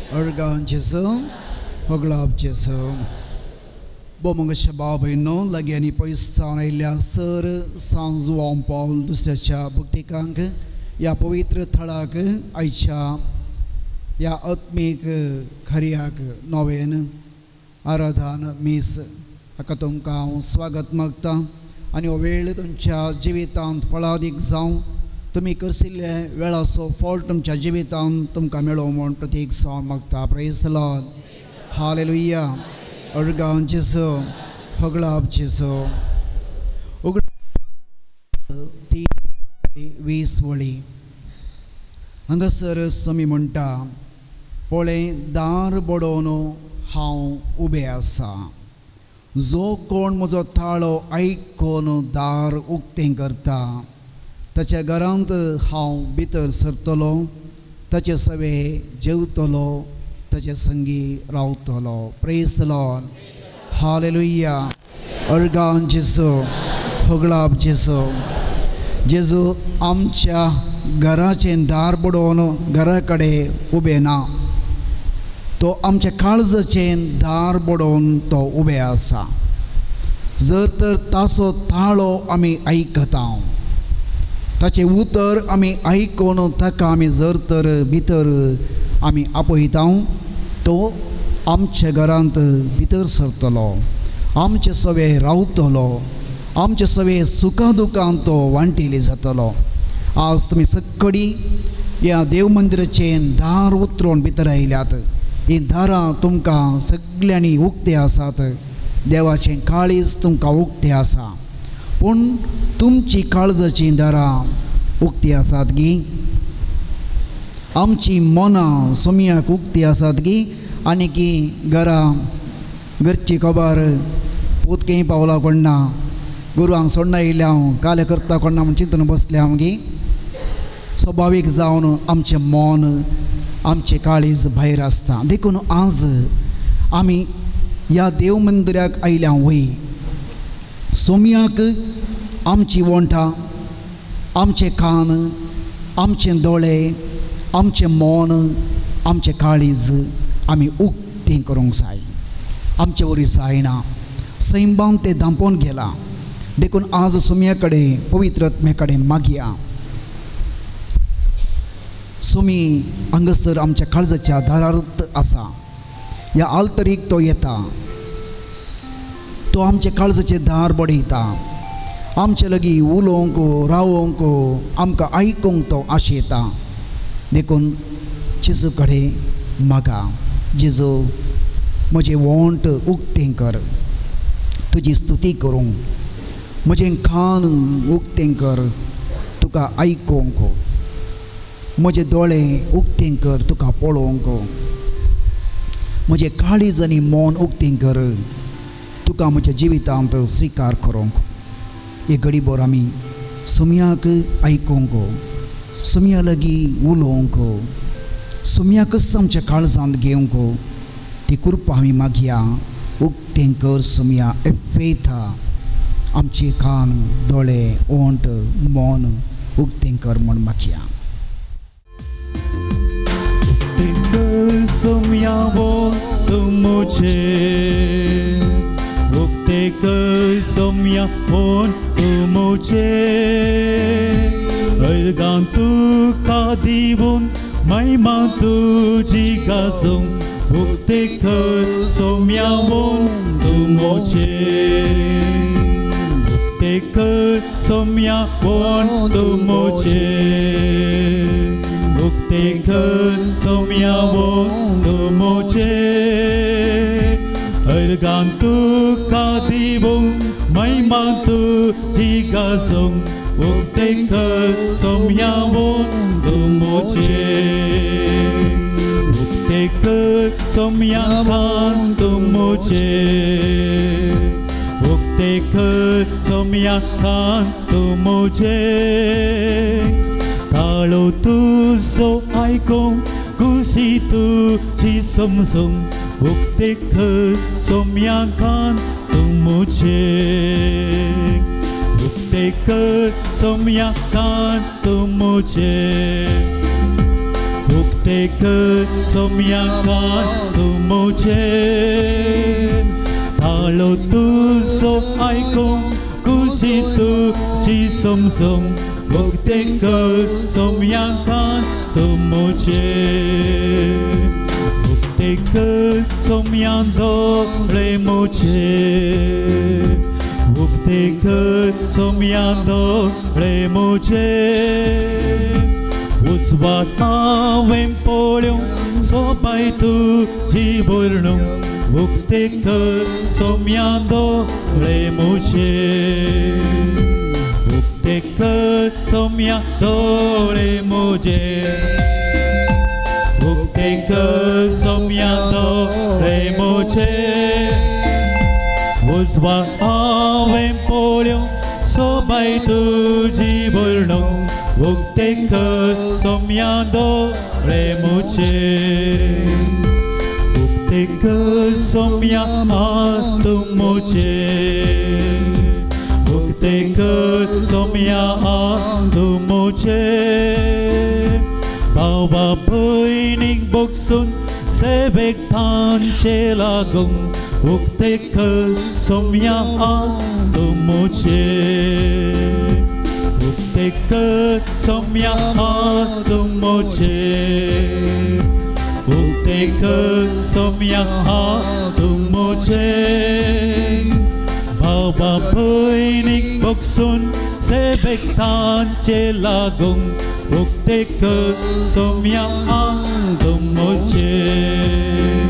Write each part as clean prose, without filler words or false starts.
Organ Jesu, Hoglab Jesu. Bomong Shababi no, Lagani Poisana Ilia Sir, Sans Juan Paul, Dustacha, Buktikank, Ya Povitra Thadak, Aicha, Ya Atmik, Kariak, Novena, Aradhana, Miss, Akatum Kaun, Swagat Magta, आणि वेळ तुमच्या जिवितांत फळादीक जावं तुमी करशिल्ले वेळाचो फळ तुमच्या जिवितांत तुमकां मेळो म्हूण प्रतीक सावन मागता प्रेज द लॉर्ड हालेलुया अर्गांव जेसो होगळाप जेसो 20 वळी हांगासर समी म्हणटा पळय दार बडोवन हांव उबें आसा जो कोण म्हजो ताळो आयकून दार उक्तें करता ताच्या घरांत हांव भितर सरतलो ताचे सवे जेवतलो ताचे संगी रावतलो प्रेज द लॉर्ड हालेलुया अर्गांव जेसो होगळाप जेसो जेजू आमच्या घराचें दार बडोवन घरा कडेन उबें ना तो आमच्या काळजाचें दार बडोवन तो उबें आसा जर तर ताचो ताळो आमी आयकता ताचें उतर आमी आयकून ताका आमी जर तर भितर आमी आपयता तो आमच्या घरांत भितर सरतलो आमचे सवे रावतलो आमचे सवे सुखा दुखांत तो वांटेली जातलो आज तुमी सक्कडी ह्या देव मंदिराचें दार उतरून भितर आयल्यात ही दारां तुमकां सगळ्यांनी उक्ते आसात देवाचें काळीज तुमकां उक्तें आसा पूण तुमची काळजाचीं दारां उक्तीं आसात गी आमची मनां सोमयाक उक्तीं आसात गी आनी की घरां घरची खबर पोतकें पावला कोण ना गुरवांक सोडना येयले हांव काले करता कोण ना म्हूण चिंतून बसले हांव गी स्वाभावीक जावन आमचें मन आमचे काळीज भायर आसता देखून आज आमी ह्या देव मंदिराक आयल्या वय सोमयाक आमची वोंटां आमचे कान आमचे दोळे आमचें मन आमचें काळीज आमी उक्तें करूंक जाय आमचे वरी जायना सैंबान तें धांपोवन गेलां देखून आज सोमया कडेन पवित्र आत्मे कडेन मागया सोमी हांगासर आमच्या काळजाच्या दारांत आसा ह्या आल्तरीक तो येता तो आमचे काळजाचे दार बडयता आमचे लागीं उलोवंक रावोंक आमकां आयकूंक तो आशेता देखून जेजू कडेन मागा जेजू म्हजें वोंट उक्तें कर तुजी स्तुती करूंक म्हजें कान उक्तें कर तुका आयकूंक म्हजे दोळे उक्तें कर तुका पळोवंक म्हजें काळीज आनी मन उक्तें कर तुका म्हज्या जिवितांत स्विकार करूंक हे घडीभर आमी सोमयाक आयकूंक सोमया लागीं उलोवंक सोमयाकच आमच्या काळजांत घेवंक ती कृपा आमी मागया उक्तें कर सोमया एफेथा आमचे कान दोळे ओंट मन उक्तें कर म्हूण मागया सोमया वोंट मुझे उक्तें कर सोमया वोंट मुझे अर्गां तुका दिवून महिमा तुजी गाजोवंक उक्तें कर सोमया वोंट मुझे उक्तें कर सोमया वोंट मुझे उक्तें कर सोमया वोंट मुझे अर्गां तुका दिवून महिमा तुजी गाजोवंक उक्तें कर सोमया वोंट मुझे उक्तें कर सोमया वोंट मुझे उक्तें कर सोमया वोंट मुझे ताळो तुजो आयकूंक खुशी तुजी समजूंक उक्तें कर सोमया कान मुझे उक्तें कर सोमया कान मुझे uktek somyakan tumuche talo tu so ai kong kusitu chi som som uktek somyakan tumuche uktek somyando remoche uktek somyando remoche Uzbat awem polyong so bai tu jibolnong uktek somyando remoche uktek somyando remoche uktek somyando remoche Uzbat awem polyong so bai tu jibolnong uktek somyando remoche uktek somyando moche uktek somyando moche bawa boining boksun sebek tan chelagong uktek somyando moche uktek somyando moche uktek somyando moche bawa boining boksun sebek tan chelagong uktek somyando moche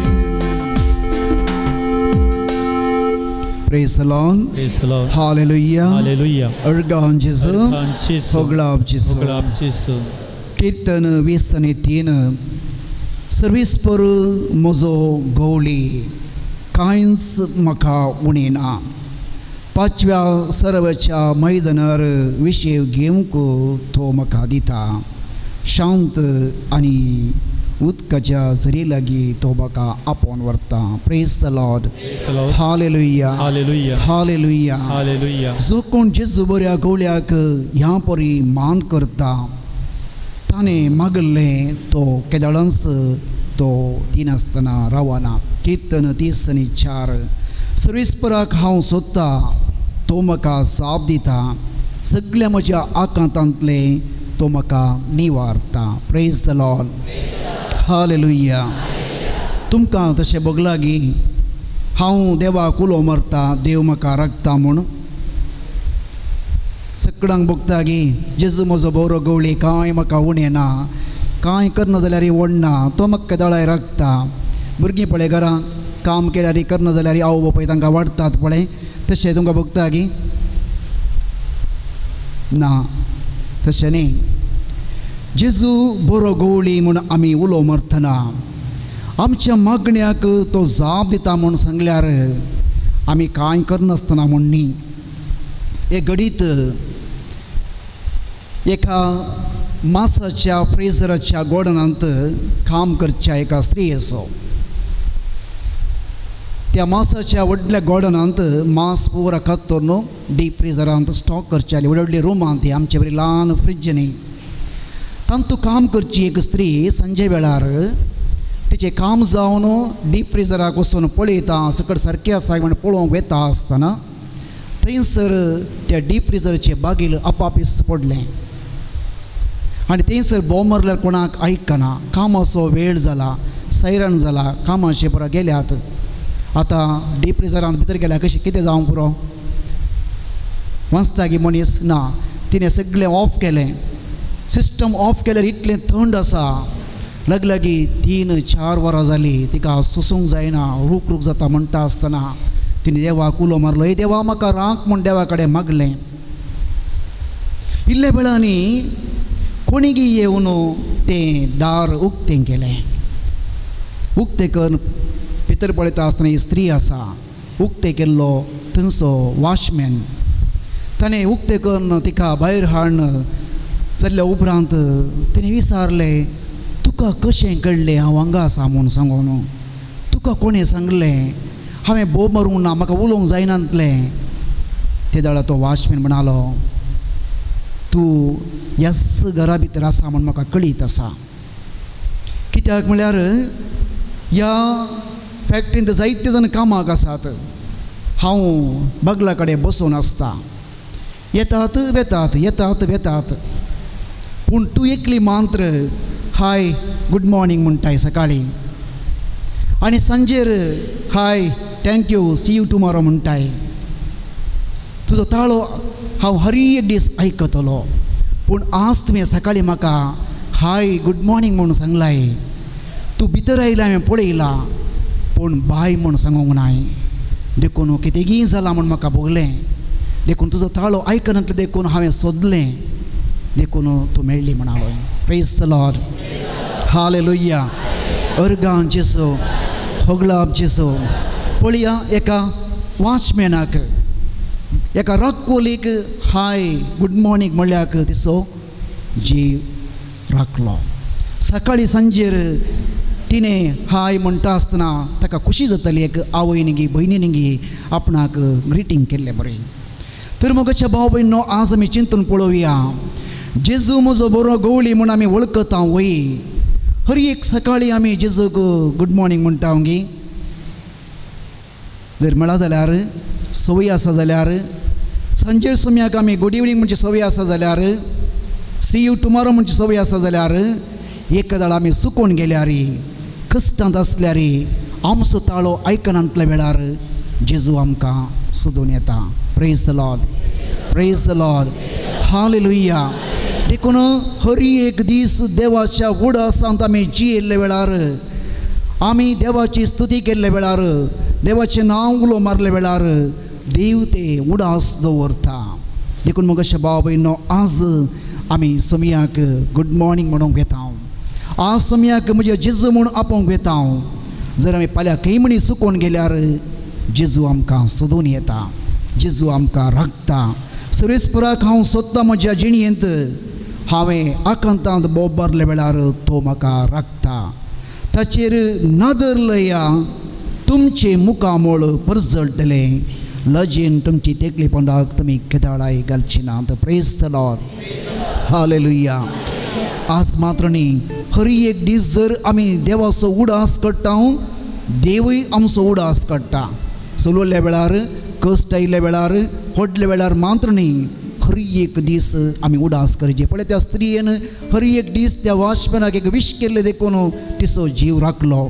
Praise the Lord. Praise the Lord. Hallelujah. Hallelujah. Örgän Jesus. Hoglab Jesus. Hoglab Jesus. Kirtan 23 Service पर मोजो गौली काइन्स मका उणेना पाचव्या सर्वच्या मैदानार विषय घेऊन को तो मका दिता शांत आणि उदकाच्या झरी लागी तो मका आपण वर्ता praise the lord hallelujah hallelujah hallelujah hallelujah जो कोण जेजू बऱ्या गवल्याक ह्या परी मान करता ताने मागले तो केदाळांस तो तीन आसतना रावना कीर्तन 30:4 सर्विस्पराक हांव सोदता तो म्हाका साप दिता सगळ्या म्हज्या आकांतांतले तो म्हाका निवारता प्रेज द लॉर्ड हालेलुया तुमकां तशें बग लागी हांव देवाक उलो मारता देव म्हाका राखता म्हूण सगळ्यांक बगता की जेजू म्हजो बरो गवळी कांय म्हाका उणें ना कांय करना जाल्यार ओडना तो म्हाका केदाळाय राखता भुरगीं पळय घरां काम केल्यार करना जाल्यार आवय बापूय तांकां वाडटात पळय तशें तुमकां बगता की ना तशें न्ही जेजू बरो गवळी म्हूण आमी उलो मारतना आमच्या मागण्याक तो जाप दिता म्हूण सांगल्यार आमी कांय करनासतना म्हूण न्ही एक घडीत एका मासाच्या फ्रेझराच्या गोडानांत काम करच्या एका स्त्री असो त्या मासाच्या व्हडल्या गोडानांत मास पुरा खातर न्हू डीप फ्रिजरांत स्टॉक करचे व्हडली व्हडली रुमां ती आमचे बरी ल्हान फ्रिज न्ही तांतू काम करची एक स्त्री संजे वेळार तिचें काम जावन डीप फ्रिजराक वचून पळयता सकट सारकें आसा म्हण पळोवंक वेता आसतना थंयसर त्या डीप फ्रिजराचें बागील आपापीस पडलें आनी थंयसर बोंब मारल्यार कोणाक आयकना कामाचो वेळ जाला सैरण जाला कामाचे पुरो गेल्यात आतां डीप फ्रिजरांत भितर गेल्यार कशें कितें जावं पुरो वाचता की मनीस ना तिणें सगळें ऑफ केलें सिस्टम ऑफ केल्यार इतलें थंड आसा लागलागी 3-4 वरां जालीं तिका सोसूंक जायना रूख रूख जाता म्हणटा आसतना तिने देवाक उलो मारलो हे देवा म्हाका राख म्हूण देवा कडेन मागलें इल्ले वेळांनी कोणीगी येवन तें दार उक्तें केलें उक्तें करून भितर पळयता आसतना ही स्त्री आसा उक्तें केल्लो थंयचो वॉचमॅन ताणें उक्तें करून तिका भायर हाडून जाल्ल्या उपरांत तिणें विचारलें तुका कशें कळ्ळें हांव हांगा आसा म्हूण सांगून तुका कोणें सांगलें हांवें बोब मारूंक ना म्हाका उलोवंक जायनातलें ते दाडा तो वॉचमॅन म्हणालो तूं ह्याच घरा भितर आसा म्हूण म्हाका कळीत आसा कित्याक म्हळ्यार ह्या फॅक्ट्रींत जायते जाण कामाक आसात. हांव बगला कडेन बसून आसता. येतात वेतात येतात वेतात. पूण तूं एकली मात्र हाय गुड मॉर्निंग म्हणटाय सकाळीं आनी सांजेर hi thank you see you tomorrow म्हणटाय. तुजो ताळो हांव हर एक दीस आयकतलो. पूण आज तुवें सकाळीं म्हाका हाय गुड मॉर्निंग म्हणून सांगलाय. तूं भितर आयला हांवें पळयलां पूण बाय म्हूण सांगूंक नाय. देखून कितेंय जालां म्हूण म्हाका भोगलें. देखून तुजो ताळो आयकनातलें देखून हांवें सोदलें. देखून तूं मेळ्ळी म्हणालोय. Praise the lord. हालेलुया. अर्गां जेसो होगलाब जेसो. पळया एका वॉचमॅनाक एका राखोलीक हाय गुड मॉर्निंग म्हणल्याक तिचो जीव राखलो. सकाळीं सांजेर तिणें हाय म्हणटा आसतना ताका खुशी जाताली. एक आवयनिगी भयणीनिगी आपणाक ग्रिटींग केल्लें बरें. तर मोगाच्या भाव भयणो आज आमी चिंतून पळोवया. जेजू म्हजो बरो गवळी म्हूण आमी वळखता वय. हर एक सकाळीं आमी जेजूक गुड मॉर्निंग म्हणटा गी. जर मेळा जाल्यार संवय आसा जाल्यार सांजेर सोम्याक आमी गुड इवनिंग म्हणची संवय आसा जाल्यार सी यू टुमॉरो म्हणची संवय आसा जाल्यार एकदाळ आमी सुकोवन गेल्यार कश्टांत आसल्यार आमचो ताळो आयकनातल्या वेळार जेजू आमकां सोदून येता. Praise the lord. Praise the lord. Hallelujah. देखून हर एक दीस देवाच्या उडासांत आमी जियेल्ल्या वेळार आमी देवाची स्तुती केल्ल्या वेळार देवाचें नांव उलो मारल्या वेळार देव ते उडास दवरता. देखून मोगाच्या भाव भयणो आज आमी सोमयाक गुड मॉर्निंग म्हणूंक येता. आज सोमयाक म्हजे जेजू म्हूण आपोवंक येता. जर आमी फाल्यां खंय म्हणी सुकोवन गेल्यार जेजू आमकां सोदून येता. जेजू आमकां राखता. सर्वेस्पराक हांव सोदतां म्हज्या जिणयेंत. हांवें आकांतांत बोबारल्या वेळार तो म्हाका राखता. ताचेर नादर लया तुमचे मुखामोळ परजळटले. लजेन तुमची तेकली पोंडाक तुमी केदाळाय घालची नात. Praise the lord. हालेलुया. आज मात्र न्ही हर एक दीस जर आमी देवाचो उडास काडटा देवूय आमचो उडास काडटा. चलवल्ल्या वेळार कश्ट आयिल्ल्या वेळार व्हडल्या वेळार मात्र न्ही हर एक दीस आमी उडास करचे. पळय त्या स्त्रियेन हर एक दीस त्या वॉचमॅनाक एक विश केल्ले देखून तिचो जीव राखलो.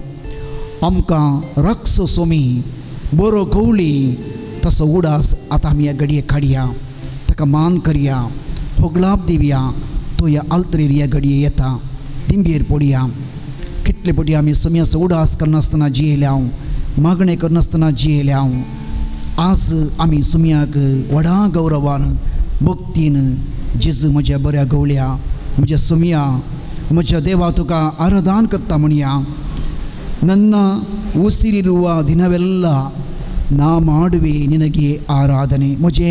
आमकां राखसो सोमी बरो गवळी तसो उडास आतां आमी ह्या घडये काडया. ताका मान करया. होगलाप दिवया. तो ह्या आल्तरेर ह्या घडये येता. दिंबेर पडया. कितले पटी आमी सोम्याचो उडास करनासतना जियेल्या. मागणें करनासतना जियेल्या. आज आमी सोम्याक व्हडा गौरवान भक्तीन जेजू म्हज्या बऱ्या गवळ्या म्हज्या सोम्या म्हज्या देवा तुका आराधन करता म्हणया. ನನ್ನ ಉಸಿರಿರುವ ದಿನವೆಲ್ಲ ನಾ ಮಾಡುವೆ ನಿನಗೆ ಆರಾಧನೆ. म्हजे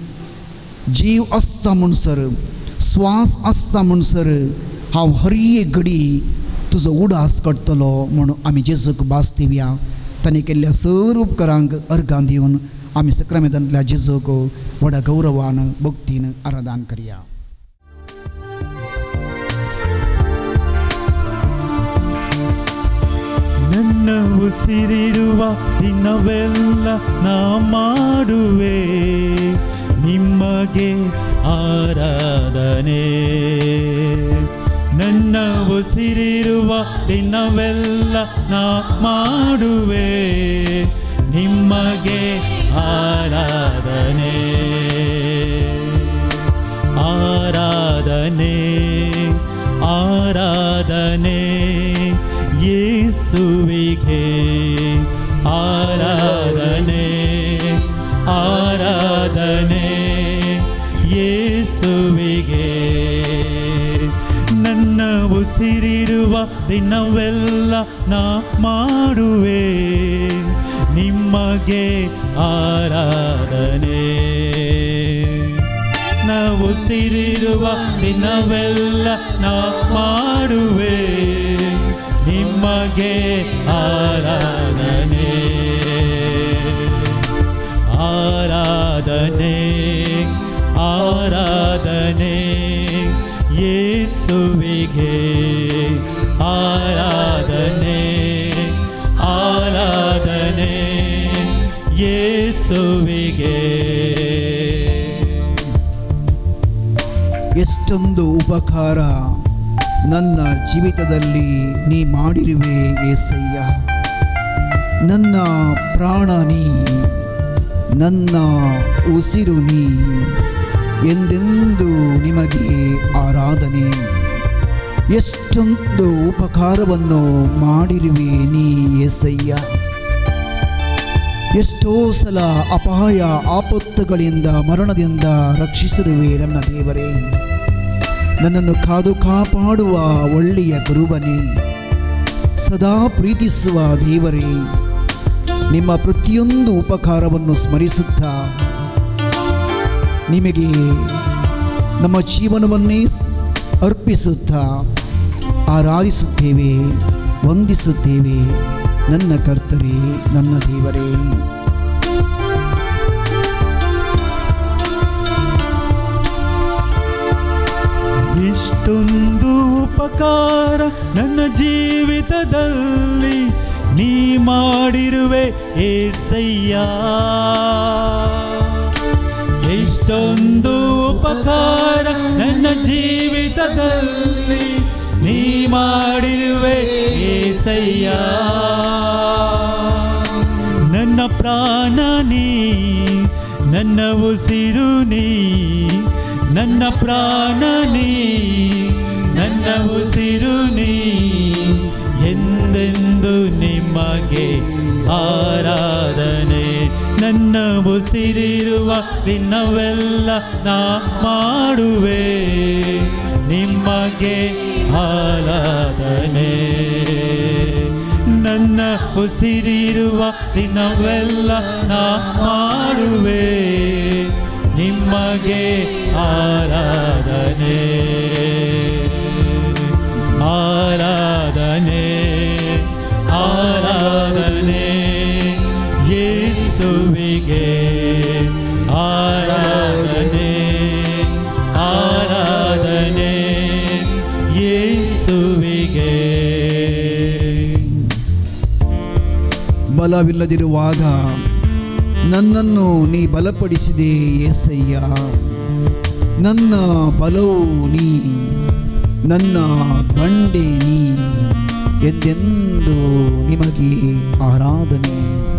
जीव आसता म्हणसर स्वास आसता म्हणसर हांव हर एक घडी तुजो उडास करतलो म्हूण आमी जेजूक भास दिवया. ताणें केल्ल्या सर उपकारांक अर्गां दिवन आमी सक्रामेंतांतल्या जेजूक व्हडा गौरवान भक्तीन आराधन करया. ನನ್ನ ಉಸಿರಿರುವ ದಿನವೆಲ್ಲ ನಾ ಮಾಡುವೆ ನಿಮಗೆ ಆರಾಧನೆ. ನನ್ನ ಉಸಿರಿರುವ ದಿನವೆಲ್ಲ ನಾ ಮಾಡುವೆ ನಿಮಗೆ ಆರಾಧನೆ. ಆರಾಧನೆ ಆರಾಧನೆ ಯೇಸುವಿಗೆ ಆರಾಧನೆ. ಆರಾಧನೆ ಯೇಸುವಿಗೆ. ನನ್ನ ಉಸಿರಿರುವ ದಿನವೆಲ್ಲ ನಾ ಮಾಡುವೆ ನಿಮಗೆ ಆರಾಧನೆ. ನಾ ಉಸಿರಿರುವ ದಿನವೆಲ್ಲ ನಾ ಮಾಡುವೆ ನಿಮಗೆ ಆರಾಧನೆ. ಆರಾಧನೆ ಆರಾಧನೆ ಯೇಸುವಿಗೆ ಆರಾಧನೆ. ಯೇಸುವಿಗೆ. ಎಷ್ಟೊಂದು ಉಪಕಾರ ನನ್ನ ಜೀವಿತದಲ್ಲಿ ನೀ ಮಾಡಿರುವೆ ಏಸಯ್ಯ. ನನ್ನ ಪ್ರಾಣ ನೀ, ನನ್ನ ಉಸಿರು ನೀ, ಎಂದೆಂದು ನಿಮಗೆ ಆರಾಧನೆ. ಎಷ್ಟೊಂದು ಉಪಕಾರವನ್ನು ಮಾಡಿರುವೆ ನೀ ಏಸಯ್ಯ. ಎಷ್ಟೋ ಸಲ ಅಪಾಯ ಆಪತ್ತುಗಳಿಂದ ಮರಣದಿಂದ ರಕ್ಷಿಸಿರುವೆ ನನ್ನ ದೇವರೇ. ನನ್ನನ್ನು ಕಾದು ಕಾಪಾಡುವ ಒಳ್ಳೆಯ ಗುರುವನೇ, ಸದಾ ಪ್ರೀತಿಸುವ ದೇವರೇ, ನಿಮ್ಮ ಪ್ರತಿಯೊಂದು ಉಪಕಾರವನ್ನು ಸ್ಮರಿಸುತ್ತಾ ನಿಮಗೆ ನಮ್ಮ ಜೀವನವನ್ನೇ ಅರ್ಪಿಸುತ್ತಾ ಆರಾಧಿಸುತ್ತೇವೆ, ವಂದಿಸುತ್ತೇವೆ ನನ್ನ ಕರ್ತರೇ, ನನ್ನ ದೇವರೇ. ಇಷ್ಟೊಂದು ಉಪಕಾರ ನನ್ನ ಜೀವಿತದಲ್ಲಿ ನೀ ಮಾಡಿರುವೆ ಏಸಯ್ಯ. ಇಷ್ಟೊಂದು ಉಪಕಾರ ನನ್ನ ಜೀವಿತದಲ್ಲಿ ನೀ ಮಾಡಿರುವೆ ಏಸಯ್ಯ. ನನ್ನ ಪ್ರಾಣ ನೀ, ನನ್ನ ಉಸಿರು ನೀ, ನನ್ನ ಪ್ರಾಣ ನೀ, ನನ್ನ ಉಸಿರು ನೀ, ಎಂದೆಂದು ನಿಮಗೆ ಆರಾಧನೆ. ನನ್ನ ಉಸಿರಿರುವ ದಿನವೆಲ್ಲ ನಾ ಮಾಡುವೆ ನಿಮಗೆ ಆರಾಧನೆ. ನನ್ನ ಉಸಿರಿರುವ ದಿನವೆಲ್ಲ ನಾ ಮಾಡುವೆ ನಿಮಗೆ ಆರಾಧನೆ. ಆರಾಧನೆ, ಆರಾಧನೆ ಯೇಸುವಿಗೆ. ಆರಾಧನೆ, ಆರಾಧನೆ ಯೇಸುವಿಗೆ. ಬಲವಿಲ್ಲದಿರುವಾಗ ನನ್ನನ್ನು ನೀ ಬಲಪಡಿಸಿದೆ ಏಸಯ್ಯ. ನನ್ನ ಬಲವು ನೀ, ನನ್ನ ಬಂಡೆ ನೀ, ಎಂದೆಂದು ನಿಮಗೆ ಆರಾಧನೆ.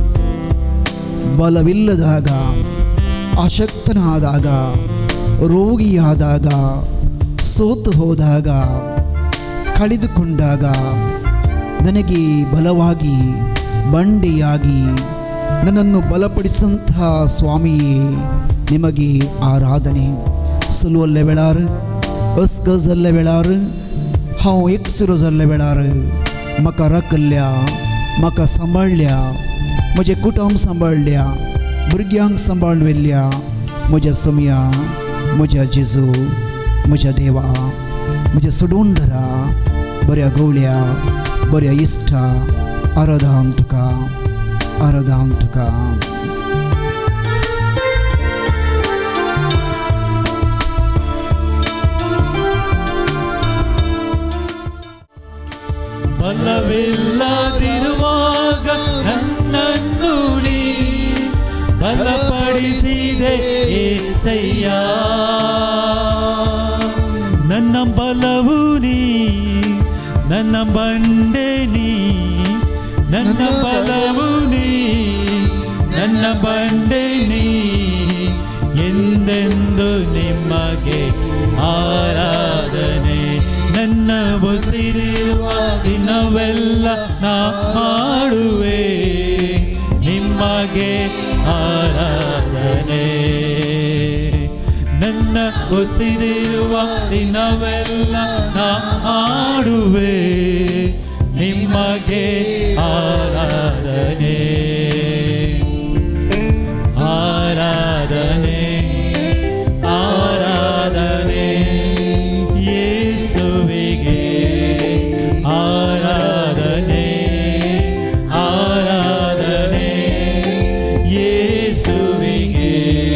ಬಲವಿಲ್ಲದಾಗ, ಅಶಕ್ತನಾದಾಗ, ರೋಗಿಯಾದಾಗ, ಸೋತು ಹೋದಾಗ, ಕಳೆದುಕೊಂಡಾಗ ನನಗೆ ಬಲವಾಗಿ, ಬಂಡೆಯಾಗಿ ನನ್ನನ್ನು ಬಲಪಡಿಸಿದಂತಹ ಸ್ವಾಮಿಯೇ ನಿಮಗೆ ಆರಾಧನೆ. ಸುಲುವಲ್ಲೇ ಬೆಳಾರ್, ಅಸ್ಗಜಲ್ಲೇ ಬೆಳಾರ್, ಹಾವು ಎಕ್ಸಿರೋಜಲ್ಲೇ ಬೆಳಾರ್, मका रकल्या, मका सांभाळल्या, म्हजें कुटुंब सांभाळल्या, भुरग्यांक सांभाळवेल्या, म्हज्या समया, म्हज्या जेजू, म्हज्या देवा, म्हजें सोडून धरा, बऱ्या गवळ्या, बऱ्या इश्टा, आराधान तुका, आराधान तुका. ಬಲವಿಲ್ಲದಿರುವಾಗ ನನ್ನನ್ನು ನೀ ಬಲಪಡಿಸಿದೆ ಏಸಯ್ಯ. ನನ್ನ ಬಲವು ನೀ, ನನ್ನ ಬಂಡೆ ನೀ, ನನ್ನ ಬಲವು ನೀ, ನನ್ನ ಬಂಡೆ ನೀ, ಎಂದೆಂದು ನಿಮಗೆ ಆರಾಧನೆ. ನನ್ನ ಉಸಿರಿರುವ ದಿನವೆಲ್ಲ ನಾ ಮಾಡುವೆ ನಿಮಗೆ ಆರಾಧನೆ. ನನ್ನ ಉಸಿರಿರುವ ದಿನವೆಲ್ಲ ನಾ ಮಾಡುವೆ ನಿಮಗೆ ಆರಾಧನೆ. ಆರಾಧನೆ, ಆರಾಧನೆ ಯೇಸುವಿಗೆ. ಆರಾಧನೆ, ಆರಾಧನೆ ಯೇಸುವಿಗೆ.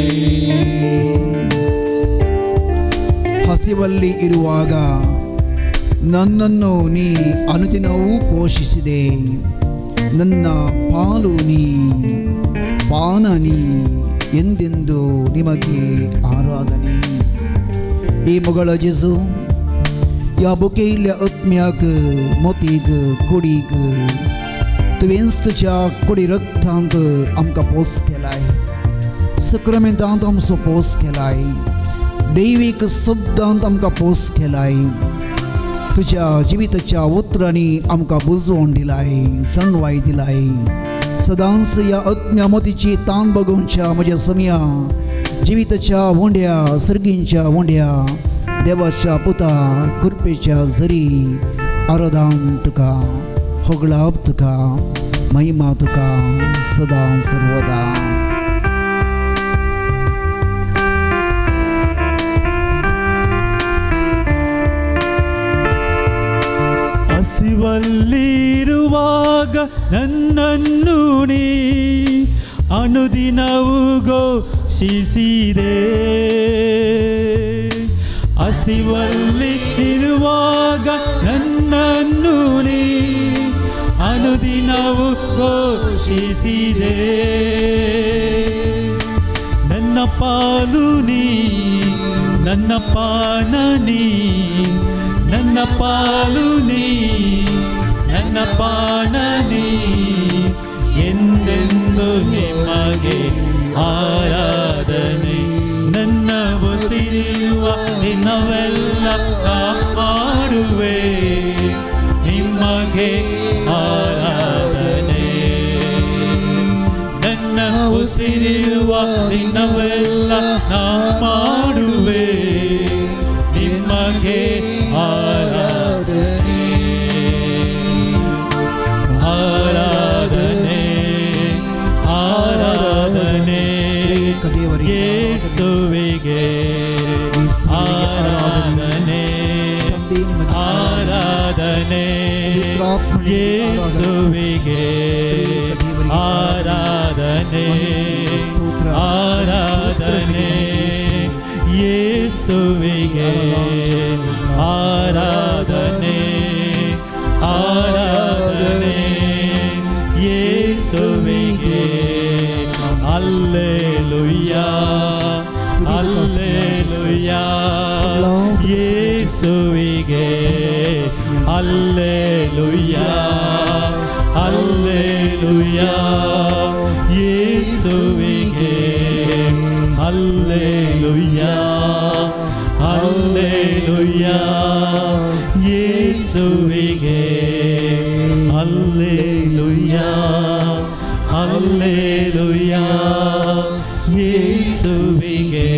ಹಸಿವಲ್ಲಿ ಇರುವಾಗ ನನ್ನನ್ನು ನೀ ಅನುದಿನವೂ ಪೋಷಿಸಿದೆ. ನನ್ನ ಪಾಲು ನೀ, ಪಾನನಿ ಎಂದೆಂದು ನಿಮಗೆ ಆರಾಧನೆ. ಈ ಮಗಳ ಜೇಸು या बुकेल्या आत्म्याक मोतीक कुडीक तुवेंच तुज्या कुडी रक्तांत आमकां पोस केलाय, सक्रामेंतांत आमचो पोस केलाय, दैवीक शब्दांत आमकां पोस केलाय, तुज्या जिविताच्या उतरांनी आमकां बुजवण दिलाय, सणवाय दिलाय. सदांच ह्या आत्म्या मोतीची तान बगोवच्या म्हज्या समया जिविताच्या वोंड्या सर्गींच्या वोंड्या देवाच्या पुता कृपेच्या जरी आराधन तुका, होगळाप तुका, महिमा तुका सदा सर्वदा. ಹಸಿವಲ್ಲಿರುವಾಗ ನನ್ನನ್ನು ನೀ ಅನುದಿನವೂ ಘೋಷಿಸಿದೆ. ಹಸಿವಲ್ಲಿ ಇರುವಾಗ ನನ್ನನ್ನು ನೀ ಅನುದಿನವೂ ಘೋಷಿಸಿದೆ. ನನ್ನ ಪಾಲು ನೀ, ನನ್ನ ಪಾನ ನೀ, ನನ್ನ ಪಾಲು ನೀ, ನನ್ನ ಪಾನ ನೀ, ಎಂದೆಂದು ನಿಮಗೆ ಆರಾಧನೆ. ನನ್ನ ಉಸಿರಿರುವ ದಿನವೆಲ್ಲ ಕಾಪಾಡುವೆ, ನಿಮಗೆ ಆರಾಧನೆ. ನನ್ನ ಉಸಿರಿರುವ ದಿನವೆಲ್ಲ ನಾ ಮಾಡುವೆ, ನಿಮಗೆ ಆರಾಧನೆ. ಆರಾಧನೆ ಆರಾಧನೆ ಯೇಸುವಿಗೆ ಆರಾಧನೆ. ಆರಾಧನೆ ಯೇಸುವಿಗೆ ಆರಾಧನೆ. ಆರಾಧನೆ ಯೇಸುವಿಗೆ ಆರಾಧನೆ. ಆರಾಧನೆ ಯೇಸುವಿಗೆ. ಹಲ್ಲೆಲೂಯಾ ಹಲ್ಲೆಲೂಯಾ ಯೇಸುವಿಗೆ. ಹಲ್ಲೆಲೂಯಾ ಹಲ್ಲೆಲೂಯಾ ಯೇಸುವಿಗೆ. ಹಲ್ಲೆಲೂಯಾ ಹಲ್ಲೆಲೂಯಾ ಯೇಸುವಿಗೆ. ಹಲ್ಲೆಲೂಯಾ ಹಲ್ಲೆಲೂಯಾ ಯೇಸುವಿಗೆ.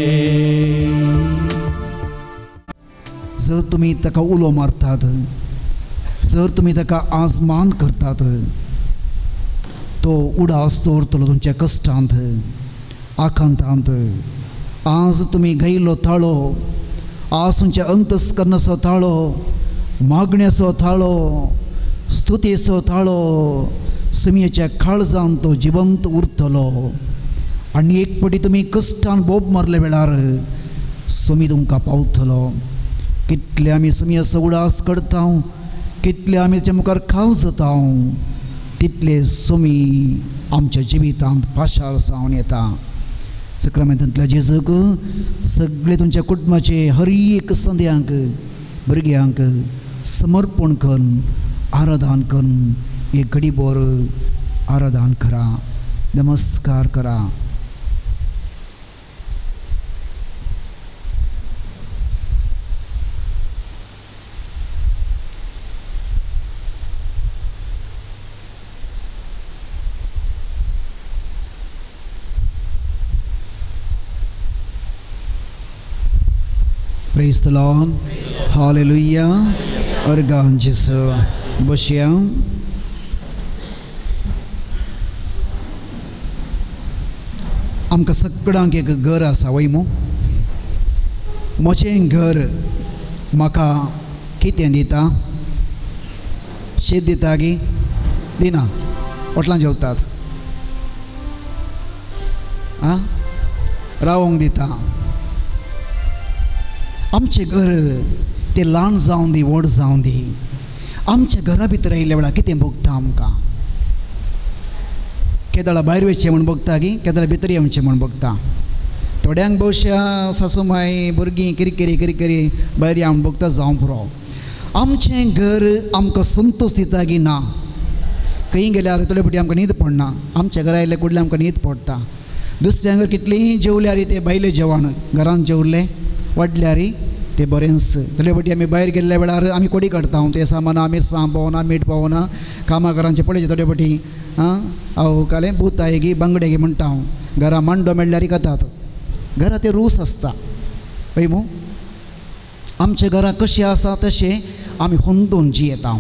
जर तुम्ही ताका उलो मारतात, जर तुम्ही ताका आजमान करतात, तो उडास दवरतलो तुमच्या कश्टांत आकांतांत. आज तुम्ही घायलो ताळो, आज तुमच्या अंतस्करणाचो ताळो, मागण्याचो ताळो, स्तुतेचो ताळो समयाच्या काळजांत तो जिवंत उरतलो. आनी एक फावटी तुमी कश्टान बोब मारल्या वेळार समी तुमकां पावतलो. कितले आमी समयाचो उडास करता, कितले आमी तेच्या मुखार खाल जाता, तितले समी आमच्या जिवितांत पाशार जावन येता. सक्रामेंतांतल्या जेजूक सगळे तुमच्या कुटुंबाचे हर एक संद्यांक भुरग्यांक समर्पण करून आराधन करून एक घडीभर आराधन करा, नमस्कार करा. Praise the Lord. Hallelujah. Organ Jesu. Bosya. आमकां सगळ्यांक एक घर आसा वय मू. म्हजें घर म्हाका कितें दिता? शीत दिता की दिना? होटलां जेवतात, आं रावोंक दिता. आमचें घर तें ल्हान जावं दी व्हड जावं दी, आमच्या घरा भितर आयिल्ल्या वेळार कितें भोगता आमकां? केदळा भायर वयचें म्हूण बगता की केदळा भितर येवचें म्हूण बगता. थोड्यांक भविश्या सासू माय भुरगीं किरी भायर या म्हूण बगता जावं पुरो. आमचें घर आमकां संतोश दिता की ना. खंय गेल्यार थोडे फावटी आमकां न्हीद पडना. आमच्या घरा आयले कुडले आमकां न्हीद पडटा. दुसऱ्यांक कितलींय जेवल्यार ते भायलें जेवण घरांत जेवलें वाडल्यार ते बरेंच. थोडे फावटी आमी भायर गेल्ल्या वेळार आमी कोडी काडटा ते सामाना मिरसां पावना मीठ पावना कामाकारांचे पडचे. थोडे फावटी हांव काले भूत आये गी बांगडे गी म्हणटा हांव. घरा मांडो मेळ्ळ्यार खातात. घरा ते रूस आसता पळय मू. आमच्या घरा कशें आसा तशें आमी ಹೊಂದೋನ್ जियेता.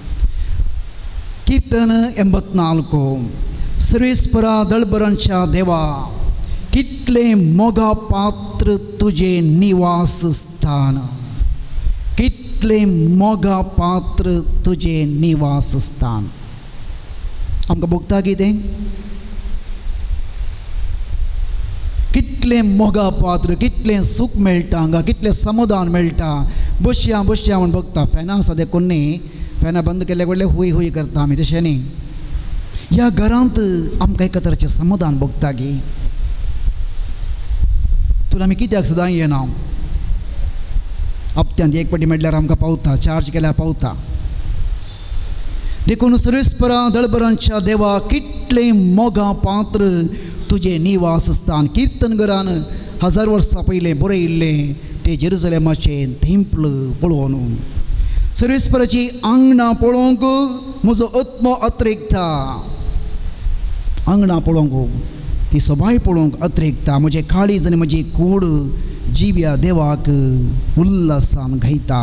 कीर्तन 84. सर्वेस्परा दळबरांच्या देवा कितले मोगा पात्र तुझे निवास स्थान. कितले मोगा पात्र तुझे निवास स्थान. आमकां भोगता कितें कितले मोगा पात्र कितले सूख मेळटा हांगा कितले समाधान मेळटा. बसया म्हूण बगता. फॅनां आसा देखून न्ही फॅनां बंद केले कडले हुय हुय करता आमी तशें न्ही. ह्या घरांत आमकां एका तरेचें समाधान भोगता गी. तुला आमी कित्याक सदां येना. हप्त्यांत एक पाटी म्हटल्यार आमकां पावता. चार्ज केल्यार पावता. देखून सर्वेस्परा दळबरांच्या देवा कितले मोगा पात्र तुझे निवास स्थान. कीर्तन घरान 1000 वर्सां पयलें बरयिल्लें ते जेरुसलेमाचें थेंपल पळोवन सर्वेस्पराची आंगणां पळोवंक म्हजो आत्मो अत्रेकता. आंगणां पळोवंक ती सबाय पळोवंक अत्रेकता. म्हजें काळीज आनी म्हजी कूड जिव्या देवाक उल्हासान घायता.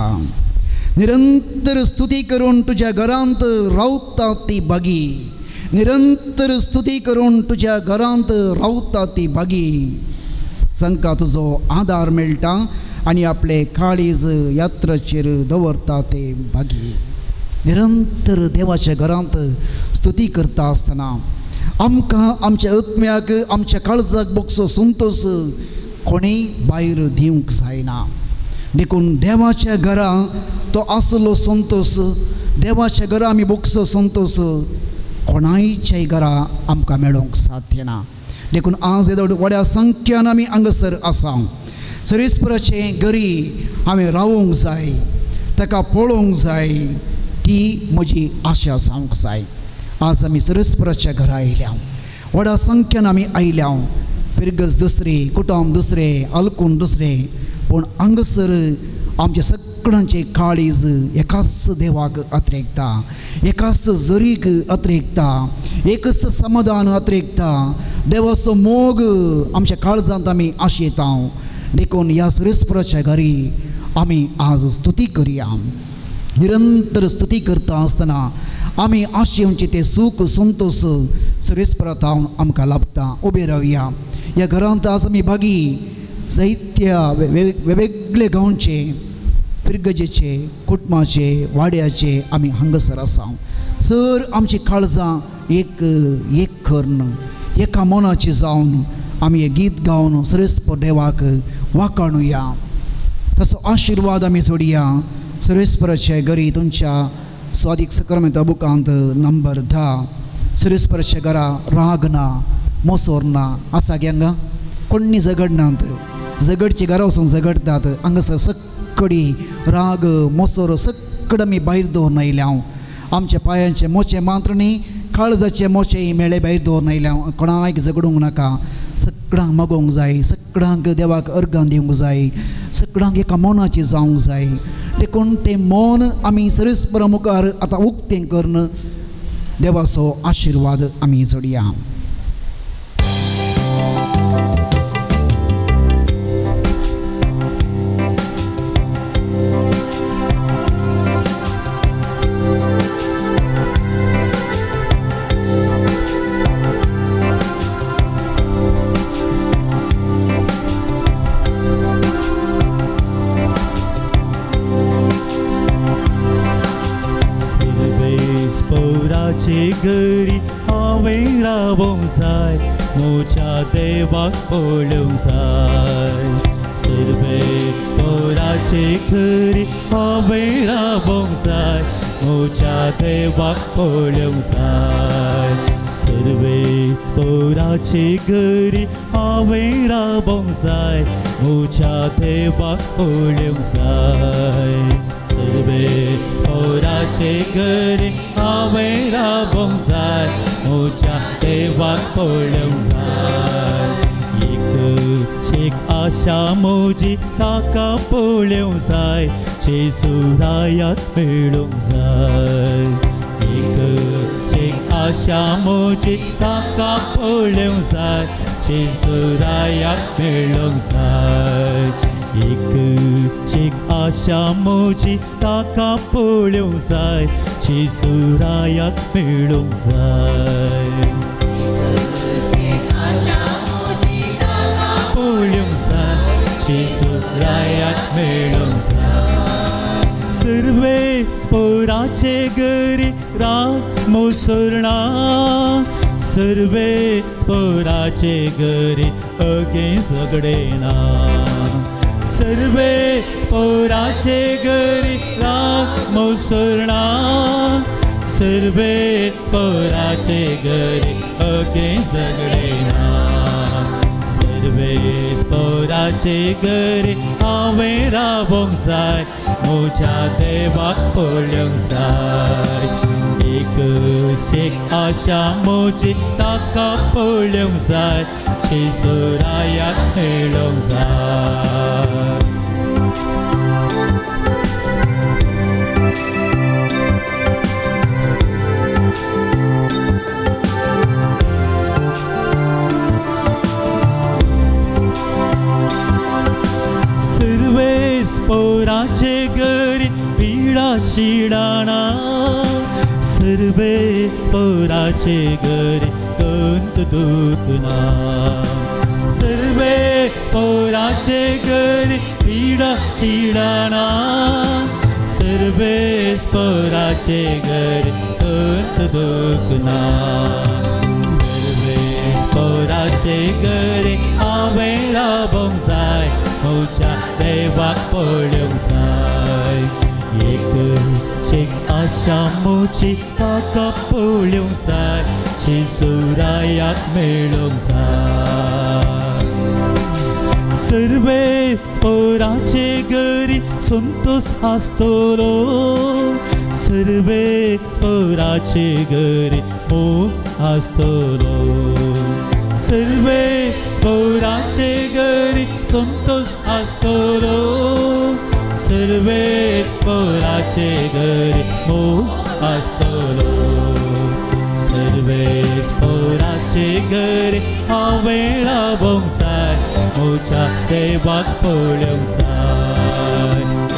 निरंतर स्तुती करून तुज्या घरांत रावता ती बागी. निरंतर स्तुती करून तुज्या घरांत रावता ती बागी. जांकां तुजो आदार मेळटा आनी आपले काळीज यात्राचेर दवरता ते बागी. निरंतर देवाच्या घरांत स्तुती करता आसतना आमकां आमच्या आत्म्याक आमच्या काळजाक बगसो संतोश कोणेय भायर दिवंक जायना. देखून देवाच्या घरा तो आसलो संतोष देवाच्या घरा आमी बगसो संतोष कोणायच्याय घरा आमकां मेळोवंक साध्य ना. देखून आज व्हड्या संख्यान आमी हांगासर आसा. सर्वेस्पराचे घरी हांवें रावूंक जाय. ताका पळोवंक जाय. ती म्हजी आशा जावंक जाय. आज आमी सर्वेस्पराच्या घरा आयल्या. व्हड्या संख्यान आमी आयल्या. पिरगस दुसरी कुटुंब दुसरें आलकून दुसरें पूण हांगासर आमचे सगळ्यांचे काळीज एकाच देवाक अत्रेकता. एकाच जरीक अत्रेकता. एकच समाधान अत्रेकता. देवाचो मोग आमच्या काळजांत आमी आशयता. देखून ह्या सर्वेस्पराच्या घरी आमी आज स्तुती करया. निरंतर स्तुती करता आसतना आमी आशेवचे ते सूख संतोष सर्वेस्परांत आमकां लाभता. उबे रावया. ह्या घरांत आज आमी बागी जायत्या वेगवेगळे गांवचे पिरगजेचे कुटुंबाचे वाड्याचे आमी हांगासर आसा. सर आमची काळजां एक करन एका मनाची जावन आमी हे गीत गावन सर्वेस्पर देवाक वाखाणुया. ताचो आशिर्वाद आमी जोडया. सर्वेस्पराचे घरी तुमच्या स्वादीक सक्रामेंत बुकांत नंबर 10 सर्वेस्पराच्या घरा राग ना मोसोर ना आसा गे हांगा कोणी झगडनात. झगडची घरा वचून झगडटात. हांगासर सक्कडी राग मोसोर सक्कड आमी भायर दवरून आयल्या. आमच्या पांयांचे मोचे मात्र न्ही काळजाचे मोचेय मेळे भायर दवरून आयल्या. कोणाक झगडूंक नाका. सगळ्यांक मागोवंक जाय. सगळ्यांक देवाक अर्गां दिवंक जाय. सगळ्यांक एका मनाची जावंक जाय. देखून तें मन आमी सर्वेस्परा मुखार आतां उक्तें करन देवाचो आशिर्वाद आमी जोडया. घरी हांवें रावूंक जाय. म्हज्या देवाक पळोवंक जाय. सर्वेस्पराचे घरी हांवें रावूंक जाय. म्हज्या देवाक पळोवंक जाय. सर्वेस्पराचे पोराचे घरी हांवें रावोंक जाय म्हज्या देवाक पळोवंक जाय सर्वे पोराचे घरी हांवें रावोंक जाय म्हज्या देवाक पळोवंक जाय एक आशा म्हजी ताका पळोवंक जाय जेजुरायाक मेळूंक जाय एक आशा म्हजी ताका पळोवंक जाय जेजुरायाक मेळूंक जाय एक आशा म्हजी ताका पळोवंक जाय जेजुरायाक मेळूंक जाय जेजुरायाक मेळूंक जाय सर्वे पोराचे घरी राव मुसुर्णा सर्वे पोराचे घरी अगे झगडेना सर्वे पोराचे घरी राव मुसुर्णा सर्वे पोराचे घरी अगे झगडेना सर्वे पोराचे घरी हांवें रावोंक जाय म्हज्या देवाक पळोवंक जाय एक आशा म्हजी ताका पळोवंक जाय जेजुरायाक मेळूंक जाय पोराचे घरी पिडा शिडाणा सर्वे पोराचे घरी कंत दुखना सर्वे पोराचे घरी पिडा शिडाणा सर्वे पोराचे घरी कंत दुखना सर्वे पोराचे घरी हांवें रावोंक जाय म्हज्या देवाक पळोवंक जाय एक आशा म्हजी ताका पळोवंक जाय जेजुरायाक मेळूंक जाय सर्वे पोराचे घरी संतोष आसतलो सर्वे पोराचे घरी मोग आसतलो सर्वे पोराचे घरी संतोष आसतलो सर्वे पोराचे घरी मोग आसतलो सर्वे पोराचे घरी हांवें रावोंक जाय म्हज्या देवाक पळोवंक जाय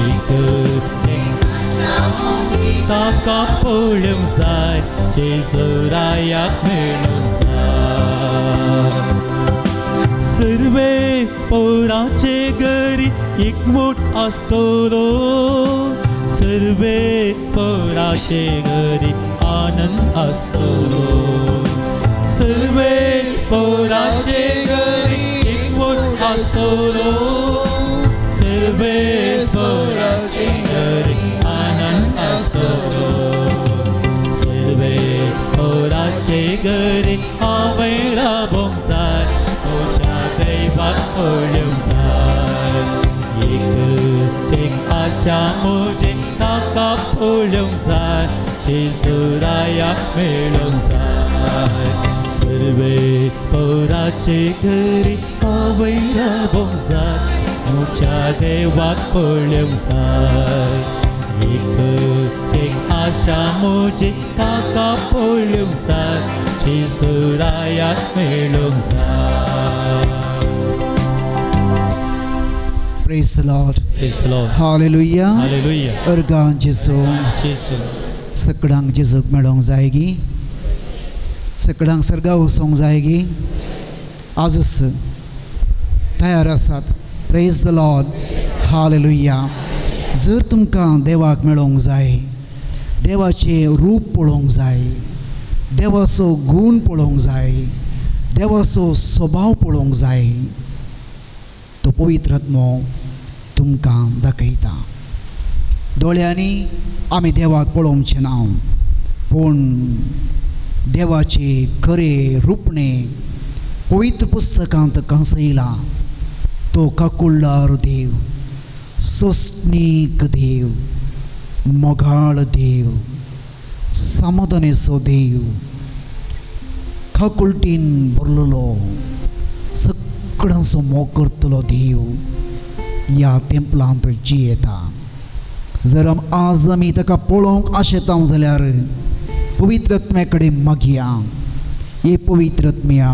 ताका पळोवंक जाय जेजुरायाक मेळूंक जाय सर्वे पोराचे घरी एकवट आसतलो सर्वे पोराचे घरी आनंद आसतलो सर्वे पोराचे घरी एकवट आसतलो सर्वे पोराचे घरी आनंद आसतलो सर्वे पोराचे घरी हांवें रावोंक जाय म्हज्या देवाक पळोवंक जाय एक आशा म्हजी ताका पळोवंक जाय जेजुरायाक मेळूंक जाय सर्वे पोराचे घरी हांवें रावोंक जाय म्हज्या देवाक पळोवंक जाय एक आशा म्हजी ताका पळोवंक जाय जेजुरायाक मेळूंक जाय Praise the Lord. Praise the Lord. Hallelujah. Hallelujah. अर्गां जेजू सकडांक जेजूक मेळोंक जाय गी सकडांक सर्गा वचोंक जाय गी आजच तयार आसात प्रेज द लॉर्ड हालेलुया जर तुमकां देवाक मेळोंक जाय देवाचें रूप पळोवंक जाय देवाचो गूण पळोवंक जाय देवाचो स्वभाव पळोवंक जाय तो पवित्र आत्मो तुमकां दाखयता दोळ्यांनी आमी देवाक पळोवचें ना पूण देवाचे खरे रूपणे पवित्र पुस्तकांत कंसयला तो काकुळ्ळार देव, सोसणीक देव, मोगाळ देव, समाधानेचो देव, काकुळटीन भरलेलो सगळ्यांचो मोग करतलो देव ह्या तेंपलांत जियेता. जर आज आमी ताका पळोवंक आशेता जाल्यार पवित्र आत्म्या कडेन मागया. हे पवित्र आत्म्या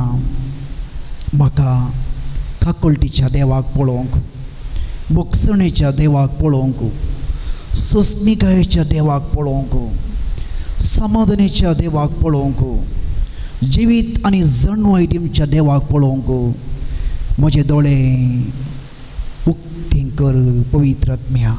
म्हाका काकुळटीच्या देवाक पळोवंक, मोगसणेच्या देवाक पळोवंक, सोसणीकायेच्या देवाक पळोवंक, समाधानेच्या देवाक पळोवंक, जिवीत आनी जणवायटीच्या देवाक पळोवंक म्हजे दोळे उक्तें कर पवित्र आत्म्या.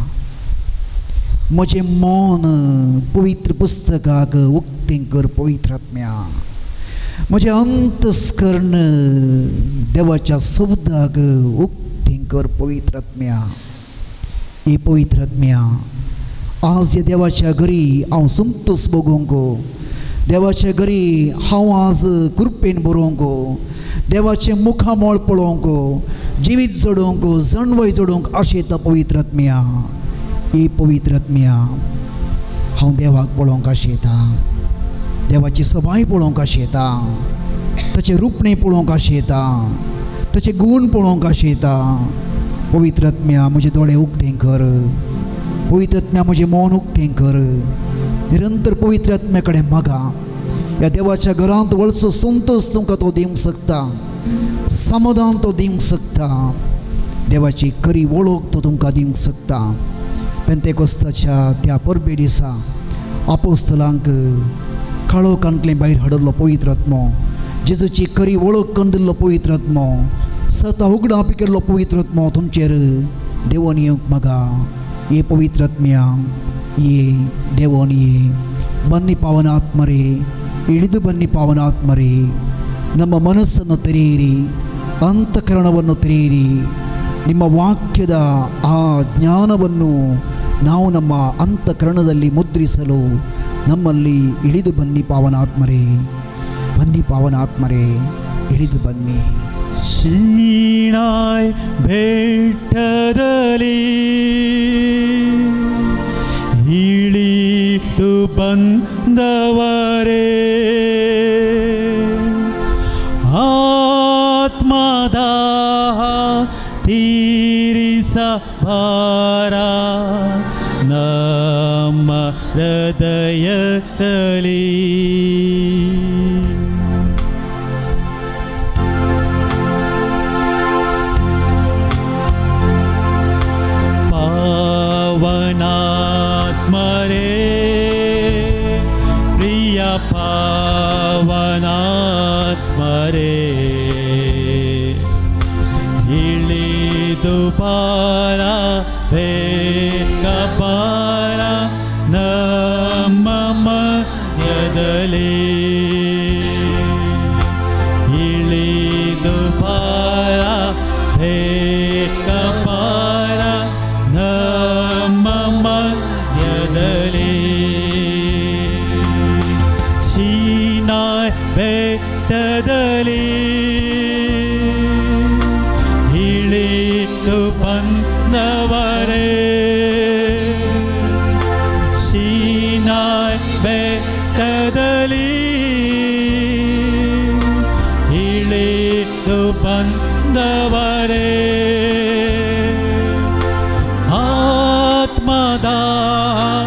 म्हजें मन पवित्र पुस्तकाक उक्तें कर पवित्र आत्म्या. म्हजें अंतस्करण देवाच्या शब्दाक उक्तें कर पवित्र आत्म्या. हे पवित्र आत्म्या आज ह्या देवाच्या घरी हांव संतोष भोगोवंक, देवाच्या घरी हांव आज कृपेन बरोवंक, देवाचें मुखामोळ पळोवंक, जिवीत जडोवंक, जणवय जडोवंक आशेता पवित्र आत्म्या. ही पवित्र आत्म्या हांव देवाक पळोवंक आशेता, देवाची सभाय पळोवंक आशेता, ताचें रूपणें पळोवंक आशेता, ताचे गूण पळोवंक आशेता. पवित्र आत्म्या म्हजे दोळे उक्तें कर, पवित्र आत्म्या म्हजें मन उक्तें कर. निरंतर पवित्र आत्म्या कडेन मागा. ह्या देवाच्या घरांत व्हडचो संतोष तुमकां तो दिवंक शकता, समाधान तो दिवंक शकता, देवाची खरी वळख तो तुमकां दिवंक शकता. पेंतेकोस्ताच्या त्या परबे दिसा आपोस्तलांक काळोखांतले भायर हाडलो पवित्र आत्मो, जेजूची खरी वळख करून दिल्लो पवित्र आत्मो, स्वता उगडाप केल्लो पवित्र आत्मो तुमचेर देवोन येवंक मागा. ये पवित्र आत्म्या ये देवोन ये. ಬನ್ನಿ ಪಾವನಾತ್ಮರೇ, ಇಳಿದು ಬನ್ನಿ ಪಾವನಾತ್ಮರೇ, ನಮ್ಮ ಮನಸ್ಸನ್ನು ತೆರೆಯಿರಿ, ಅಂತಃಕರಣವನ್ನು ತೆರೆಯಿರಿ. ನಿಮ್ಮ ವಾಕ್ಯದ ಆ ಜ್ಞಾನವನ್ನು ನಾವು ನಮ್ಮ ಅಂತಃಕರಣದಲ್ಲಿ ಮುದ್ರಿಸಲು ನಮ್ಮಲ್ಲಿ ಇಳಿದು ಬನ್ನಿ ಪಾವನಾತ್ಮರೇ. ಬನ್ನಿ ಪಾವನಾತ್ಮರೇ, ಇಳಿದು ಬನ್ನಿ. ಸೀನಾಯ್ ಬೆಟ್ಟದಲ್ಲಿ ಇಳಿದು ಬಂದವರೇ, ಆತ್ಮದಾಹ ತೀರಿಸಬಾರ ನಮ್ಮ ಹೃದಯದಲ್ಲಿ. ಪಾವನಾತ್ಮರೇ, ಪ್ರಿಯ ಪಾವನಾತ್ಮರೇ, ಇಳಿದು ಬಾರ, ಬೇಗ ಬಾರ ನಮ್ಮ ಮಧ್ಯದಲ್ಲಿ. ಇಳಿದು ಬಾರ, ಬೇಗ ಬಾರ ನಮ್ಮ ಮಧ್ಯದಲ್ಲಿ. ಸೀನಾಯ್ ಬೆಟ್ಟದಲ್ಲಿ ಇಳಿದು ಬಂದವರೇ, ಸೀನಾಯ್ ಬೆಟ್ಟದಲ್ಲಿ ಇಳಿದು ಬಂದವರೇ, ಆತ್ಮದಾಹ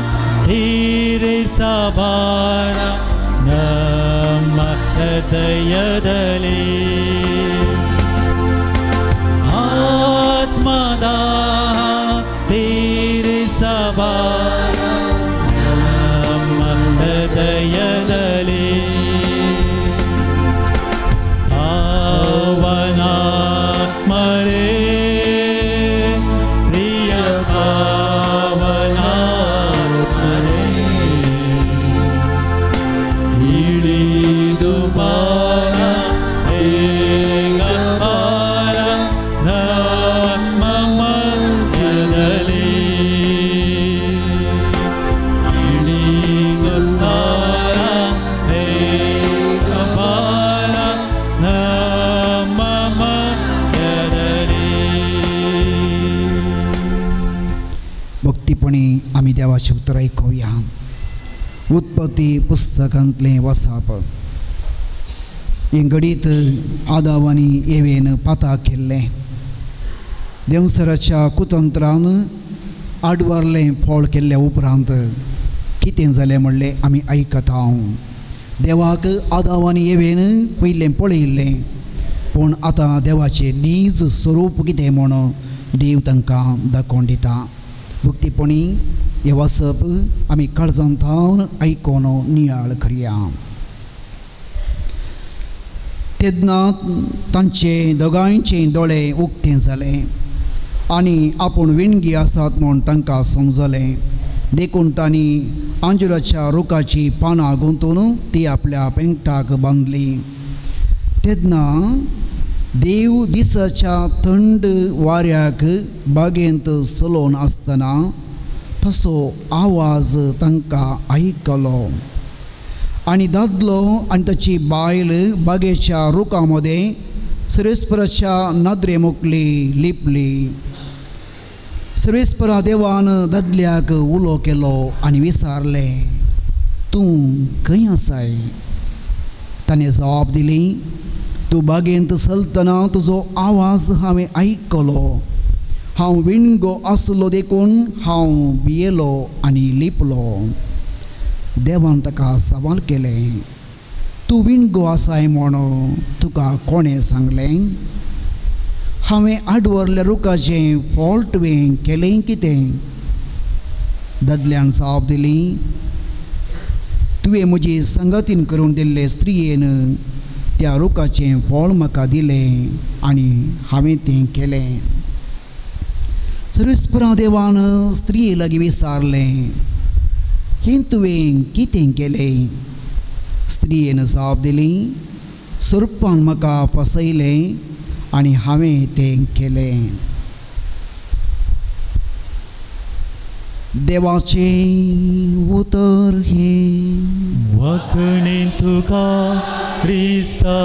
ತೀರಿಸಬಾರ ನಮ್ಮ ಹೃದಯದಲ್ಲಿ. ಆತ್ಮದಾಹ ತೀರಿಸಬಾರ ನಮ್ಮ ಹೃದಯದಲ್ಲಿ. ಪಾವನಾತ್ಮರೇ, ಪ್ರಿಯ ಪಾವನಾತ್ಮರೇ, ಇಳಿದು ಬಾರ, उत्पत्ती पुस्तकांतलें वसाप. हे घडीत आदाम आनी एवेन पाताक केल्लें. देवसराच्या कुतंत्रान आडवारलें फळ केल्ल्या उपरांत कितें जालें म्हणलें आमी आयकता. देवाक आदाम आनी एवेन पयलें पळयल्लें, पूण आतां देवाचें नीज स्वरूप कितें म्हूण देव तांकां दाखोवन दिता. भक्तीपणी हे वचप आमी काळजांतावन आयकोन नियाळ करया. तेन्ना तांचे दोगांयचे दोळे उक्ते जाले आनी आपूण विणगी आसात म्हूण तांकां समजलें. देखून तांणी आंजुराच्या रुखाची पानां गुंतून ती आपल्या पेंगटाक बांदली. तेन्ना देव दिसाच्या थंड वाऱ्याक बागेंत चलोवन आसतना तसो आवाज तांकां आयकलो. आनी दादलो आनी ताची बायल बागेच्या रुखा मदें सर्वेस्पराच्या नदरे मुखली लिपली. सर्वेस्परा देवान दादल्याक उलो केलो आनी विचारलें, तूं खंय आसाय? ताणें जबाब दिली, तूं बागेंत चलतना तुजो आवाज हांवें आयकलो. हांव विणगो आसलो देखून हांव भियेलो आनी लिपलो. देवान ताका सवाल केलें, तूं विणगो आसाय म्हूण तुका कोणें सांगलें? हांवें आडवरल्या रुखाचें फळ तुवें केलें कितें? दादल्यान जबाब दिली, तुवें म्हजी संगतीन करून दिल्ले स्त्रियेन त्या रुखाचें फळ म्हाका दिलें आनी हांवें तें केलें. सर्वेस्परा देवान स्त्रिये लागीं विचारलें, हें तुवें कितें केलें? स्त्रियेन जबाब दिली, सर्पान म्हाका फसयलें आनी हांवें तें केलें. देवाचें उतर हें, वखणी तुका क्रिस्ता.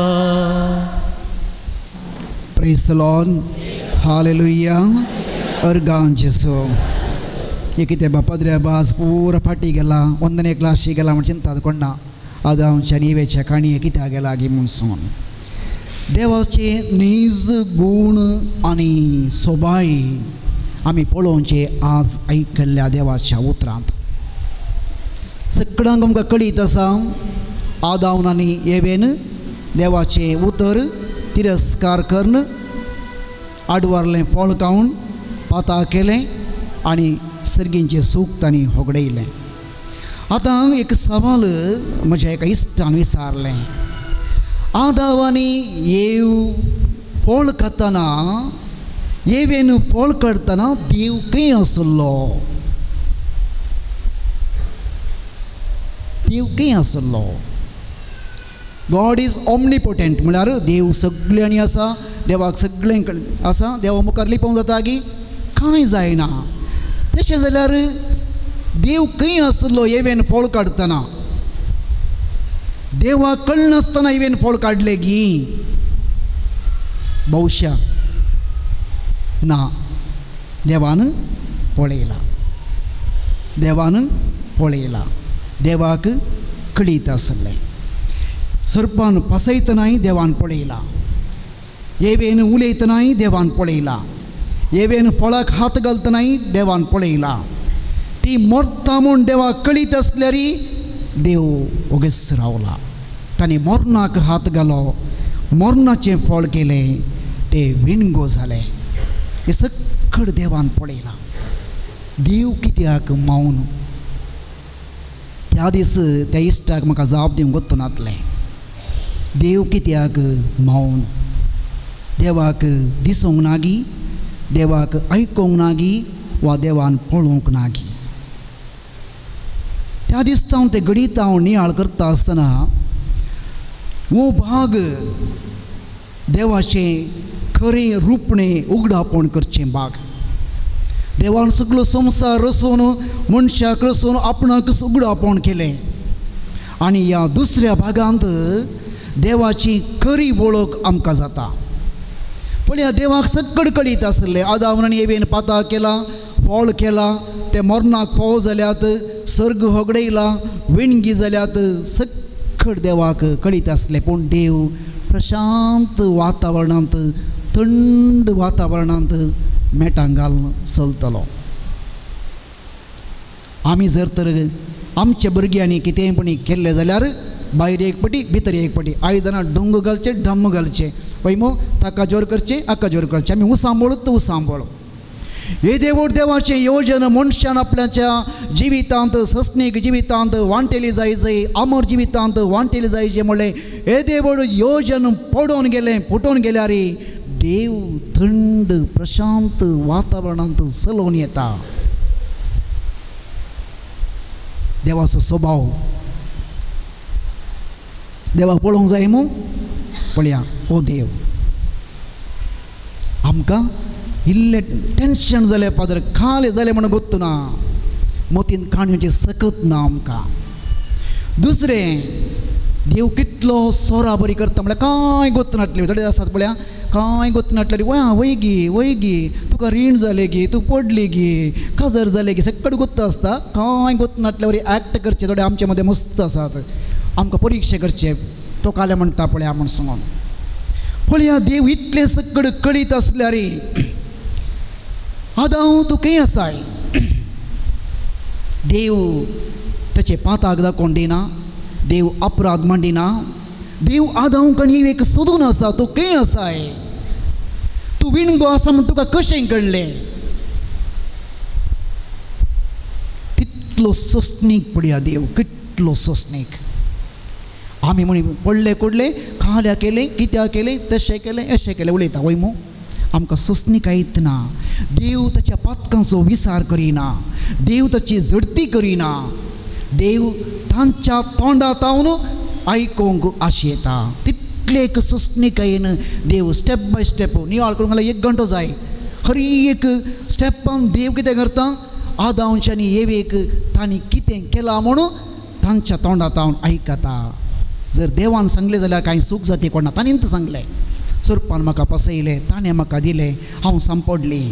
Praise the lord, hallelujah. अर्गां जेसो. हे कितें बापाद्र्या बाज पुरा फाटी गेला, वंदने क्लासी गेला म्हण चिंता कोणा. आदामच्या निवेच्या काणये कित्याक गेला गी म्हूण सांगून. देवाचे नीज गूण आनी सोबाय आमी पळोवचे आज आयकल्ल्या देवाच्या उतरांत. सगळ्यांक आमकां कळीत आसा, आदाम आनी एवेन देवाचे उतर तिरस्कार करून आडवारलें फळ खावन पाताळ केलें आनी सर्गींचें सूख तांणी होगडयलें. आतां एक सवाल म्हज्या एका इश्टान विचारलें, आदाम आनी येव फळ खातना एवेन फळ काडतना देव खंय आसलो? देव खंय आसलो? गॉड इज ऑमनिपोटेंट म्हळ्यार देव सगळ्यांनी आसा, देवाक सगळें आसा, देवा मुखार लिपोवंक जाता की कांय जायना. तशें जाल्यार देव खंय आसलो एवेन फळ काडतना? देवाक कळनासतना एवेन फळ काडले गी? भौशा ना, देवान पळयला. देवान पळयला. देवाक कळीत आसलें. सर्पान फसयतनाय देवान पळयला. एवेन उलयतनाय देवान पळयला. एवेन फळाक हात घालतनाय देवान पळयला. ती मरता म्हूण देवाक कळीत आसल्यार देव ओगेच रावला. ताणें मरणाक हात घालो, मरणाचें फळ केलें, तें विणगो जालें. हे सगळें देवान पळयलां. देव कित्याक मौन? त्या दीस त्या इश्टाक म्हाका जबाब दिवंक वचूं नासलें. देव कित्याक मौन? देवाक दिसूंक नागी, देवाक आयकूंक नागी, वा देवान पळोवंक नागी. त्या दिसा हांव ते घडीत हांव नियाळ करता आसतना वो भाग देवाचें खरें रुपणें उगडापण करचें भाग. देवान सगळो संवसार रचून मनशाक रचून आपणाकच उगडापण केलें. आनी ह्या दुसऱ्या भागांत देवाची खरी वळख आमकां जाता. पळया, देवाक सगळें कळीत आसलें. आदाम आनी एवेन पाताळ केला, फळ केला, ते मरणाक फावो जाल्यात, सर्ग होगडयला विणगी जाल्यात सकट देवाक कळीत आसलें. पूण देव प्रशांत वातावरणांत थंड वातावरणांत मेटांक घालून चलतलो. आमी जर तर आमच्या भुरग्यांनी कितेंय पण केल्लें जाल्यार भायर एक पटी भितर एक पटी, आयदनां डोंग घालचे ढम्म घालचे, पळय मो ताका जोर करचे हाका जोर करचे, आमी उसांबळूत उसांबळ. हे देवाचें योजन मनशान आपल्याच्या जिवितांत सस्नीक जिवितांत वांटेली जायचें, अमर जिवितांत वांटेली जायचें म्हणलें हे देवूळ योजन पडोवन गेलें फुटोवन गेल्यार देव थंड प्रशांत वातावरणांत चलोवन येता. देवाचो स्वभाव देवाक पळोवंक जाय मू पळया. ओ देव आमकां इल्लें टेन्शन जालें फादर खालें जालें म्हणून गोत्त ना, मोतीन काणयोचें सकत ना आमकां. दुसरें देव कितलो सोरा बरी करता म्हळ्यार कांय गोत्त नाटलें. थोडे आसात पळया कांय गोत्त नाटलें वय गी तुका रीण जालें गी, तूं पडली गी, काजर जालें गी, सकट गोत्त आसता. कांय गोत्त नाटले वरी एक्ट करचे थोडे आमचे मदें मस्त आसात. आमकां परिक्षा करचे तो काले म्हणटा पळया म्हण सांगून. पळया देव इतलें सकट कळीत आसल्यार आदांव तूं खंय आसाय. देव ताचे पाताक दाखोवन दिना, देव अपराध मांडिना, देव आदांव कणी एक सोदून आसा तूं खंय आसाय. तूं विणगो आसा म्हूण तुका कशें कळ्ळें. कितलो सोसणीक पळया देव, कितलो सोसणीक. आमी म्हणी पडले कोडले खाल्या केलें कित्याक केलें तशें केलें अशें केलें उलयता वय मू. आमकां सोसणीक येत ना. देव ताच्या पातकांचो विचार करिना, देव ताची झडती करिना. देव तांच्या तोंडांतावन आयकोंक आशेता. तितले एक सोसणीकायेन देव स्टेप बाय स्टेप नियाळ करूंक गेल्यार 1 घंटो जाय. हर एक स्टेपान देव कितें करता आदांच्यानी येवेक तांणी कितें केलां म्हणून तांच्या तोंडांतावन आयकता. जर देवान सांगलें जाल्यार कांय सूख जाती कोणा. ताणींत सांगलें सुरपान म्हाका पसयलें, ताणें म्हाका दिलें, हांव सांपडली.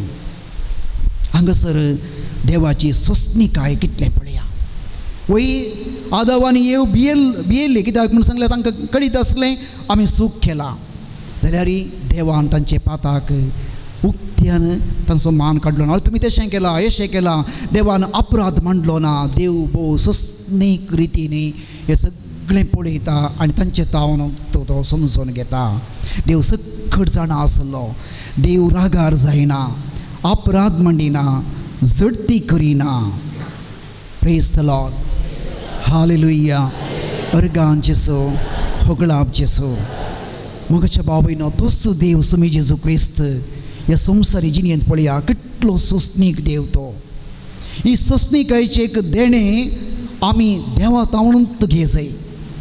हांगासर देवाची सोसणीकाय कितलें पळया. वय आदावानी येव भियेल्ली कित्याक म्हूण सांगलें तांकां कळीत आसलें आमी सूख केलां जाल्यार देवान तांचे पाताक उक्त्यान तांचो मान काडलो ना. तुमी तशें केलां अशें केलां. देवान अपराध मांडलो ना. देव भोव सोसणीक रितीनी हें सगळें पळयता आनी तांचे तावन तो समजून घेता. देव सकट जाणा आसलो. देव रागार जायना, अपराध मांडिना, झडती करिना. Praise the lord. हालेलुया. अर्गान जेसो होगळाप जेसो. मगाच्या बाबयनो तोच देव समी जेजू क्रिस्त ह्या संवसारी जिणेंत पळया कितलो सोसणीक देव तो. ही सोसणीकायेचें एक देणें आमी देवा तावणूच घे जाय.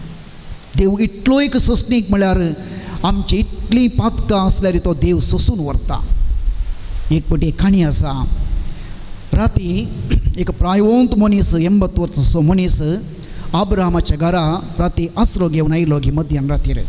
देव इतलो एक सोसणीक म्हळ्यार आमची इतली पातकां आसल्यार तो देव सोसून व्हरता. एक पटी काणी आसा. राती एक प्रायवंत मनीस 80 वर्साचो मनीस अब्राहमाच्या घरा राती आसरो घेवन आयलो की मध्यान रातीर.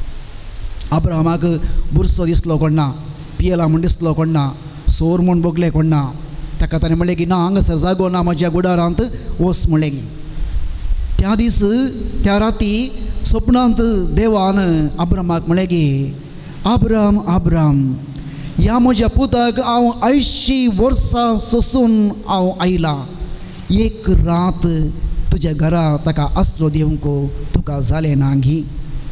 अब्राहमाक बुरसो दिसलो कोणना, पियेला म्हूण दिसलो कोणना, सोर म्हूण बगलें कोणना. ताका ताणें म्हणलें की ना हांगासर जागो ना म्हज्या गुडारांत वच म्हणलें की. त्या दीस त्या राती स्वप्नांत देवान अब्राहमाक म्हणलें की अब्राम अब्राम ह्या म्हज्या पुताक हांव 80 वर्सां सोसून हांव आयलां. एक रात तुज्या घरा ताका आसरो दिवंक तुका जालें ना घी.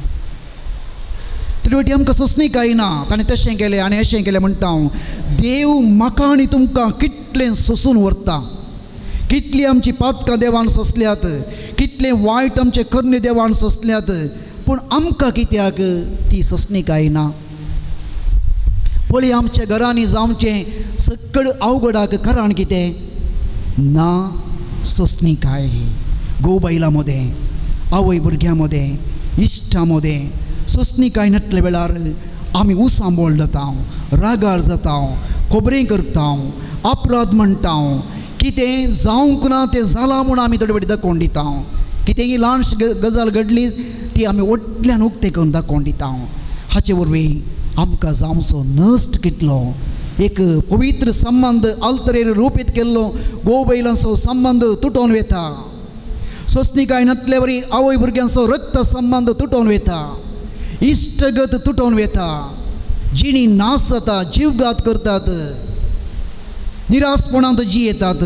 तरी आमकां सोसणीक आयना. ताणें तशें केलें आनी अशें केलें म्हणटा हांव. देव म्हाका आनी तुमकां कितलें सोसून व्हरता. कितलीं आमची पातकां देवान सोंसल्यात, कितलें वायट आमचे कर्णे देवान सोंसल्यात, पूण आमकां कित्याक ती सोसणीक आयना. पळय आमच्या घरांनी जावचें सकड अवघडाक कारण कितें ना सोसणीकाय. घोव बायलां मदें, आवय भुरग्यां मदें, इश्टां मदें सोसणीकाय नटले वेळार आमी उसांबोळ जाता, रागार जाता, खोबरें करता, अपराध म्हणटा, कितें जावंक ना तें जालां म्हूण आमी थोडे फावटी दाखोवन दिता. कितेंय ल्हानशी गजाल घडली ती आमी व्हडल्यान उक्तें करून दाखोवन दिता. हाचे वरवीं आमकां जावचो नश्ट कितलो एक पवित्र संबंध अल्तरेर रूपीत केल्लो गोबैलांचो संबंध तुटोवन वता. सोंसणीकाय नसलेवरी आवय भुरग्यांचो रक्त संबंध तुटोवन वता. इश्टगत तुटोवन वता. जिणी नास जाता, जीवघात करतात, निरासपणांत जियेतात.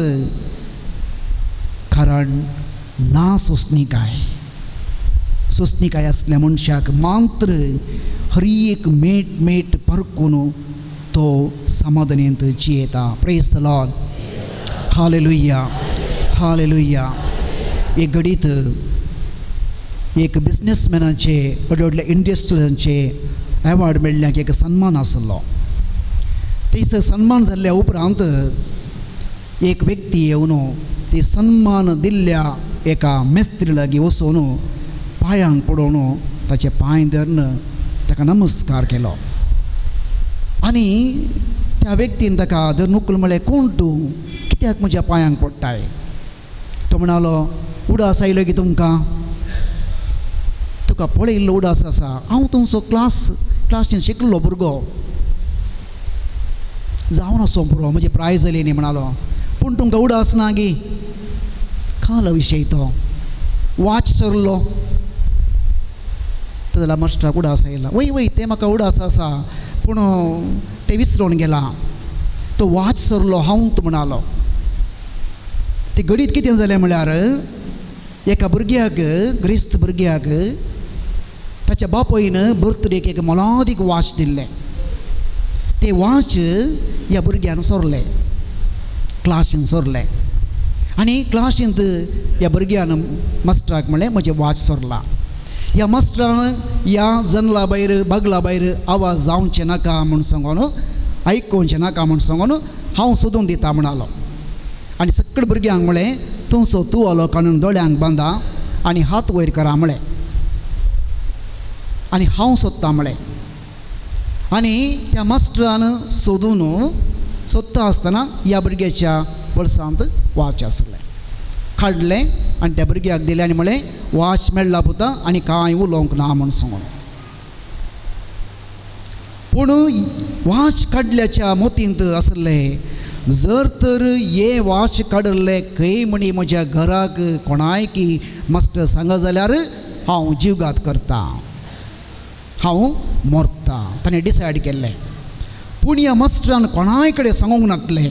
कारण ना सोंसणीकाय. सोंसणीकाय असल्या मनशाक मात्र हरी एक मेट परकून तो समाधानेंत जियेता. Praise the lord. Hallelujah, hallelujah. एक घडीत एक बिझनेसमॅनाचे व्हडले व्हडले इंडस्ट्रियलांचे अवॉर्ड मेळ्ळ्याक एक सन्मान आसलो. थंयसर सन्मान जाल्ल्या उपरांत एक व्यक्ती येवन ते सन्मान दिल्ल्या एका मेस्त्री लागीं वचून पांयांक पडोवन ताचे पांय धरून ताका नमस्कार केलो. आनी त्या व्यक्तीन ताका धरून उखल म्हणलें, कोण तूं, कित्याक म्हज्या पांयांक पडटाय? तो म्हणालो, उडास आयलो की तुमकां? तुका पळयल्लो उडास आसा. हांव तुमचो क्लासीन शिकलो भुरगो. जावन असो पुरो, म्हजी प्रायज जाली न्ही म्हणालो. पूण तुमकां उडास ना गी? खालो विशय तो. वाच सरलो. जाल्यार मास्टराक उडास आयला. वय वय तें म्हाका उडास आसा, पूण तें विसरून गेला. तो वाच सरलो हांव म्हणालो. ते घडीत कितें जालें म्हळ्यार एका भुरग्याक, क्रिस्त भुरग्याक ताच्या बापायन बर्थडेक एक मोलादीक वाच दिल्लें. ते वाच ह्या भुरग्यान सोरलें, क्लासीन सोरलें. आनी क्लासींत ह्या भुरग्यान मास्टराक म्हणलें, म्हजें वाच सोरला. ह्या मास्टरान ह्या जन्ला भायर बगला भायर आवाज जावचें नाका म्हूण सांगून, आयकोवचें नाका म्हूण सांगून हांव सोदून दिता म्हणालो. आनी सगळे भुरग्यांक म्हळें, तुमचो तुवालो काडून दोळ्यांक बांदा आनी हात वयर करा म्हळें. आनी हांव सोदता म्हळें. आनी त्या मास्टरान सोदता आसतना ह्या भुरग्याच्या बळसांत वाच आसलें. काडलें आनी त्या भुरग्याक दिलें आनी म्हळें, वाच मेळ्ळा पुता आनी कांय उलोवंक ना म्हूण सांगून. पूण वाच काडल्याच्या मोतींत आसलें, जर तर हे वाच काडले खंय म्हणी म्हज्या घराक कोणाय की मास्टर सांगा जाल्यार हांव जीवघात करता, हांव मरता. ताणें डिसायड केल्लें. पूण ह्या मास्टरान कोणाय कडेन सांगूंक नासलें.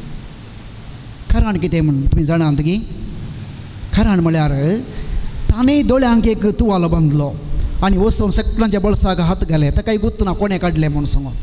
कारण कितें म्हण तुमी जाणात गी? कारण म्हळ्यार ताणें दोळ्यांक एक तुवालो बांदलो आनी वचून सगळ्यांच्या बळसाक हात घाले. ताकाय गुर्त ना कोणें काडलें म्हूण सांगून.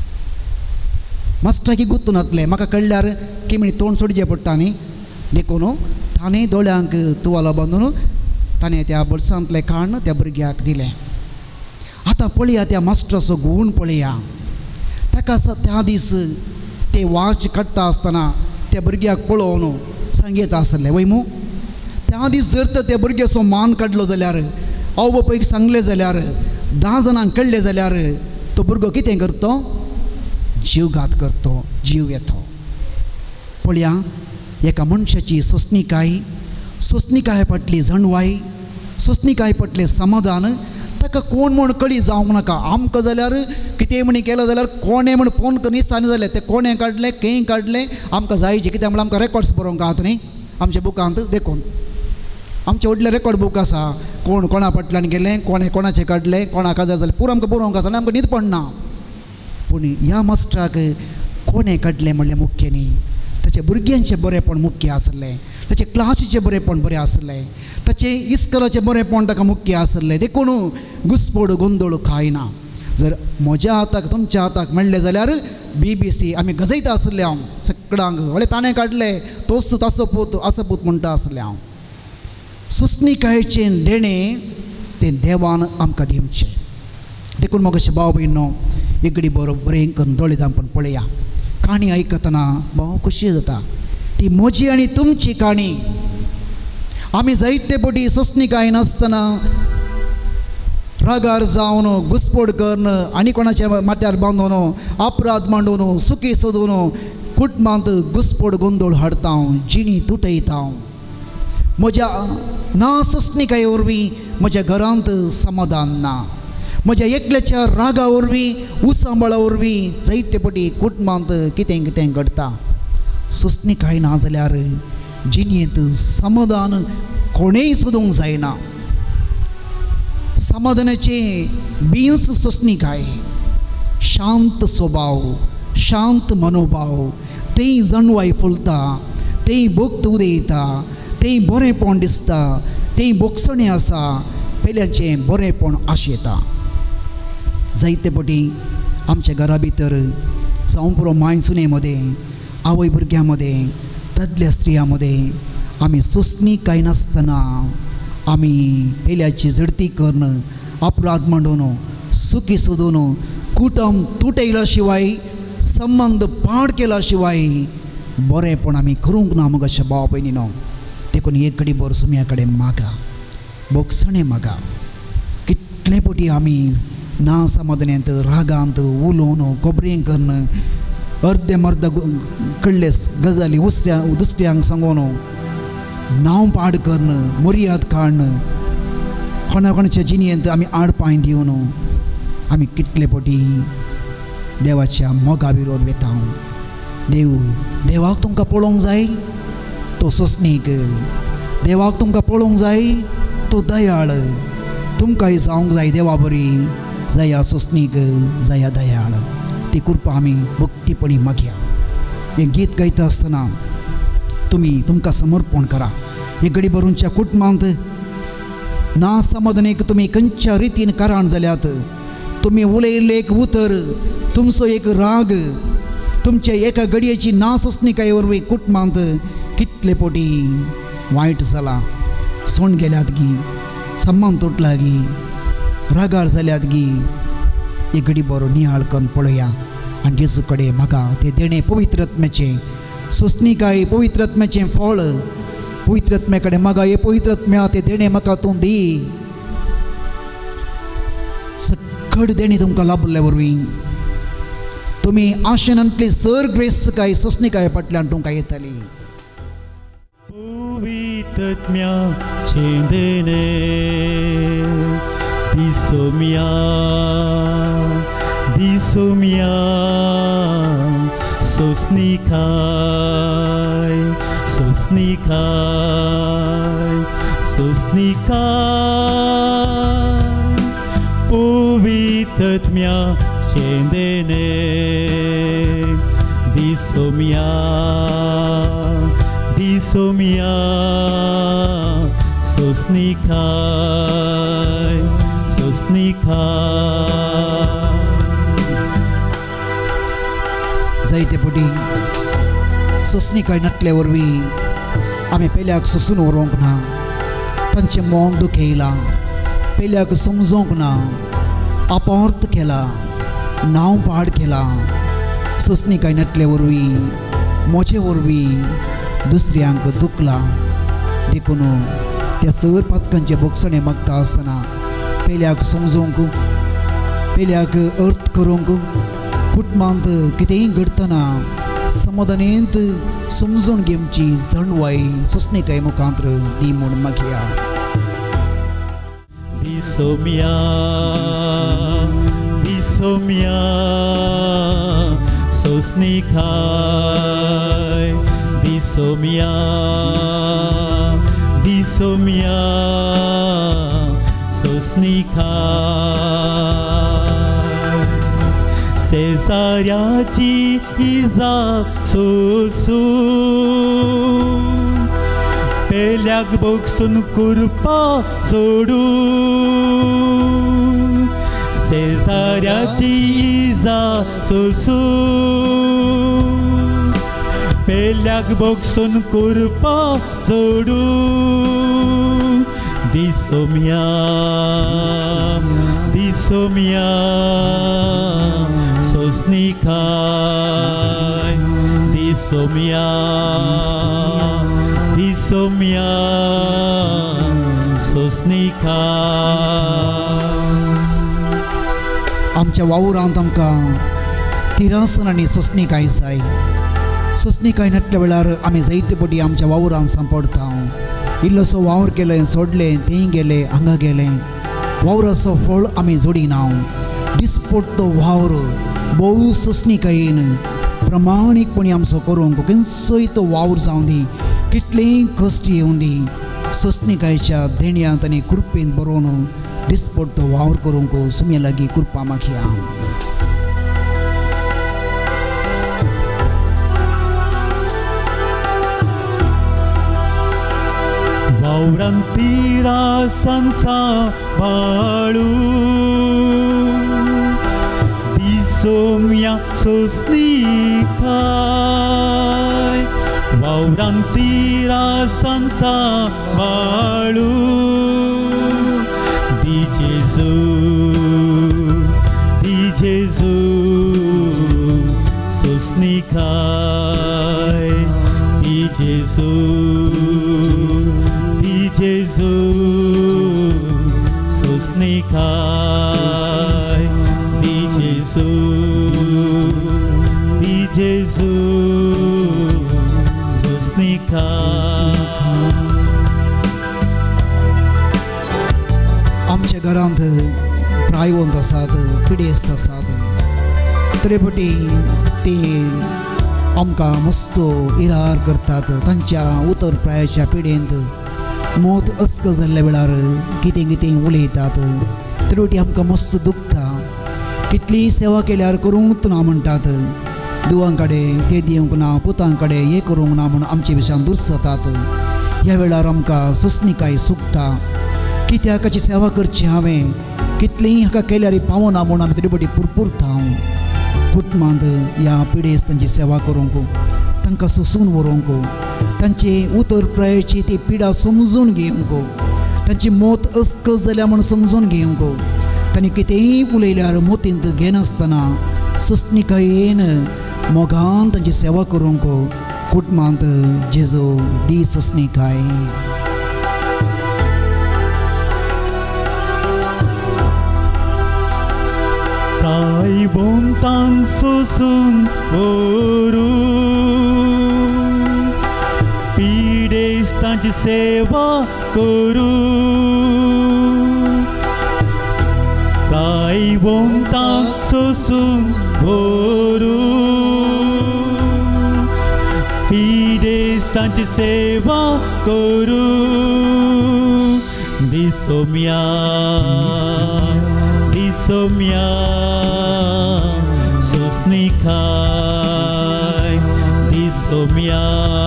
मास्टराकी गुर्त नासलें. म्हाका कळल्यार की म्हणी तोंड सोडचें पडटा न्ही, देखून ताणें दोळ्यांक तुवालो बांदून ताणें त्या बळसांतलें काडून त्या भुरग्याक दिलें. आतां पळया त्या मास्टराचो गूण पळया. ताका त्या दीस ते वाच काडटा आसतना त्या भुरग्याक पळोवन सांगीत आसलें, वय मू त्या दीस जर तर त्या भुरग्याचो मान काडलो जाल्यार, आवय बापायक सांगलें जाल्यार, 10 जाणांक कळ्ळें जाल्यार तो भुरगो कितें करतो? जीवघात करतो, जीव येतो. पळया एका मनशाची सोंसणीकाय फाटली जणवाय, सोंसणीकाय फाटलें समाधान ताका कोण म्हूण कळी जावंक नाका. आमकां जाल्यार कितें म्हणी केलं जाल्यार कोणें म्हूण फोन करून दिसताना जालें तें कोणें काडलें, खंय काडलें आमकां जायचें. कित्याक म्हळ्यार आमकां रेकॉर्ड्स बरोवंक आहात न्ही आमच्या बुकांत. देखून आमचे व्हडले रेकॉर्ड बूक आसा, कोण कोणा फाटल्यान गेलें, कोणें कोणाचें काडलें, कोणाक जाय जाल्यार पुरो आमकां बरोवंक आसा आनी आमकां न्हीद पडना. पूण ह्या मास्टराक कोणें काडलें म्हणलें मुख्य न्ही. ताच्या भुरग्यांचें बरेंपण मुख्य आसलें, ताचे क्लासीचें बरेंपण बरें आसलें, ताचें इस्कलाचें बरेंपण ताका मुख्य आसलें. देखून घुसपड गोंदळ खायना. जर म्हज्या हाताक तुमच्या हाताक मेळ्ळें जाल्यार BBC आमी गजयता आसले. हांव सगळ्यांक वळे ताणें काडलें तोच तासपूत आसपूत म्हणटा आसलें हांव. सोंसणीकायेचें देणें तें देवान आमकां दिवचें. देखून मोगाचें भाव भयणो एक घडी बरें करून दोळे धांपून पळया. काणी आयकतना भाव खुशी जाता. ती म्हजी आनी तुमची काणी. आमी जायते फावटी सोंसणीकाय नासतना रागार जावन घुसपड करून आनी कोणाच्या माथ्यार बांदून अपराध मांडून सुखी सोदून कुटुंबांत घुसपड गोंदळ हाडटा, जिणी तुटयता. म्हज्या ना सोंसणीकाये वरवीं म्हज्या घरांत समाधान ना. म्हज्या एकल्याच्या रागा वरवीं उसांबळा वरवीं जायते पटी कुटुंबांत कितें कितें घडटा. सोंसणीकाय ना जाल्यार जिणेंत समाधान कोणेय सोदूंक जायना. समाधानाचे बीन्स सोंसणीकाय, शांत स्वभाव, शांत मनोभाव, तेय जणवाय फुलता, तेय भोक्त उदेयता, तेय बरेंपण दिसता, तेय बोगसणें आसा, पेल्याचें बरेंपण आशेता. जायते पटी आमच्या घरा भितर जावं पुरो माय सुने मदें, आवय भुरग्यां मदें, दादल्या स्त्रियां मदें आमी सोंसणीकाय नासतना आमी पेल्याची झडती करून अपराध मांडून सुखी सोदून कुटुंब तुटयला शिवाय संबंध पाड केला शिवाय बरेंपण आमी करूंक ना. मग अशें भाव भयणीनो, देखून एक घडी भर सुम्या कडेन मागा, बोगसणें मागा. कितले पटी आमी ना समाधानांत रागांत उलोवन खोबरें करून अर्दे मर्द कडले गजाली दुसऱ्यांक सांगून नांव पाड करून मर्याद काडून कोणा कोणाच्या जिणेंत आमी आडपांय दिवन आमी कितले पटी देवाच्या मोगा विरोध वेता. देवाक तुमकां पळोवंक जाय तो सोंसणीक, देवाक तुमकां पळोवंक जाय तो दयाळ, तुमकांय जावंक जाय देवा बरी, जाया सोंसणीक, जाया दयाळ. ती कृपा आमी भक्तीपणी मागया. हें गीत गायता आसतना तुमकां समर्पण करा. एक घडी भरूनच्या कुटुंबांत ना समाधानीक तुमी खंयच्या रितीन कारण जाल्यात, तुमी उलयल्लें एक उतर, तुमचो एक राग, तुमच्या एका घडयेची ना सोंसणीकाय वरवीं कुटुंबांत कितले पटी वायट जाला. सोण गेल्यात गी, सम्मान तुटला गी, रागार जाल्यात गी. एक घडी बरो नियाळ करून पळोवया आनी जेजू कडेन म्हाका ते देणे पवित्रत्म्याचें सोंसणीकाय, पवित्रत्म्याचें फळ, पवित्रत्म्या कडेन म्हाका हे पवित्रत्म्या ते देणे म्हाका तूं दी. सकट देणी तुमकां लाभले वरवीं तुमी आशेनांतली सर ग्रेस्तकाय सोंसणीकाय फाटल्यान तुमकां येतली. पवित्रत्म्याचें देणे दिसोम्या दिसोम्या सोंसणीकाय सोंसणीकाय सोंसणीकाय पवित्रत्म्याचें देणे दिसोम्या दिसोम्या सोंसणीकाय सोंसणीकाय. जायते पटी सोंसणीकाय नाटले वरवीं आमी पेल्याक सोंसून व्हरूंक ना, तांचें मोग दुखयलां, पेल्याक समजोंक ना, अपॉर्थ केला, नांव पाड केला. सोंसणीकाय नाटले वरवीं म्हजे वरवीं दुसऱ्यांक दुखला. देखून त्या सर पातकांचे बोगसणें मागता आसतना पेल्याक समजोवंक, पेल्याक अर्थ करूंक, कुटुंबांत कितेंय घडतना समाधानांत समजून घेवची जणवाय सोंसणीकाय मुखांतर दी म्हूण मागया. दिसोम्या दिसोम्या सोंसणीकाय दिसोम्या दिसोम्या सोंसणीकाय. शेजाऱ्याची इजा सोसून पेल्याक बोगसून कुरपा सोडून, शेजाऱ्याची इजा सोसून पेल्याक बोगसून कुरपा सोडून. दिसोम्या दिसोम्या सोंसणीकाय दिसोम्या दिसोम्या सोंसणीकाय. आमच्या वावरांत आमकां तिरासन आनी सोंसणीकाय जाय. सोंसणीकाय नाटल्या वेळार आमी जायते पटी आमच्या वावरांत सांपडता. इल्लोसो वावर केलें, सोडलें, थंय गेलें, हांगा गेलें, वावराचो फळ आमी जोडिना दिसपट तो वावर भोव सस्निकायेन प्रमाणीकपणी आमचो करूंक खंयचोय तो वावर जावं दी कितलेंय कश्ट येवं दी सस्निकायेच्या देण्यांत आनी कृपेन बरोवन दिसपट तो वावर करूंक सुमया लागीं कृपा मागया. वावरांतीरा सांसाळू दिसोम्या सोसनिकाय वावरांतीरा सांसाळू दी जेजू सोसनिकाय दी जेजू सोसनिकाय दी जेजू सोसनिकाय. आमच्या घरांत प्रायवंत आसात पिडेस्त आसात तरी पटी ते आमकां मस्त इरार करतात तांच्या उतर प्रायाच्या पिडेंत मोत अस्क जाल्ल्या वेळार कितें कितें उलयतात तरी आमकां मस्त दुखता कितली सेवा केल्यार करूंक ना म्हणटात दुवां कडेन ते दिवंक ना पुतां कडेन हें करूंक ना म्हूण आमचे विशयान दुर्सतात. ह्या वेळार आमकां सस्निकाय सुकता कित्याक हाची सेवा करची हांवें कितलींय हाका केल्यार पावना म्हूण आमी तरी पटी पुरपुरता कुटुंबांत ह्या पिडेस्तांची सेवा करूंक तांकां सोसून व्हरूंक तांचे उतर प्रायाची ती पिडा समजून घेवंक तांची मोत अस्क जाल्या म्हूण समजून घेवंक तांणी कितेंय उलयल्यार मोतींत घेनासतना सस्निकायेन मोगान तांची सेवा करूंक कुटुंबांत जेजू दी सस्निकाय. प्रायवंतांक सोसून व्हरून पिडेस्तांची सेवा करूं प्रायवंतांक सोसून व्हरून पिडेस्तांची सेवा करूं दिसोम्या सोसनिकाय दिसोम्या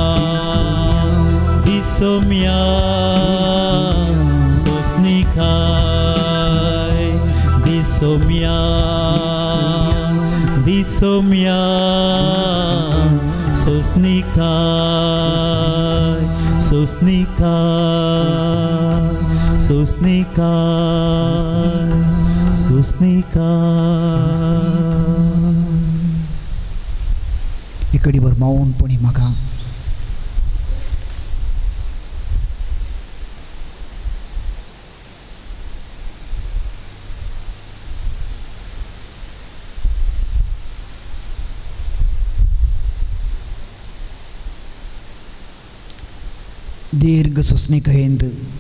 सोसनिकाय दिसोम्या सोसनिकाय इकडे वर मौनपणी मागा. दीर्घ सोसनिकायेंत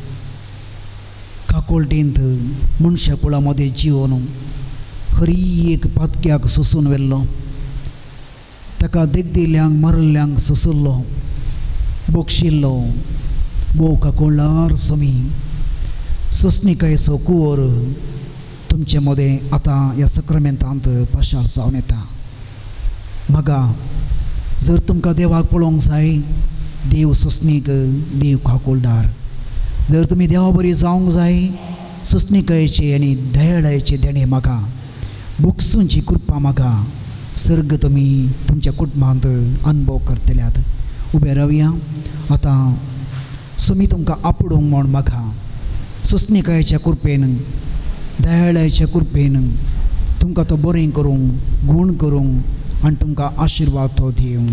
काकोळटेंत मनशा कुळामध्ये जिवन हरी एक पातक्याक सोसून व्हेल्लो ताका देगदिल्ल्यांक मारल्ल्यांक सोसल्लो बोगशिल्लो भोव काकोळ्ळार समी सोसनिकायेचो कुंवर तुमचे मदें आतां ह्या सक्रामेंतांत पाशार जावन येता. म्हाका जर तुमकां देवाक पळोवंक जाय देव सोसनीक देव काकोळदार जर तुमी देवा बरी जावंक जाय सोसनिकायेचे आनी दयाळायेचे देणे म्हाका बुक्सूंची कृपा म्हाका सर्ग तुमी तुमच्या कुटुंबांत अनुभव करतल्यात. उबे रावया आतां सुमी तुमकां आपडूंक म्हण म्हाका सोसनिकायेच्या कृपेन दयाळायेच्या कृपेन तुमकां तो बरें करूंक गूण करूंक आनी तुमकां आशिर्वाद तो दिवं.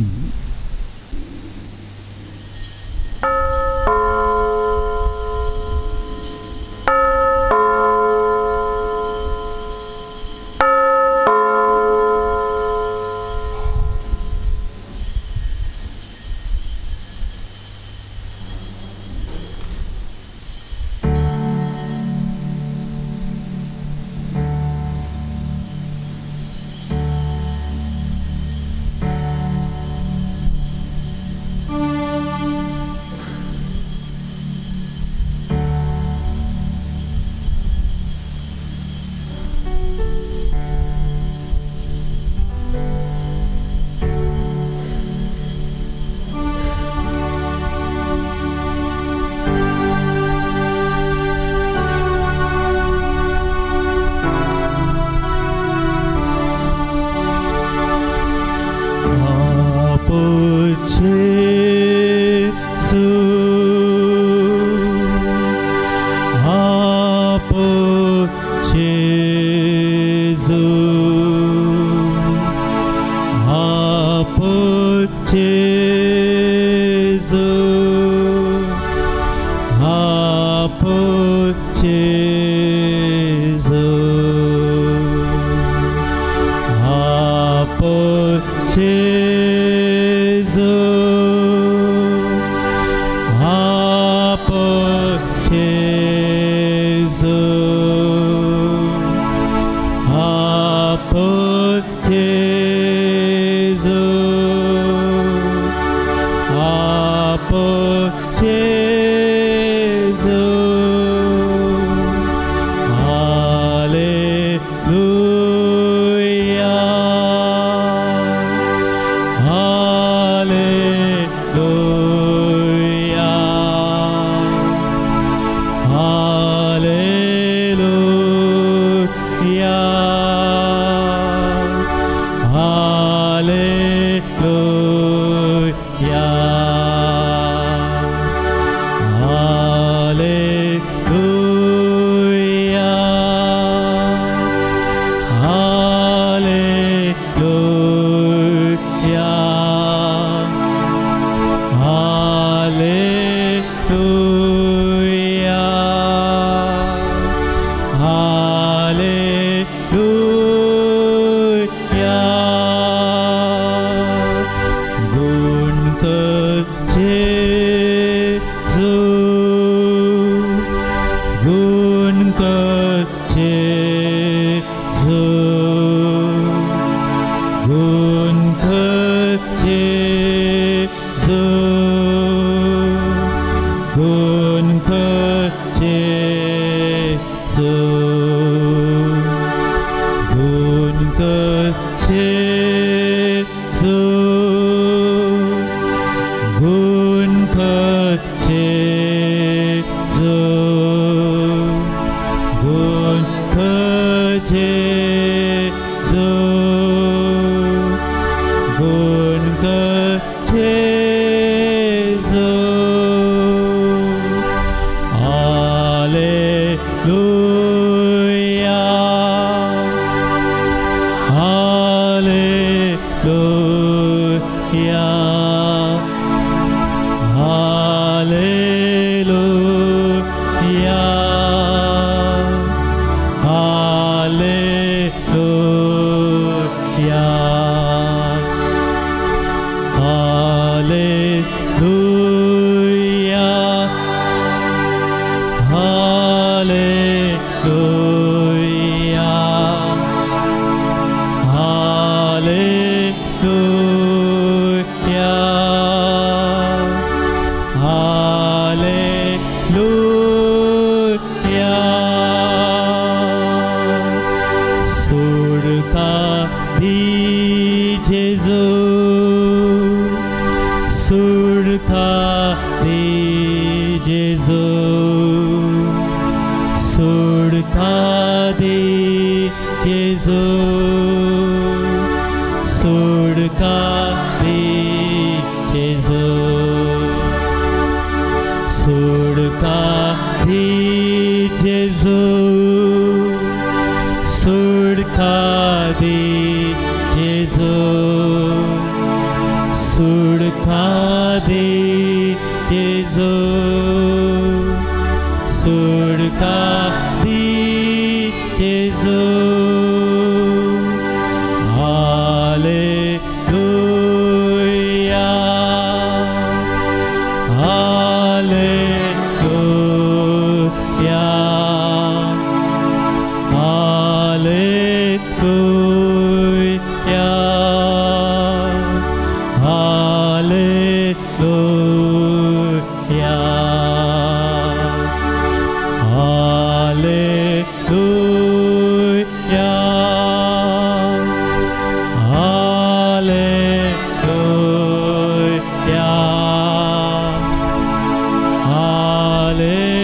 아버지 예수 아버지 예수 아버지 예수 아버지 예수 아버지 예수 아버지 예수 할렐루야 할렐루야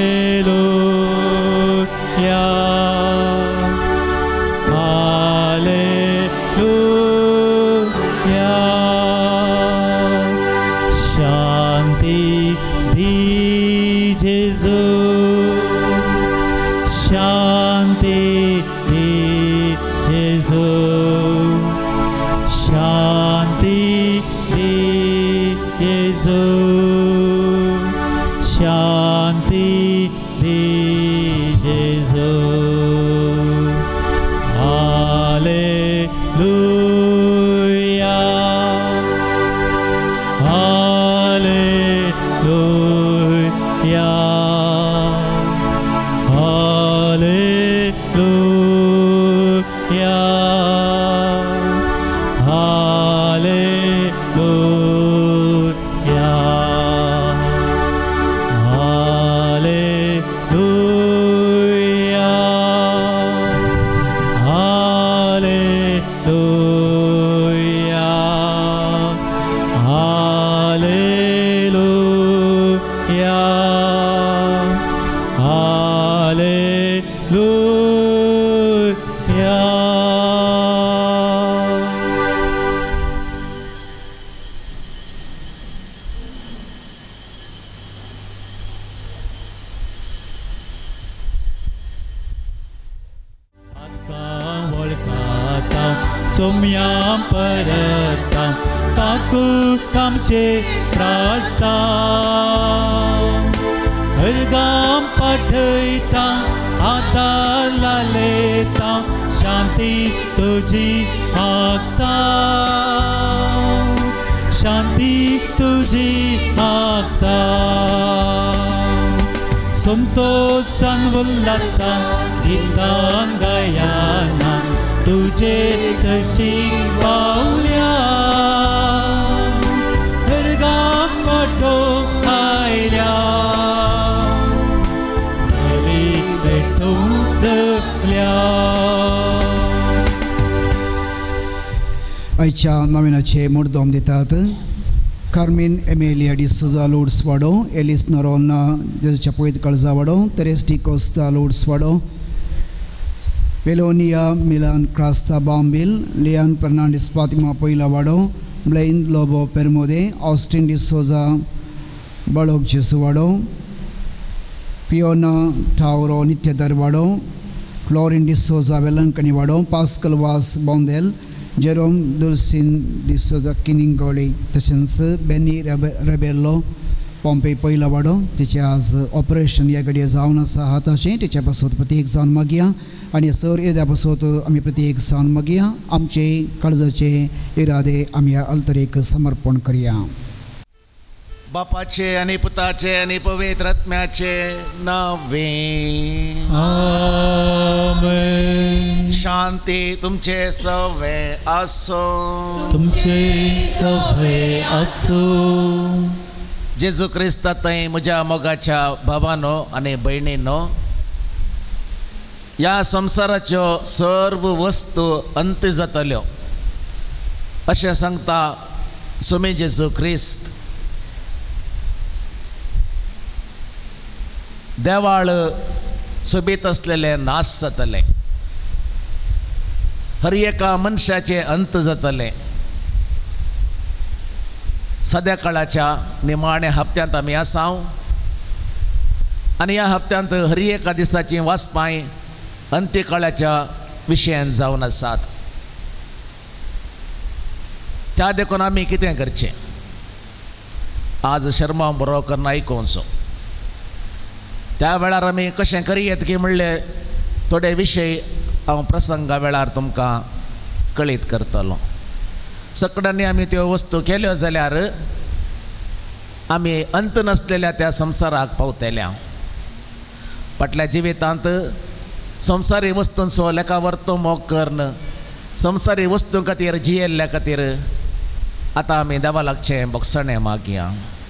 할렐루야 Somyam paratam takutam che prastam Hargam pathaitam atalaletam Shanti tuji akhtam Shanti tuji akhtam Santosan ullasam Gitang gayana तुझे सशील पावल्या हरगाम पटो आयल्या नवी भेटून जगल्या आयच्या नवीनाचे मुर्दोम दितात कार्मिन एमेलिया डिसोजा लोड्स वाडो एलिस नरोना जेजूच्या पयत काळजा Vaddo Teres Costa Lourdes Vaddo Melonia Milan Crasta Bombil, Leon Fernandez Fatima Poila Vado, Blaine Lobo Permode, Austin D'Souza Balog Jesuado, Fiona Tauro Nitya Darvado, Florin D'Souza Velancani Vado, Pascal Was Bondel, Jerome Dulcin D'Souza Kiningoli, Tashens, Benny Rebello, Pompey Poila Vado, तिचे आज operation या घडये जावन आसा हाताचें तिच्या पासत प्रत्येक जावन मागया आनी सर येद्या पासत आमी प्रत्येक जावन मागया आमचे काळजाचे इरादे आमी ह्या अल्तरेक समर्पण करया बापाचे आणि पुताचे आणि पवित्र आत्म्याचे नावे आमेन शांती तुमचे सवे असो तुमचे सवे असो जेजू क्रिस्तांतय म्हज्या मोगाच्या भावानो आनी भयणीनो ह्या संवसाराच्यो सर्व वस्तू अंत जातल्यो अशें सांगता स्वामी जेजू क्रिस्त देवाळ सोबीत असलेले नाश जातले हर एका मनशाचे अंत जातले सद्या काळाच्या निमाण्या हप्त्यांत आमी आसाव आनी ह्या हप्त्यांत हर एका दिसाची वाचपाय अंत्यकाळाच्या विशयान जावन आसात त्या देखून आमी कितें करचें आज शर्मा बरो करना आयकोवचो त्या वेळार आमी कशें करयेत की म्हणले थोडे विशय हांव प्रसंगा वेळार तुमकां कळीत करतलो सकडांनी आमी त्यो वस्तू केल्यो जाल्यार आमी अंत नासलेल्या त्या संवसाराक पावतल्या फाटल्या जिवितांत संवसारी वस्तूंचो लेखा वर्तो मोग करन संवसारी वस्तू खातीर जियेल्ल्या खातीर आतां आमी देवा लागचें बक्षणें मागया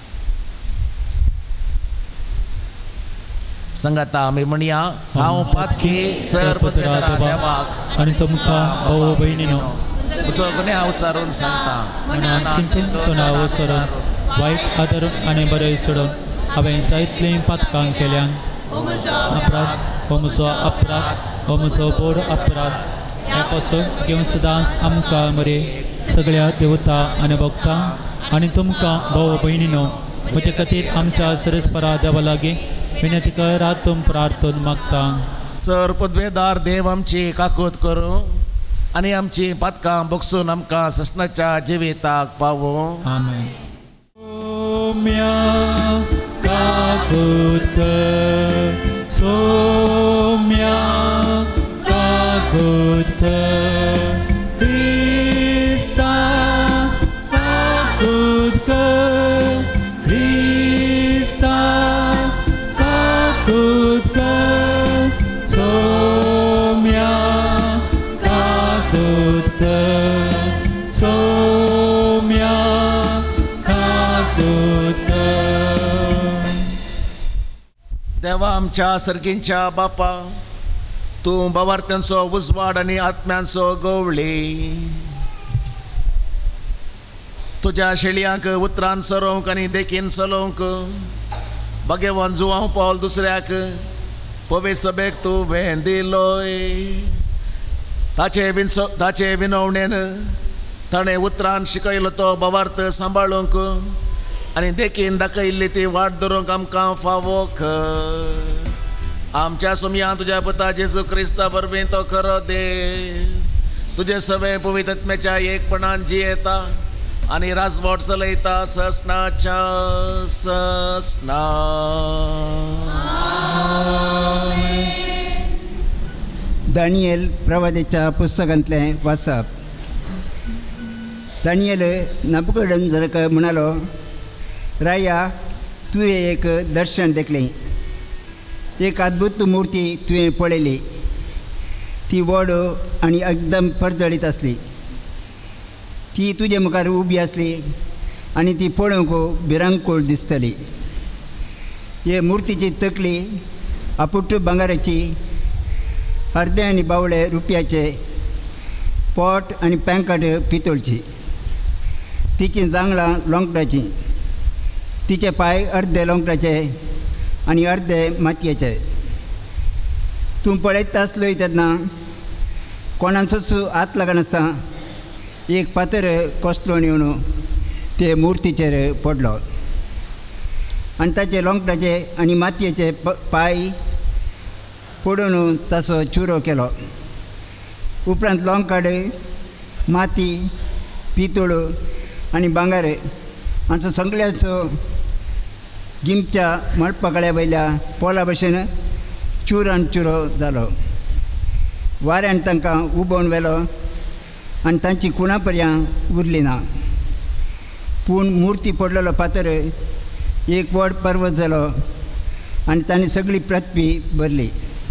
संगता आमी म्हणया हांव पातकी सर्वपिता देवाक आनी तुमकां भाव भयणीनो सगळें हांव उचारून सांगता मनांत चिंतून हांव सरून वायट आदरून आनी बरें सोडून हांवें जायतलीं पातकां केल्यान अपराध हो म्हजो अपराध हो म्हजो बोड अपराध ह्या पासून घेवन सदांच आमकां मरे सगळ्या देवता आनी भक्तां आनी तुमकां भाव भयणीनो म्हजे खातीर आमच्या सरस्परा देवा लागीं विनंती करात तुम प्रार्थना मागता सर पदवेदार देव आमची काकूत करूं आनी आमची पातकां बगसून आमकां ससनाच्या जिविताक पावो आमेन सोम्या काकूत सोम्या काकूत क्रिस्ता काकूत क्रिस्ता काकूत सोम्या काकूत आमच्या सर्गींच्या बापा, तूं बवार्थ्यांचो उजवाड आनी आत्म्यांचो गवळी. तुज्या शेळयांक उतरान सरोवंक आनी देखीन चलोवंक भगवान जुवांव पावल दुसऱ्याक पवे सभेक तुवें दिलोय. ताचे विनवणेन ताणें उतरान शिकयलो तो बवार्थ सांबाळूंक आनी देखीन दाखयल्ली ती वाट धरूंक आमकां फावो कर. आमच्या सुमया तुज्या पुता जेजू क्रिस्ता वरवीं तो खरो देव तुजे सवे पवित्र आत्म्याच्या एकपणान जियेता आनी राजवट चलयता ससनाच्या ससना. दानियेल प्रवादीच्या पुस्तकांतलें वाचप. दानियेल नबुकदनेझराक म्हणालो, राया तुवें एक दर्शन देखलें. एक अद्भुत मुर्ती तुवें पळयली. ती व्हड आनी एकदम परजळीत आसली. ती तुजे मुखार उबी आसली आनी ती पळोवंक भिरांकूळ दिसतली. हे मुर्तीची तकली आपुट्ट भांगाराची, अर्दे आनी बावळे रुपयाचे, पोट आनी पॅंकट पितळची. तिची जांगळां लोंकडाची. तिचे पांय अर्दे लोंकडाचे आनी अर्दे मातयेचे. तूं पळयता आसलोय तेन्ना कोणाचोच हात लागनासतना एक पातर कोसलोन येवन ते मुर्तीचेर पडलो आनी ताचे लोंकडाचे आनी मातयेचे पांय पडून ताचो चुरो केलो. उपरांत लोंकाड, माती, पितूळ आनी भांगार हांचो सगळ्याचो गिमच्या मळपाकळ्या वयल्या पोला भशेन चुरान चुरो जालो. वाऱ्यान तांकां उबोवन व्हेलो आनी तांची कुणा पर्यंत उरली ना. पूण मुर्ती पडलेलो फातर एक व्हड पर्वत जालो आनी तांणी सगळी पृथ्वी भरली.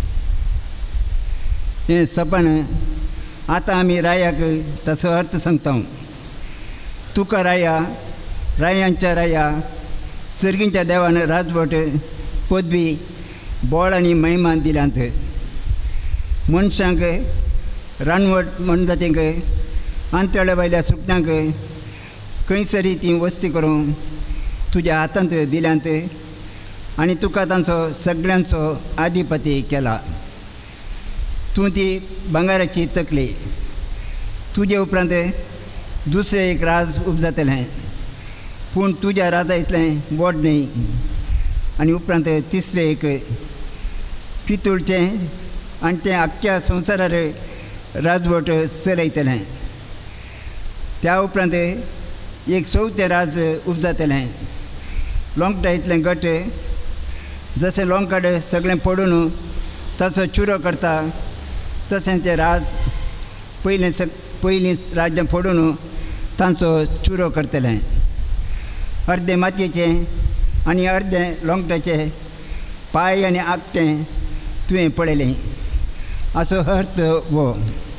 हें सपन आतां आमी रायाक ताचो अर्थ सांगता. तुका राया, रायांच्या राया, सर्गींच्या देवान राजवट, पदवी, बोळ आनी महिमान दिल्यांत. मनशांक, रानवट मनजातींक, अंतळे वयल्या सुकण्यांक खंयसरी ती वस्ती करूंक तुज्या हातांत दिल्यांत आनी तुका तांचो सगळ्यांचो आधिपती केला. तूं ती भांगाराची तकली. तुजे उपरांत दुसरें एक राज उपजातलें, पूण तुज्या राजा इतलें व्हड न्ही. आनी उपरांत तिसरें एक पितूळचें आनी तें आख्ख्या संवसारार राजवट चलयतलें. त्या उपरांत एक चवथें राज उपजातलें, लोंकडा इतलें घट. जशें लोंकाड सगळें पडून ताचो चुरो करता तशें तें राज पयलीं राज्य पडून तांचो चुरो करतलें. अर्दें मातयेचें आनी अर्दें लोंकडाचें पांय आनी आंगठें तुवें पळयलें. हाचो अर्थ हो.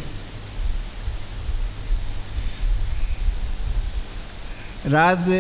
राज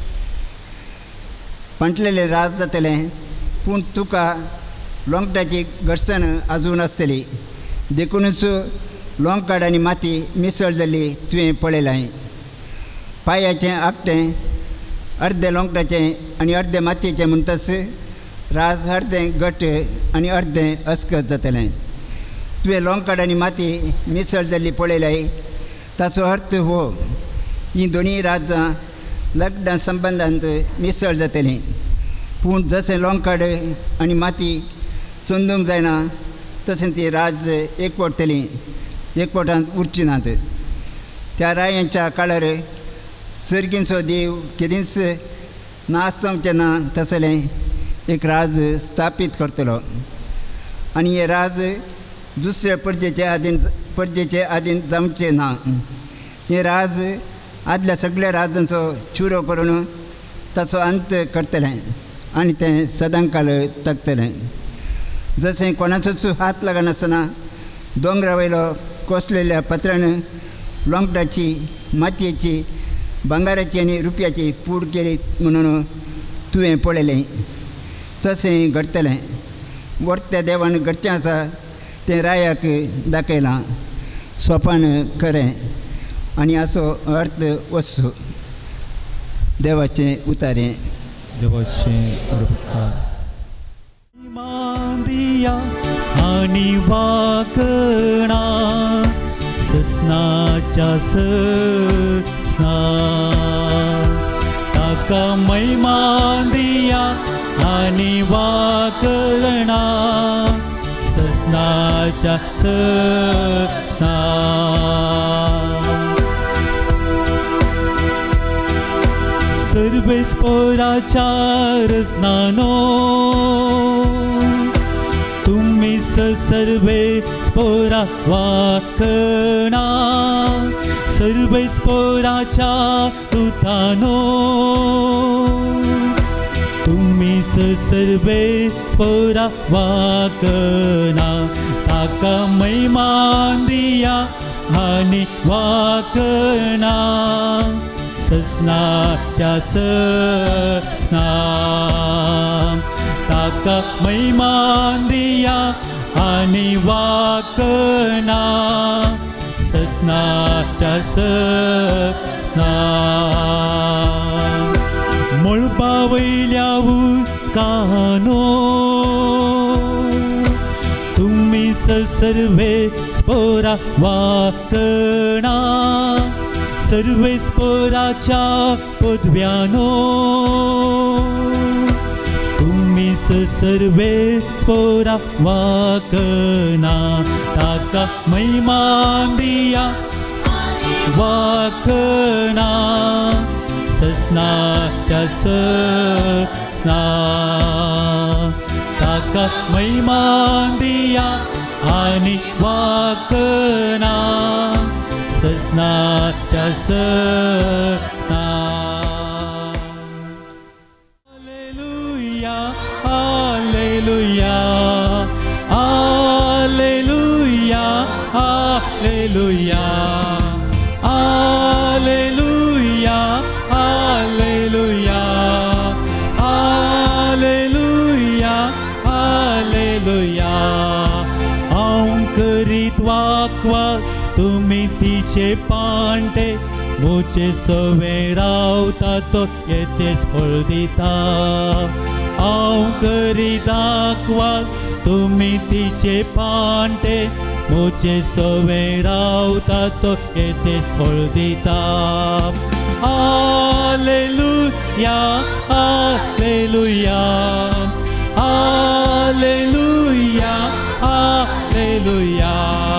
पंटलेलें राज जातलें, पूण तुका लोंकडाची घडसण आजून आसतली. देखूनच लोंकाड आनी माती मिसळ जाल्ली तुवें पळयलां. पांयाचें आंगठें अर्दें लोंकडाचें आनी अर्दें मातयेचें म्हणटच राज अर्दें घट आनी अर्दें अस्कत जातलें. तुवें लोंकाड आनी माती मिसळ जाल्ली पळयलाय. ताचो अर्थ हो, हीं दोनी राजां लग्न संबंदांत मिसळ जातलीं. पूण जशें लोंकाड आनी माती सोंदूंक जायना तशें ती राज एकवटतलीं, एकवटांत उरची नात. त्या रायांच्या काळार सर्गींचो देव केदींच नास जावचें ना तसलें एक राज स्थापीत करतलो. आनी हे राज दुसऱ्या परजेचे आदीन जावचें ना. हे राज आदल्या सगळ्या राजांचो चुरो करून ताचो अंत करतलें आनी तें सदांकाल तगतलें. जशें कोणाचोच हात लागनासतना दोंगरा वयलो कोसलेल्या पत्रान लोंकडाची, मातयेची, भांगाराची आनी रुपयाची पूड केली म्हणून तुवें पळयलें, तशें घडतलें. वर्त्या देवान घडचें आसा तें रायाक दाखयलां. सोपान खरें आनी हाचो अर्थ वस्तू. देवाचें उतारें. देवाचें उपकार. मांदिया आनी वाकणा ससनाच्या ससना ताका महिमा दिया आनी वाकणा ससनाच्या ससना. सर्वेस पोराच्या रसनानो तुम्ही सर्वे स्पोरा वाकणा सर्वे स्पोराच्या तुतानो तुम्ही सर्वे स्पोरा वाकणा ताका महिमा दिया आनी वाकणा ससनाच्या ससना ताका महिमा दिया आनी वाकणा ससनाच्या ससना. मुळपा वयल्या उदकानो तुम्ही सर्वे स्पोरा वाकणा सर्वे स्पोराच्या पदव्यानो तुम्ही सर्वे स्पोरा वाकणा ताका महिमा दिया वाकणा ससनाच्या ससना ताका महिमा दिया आनी वाकणा ससनाच्या ससना. Hallelujah hallelujah hallelujah hallelujah hallelujah hallelujah hallelujah hallelujah. हांव करीत वाकवाक तुम्ही तिचे पांटे मोचे सवे रावता तो येतेच फळ दिता. हांव करी दाखवाक तुम्ही तिचे पांटे मोचे सवे रावता तो येतेच फळ दिता. Hallelujah hallelujah hallelujah hallelujah.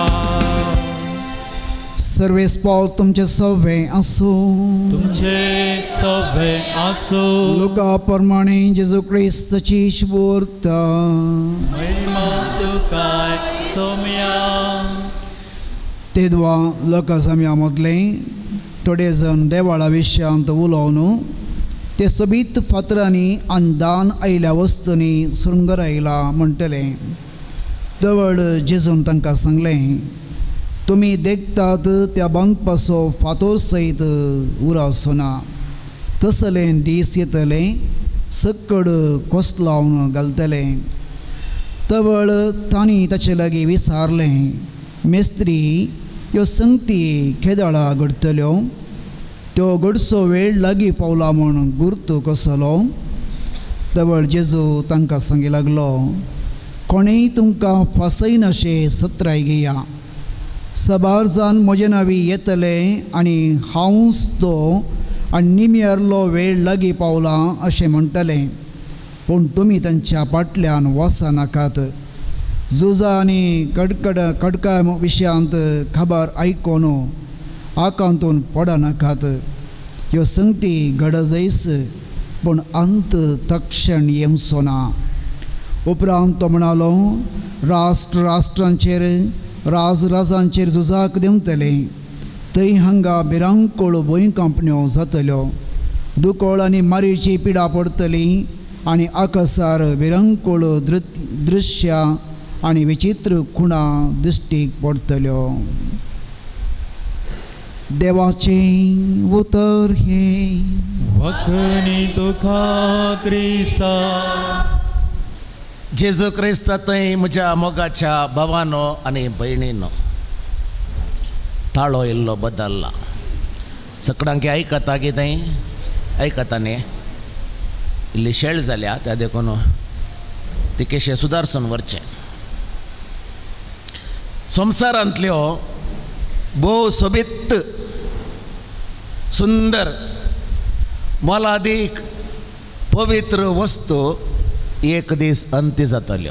सर्वेस पाव तुमचे सवे आसो. तुमचे सवे आसो. लोका प्रमाणे जेजू क्रिस्ताची शुभवार्त. महिमा तुकाय सोम्या. तेदवा लोका जम्या मदले थोडे जण देवाळा विशयांत उलोवन ते सोबीत फातरांनी आनी दान आयल्या वस्तूंनी सुंगर आयला म्हणटले. दवड जेजून तांकां सांगलें तुमी देखतात त्या बंक पासो फातोर सयत उरासना तसलें दीस येतले सक्कड कोस्त लावन घालतले. तवळ तांणी ताचे लागीं विचारलें मेस्त्री ह्यो संगती केदाळा घडतल्यो त्यो घडसो वेळ लागीं पावला म्हूण गुर्त कसलो. तवळ जेजू तांकां सांगी लागलो कोणेय तुमकां फासयन अशें सत्राय घेया. सबार जाण म्हजे नांवी येतले आनी हांवूच तो आनी निम्यारलो वेळ लागीं पावला अशें म्हणटलें पूण तुमी तांच्या फाटल्यान वसा नाकात. झुजा आनी कडका विशयांत खबर आयकून आकांतून पडा नाकात. ह्यो संगती घडजयस पूण अंत तक्षण येवचो ना. उपरांत तो म्हणालो राष्ट्रांचेर राजांचेर झुजाक देंवतले. थंय हांगा भिरांकूळ भूंयकांपण्यो जातल्यो. दुकोळ आनी मारीची पिडा पडटली आनी आकाशार भिरांकूळ दृश्य आनी विचित्र खुणा दिश्टीक पडटल्यो. देवाचें उतर हे. वखणी तुका क्रिस्ता. जेजू क्रिस्तांतय म्हज्या मोगाच्या भावानो आनी भयणीनो, ताळो इल्लो बदलला. सगळ्यांक आयकता कितें आयकता न्ही, इल्ली शेळ जाल्या, त्या देखून ती कशें सुदारसून व्हरचें. संवसारांतल्यो भोव सोबीत सुंदर मोलादीक पवित्र वस्तू एक दीस अंती जातल्यो.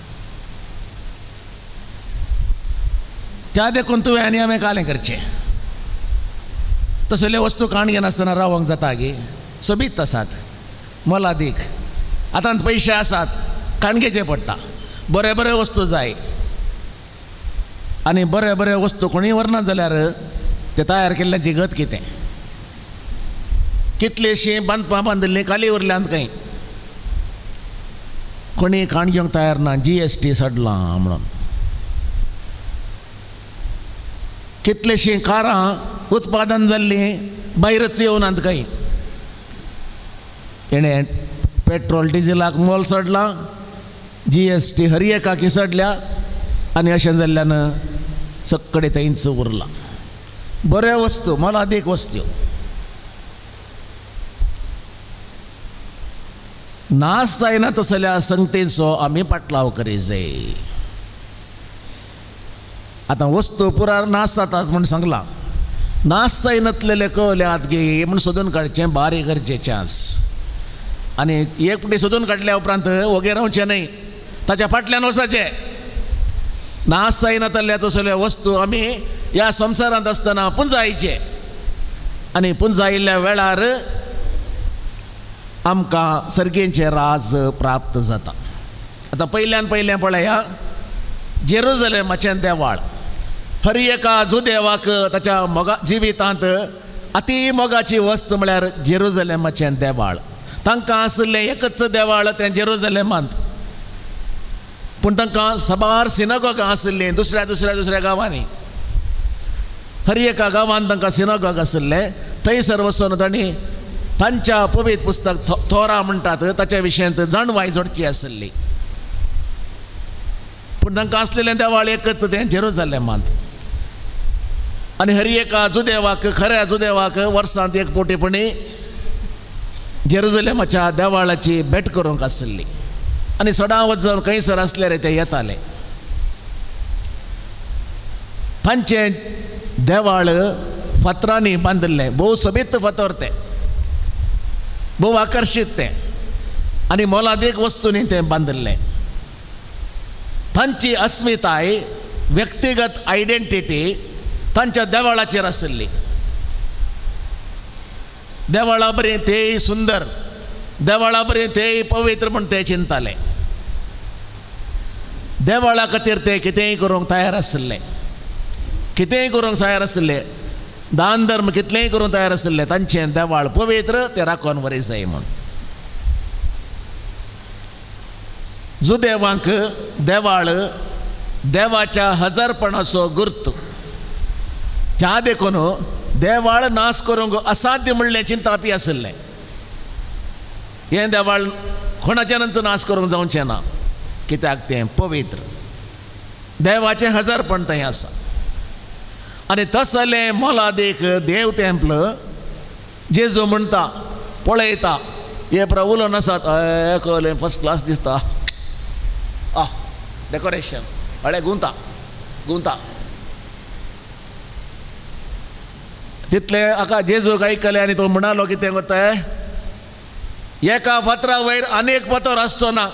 त्या देखून तुवें आनी हांवें कालें करचें. तसल्यो वस्तू काणगे नासतना रावंक जाता गे, सोबीत आसात, मोलादीक. आतां पयशे आसात, काणगेचे पडटा. बरे बरे वस्तू जाय, आनी बरे बरे वस्तू कोणी व्हरना जाल्यार ते तयार केल्ल्याची गत कितें. कितलीशीं बांदपां बांदिल्लीं खाली उरल्यांत खंय, कोणी काणग्योंक तयार ना. GST सडलां म्हणून. कितलीशीं कारां उत्पादन जाल्लीं भायरच येवनात खंय. हेणें पेट्रोल डिझेलाक मोल सडलां, GST हर एकाकी सडल्या, आनी अशें जाल्ल्यान सक्कडे थंयच उरलां. बऱ्यो वस्तू, मोलादीक वस्तू नाश जायना तसल्या संगतीचो आमी पाटलाव करी जाय. आतां वस्तू पुरा नाश जातात म्हूण सांगलां, नाश जायनातलेले कळल्यात गे म्हूण सोदून काडचें बारीक गरजेचें आस. आनी एक फावटी सोदून काडल्या उपरांत वगे रावचें न्हय, ताच्या फाटल्यान वचचें. नाश जायनातल्या तसल्यो वस्तू आमी ह्या संवसारांत आसतना पुंजायचे, आनी पुंजायिल्ल्या वेळार आमकां सर्गेचें राज प्राप्त जाता. आतां पयल्यान पयलें पळया, जेरुजलेमाचें देवाळ. हर एका जुदेवाक ताच्या मोगा जिवितांत अति मोगाची वस्त म्हळ्यार जेरुजलेमाचें देवाळ. तांकां आसलें एकच देवाळ तें जेरुजलेमांत, पूण तांकां सबार सिनगोगा आसलीं दुसऱ्या दुसऱ्या दुसऱ्या गांवांनी. हर एका गांवांत तांकां सिनगोग आसले. थंयसर वचून तांणी तांच्या पवित्र पुस्तक थोरा म्हणटात ताच्या विशयांत जाणवाय जोडची आसली. पूण तांकां आसलेलें देवाळ एकच तें जेरुजलेमांत. आनी हर एका जुदेवाक, खऱ्या जुदेवाक वर्सांत एक पोटीपणी जेरुजलेमाच्या देवाळाची भेट करूंक आसली. आनी सदां वचून खंयसर आसल्यार ते येताले. तांचें देवाळ फातरांनी बांदिल्लें, भोव सोबीत फातर तें, भोव आकर्शीत तें, आनी मोलादीक वस्तूंनी तें बांदिल्लें. तांची अस्मिताय, व्यक्तिगत आयडेंटिटी तांच्या देवाळाचेर आसली. देवाळा बरें तेय सुंदर, देवाळा बरें तेय पवित्र म्हूण ते चिंताले. देवाळा खातीर ते कितेंय करूंक तयार आसले, कितेंय करूंक तयार आसले, दान धर्म कितलेंय करूंक तयार आसले. तांचें देवाळ पवित्र, तें राखून वरी जाय म्हूण. जुदेवांक देवाळ देवाच्या हजरपणाचो गुर्त. त्या देखून देवाळ नाश करूंक असाध्य म्हणलें चिंतापी आसलें. हें देवाळ कोणाच्यानच नाश करूंक जावचें ना, कित्याक तें पवित्र, देवाचें हजरपण थंय आसा. आनी तसलें मोलादीक देव टेंपल जेजू म्हणटा, पळयता, हे उलोवन आसात, कळलें, फर्स्ट क्लास दिसता. डेकोरेशन हळे गुंता गुंता तितले हाका जेजूक आयकलें आनी तो म्हणालो कितें कोताय, एका फातरा वयर आनीक फातर आसचो ना,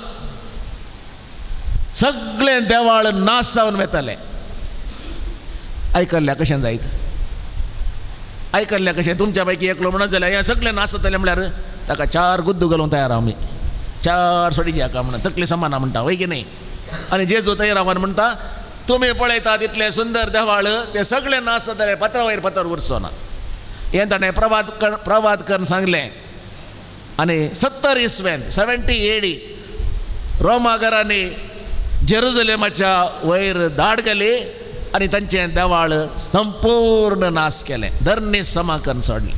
सगळें देवाळ नाश जावन वेतालें. आयकल्ल्या कशें जायत, आयकल्ल्या कशें. तुमच्या पैकी एकलो म्हणत जाल्यार हें सगळें नाश जातलें म्हळ्यार ताका 4 गुद्दू घालूंक तयार आमी, 4 सोडी हाका म्हणून तकली समाना म्हणटा, वय की न्ही. आनी जेजू थंय रावन म्हणटा, तुमी पळयतात इतलें सुंदर देवाळ, तें सगळें नाश जातलें, फातरा वयर फातर उरचो ना. हें ताणें प्रवाद करून सांगलें. आनी 70 इसवेंत 70 AD रोमागरांनी जेरुजलेमाच्या वयर धाड केली आनी तांचें देवाळ संपूर्ण नाश केलें, धर्नी समा करून सोडलें.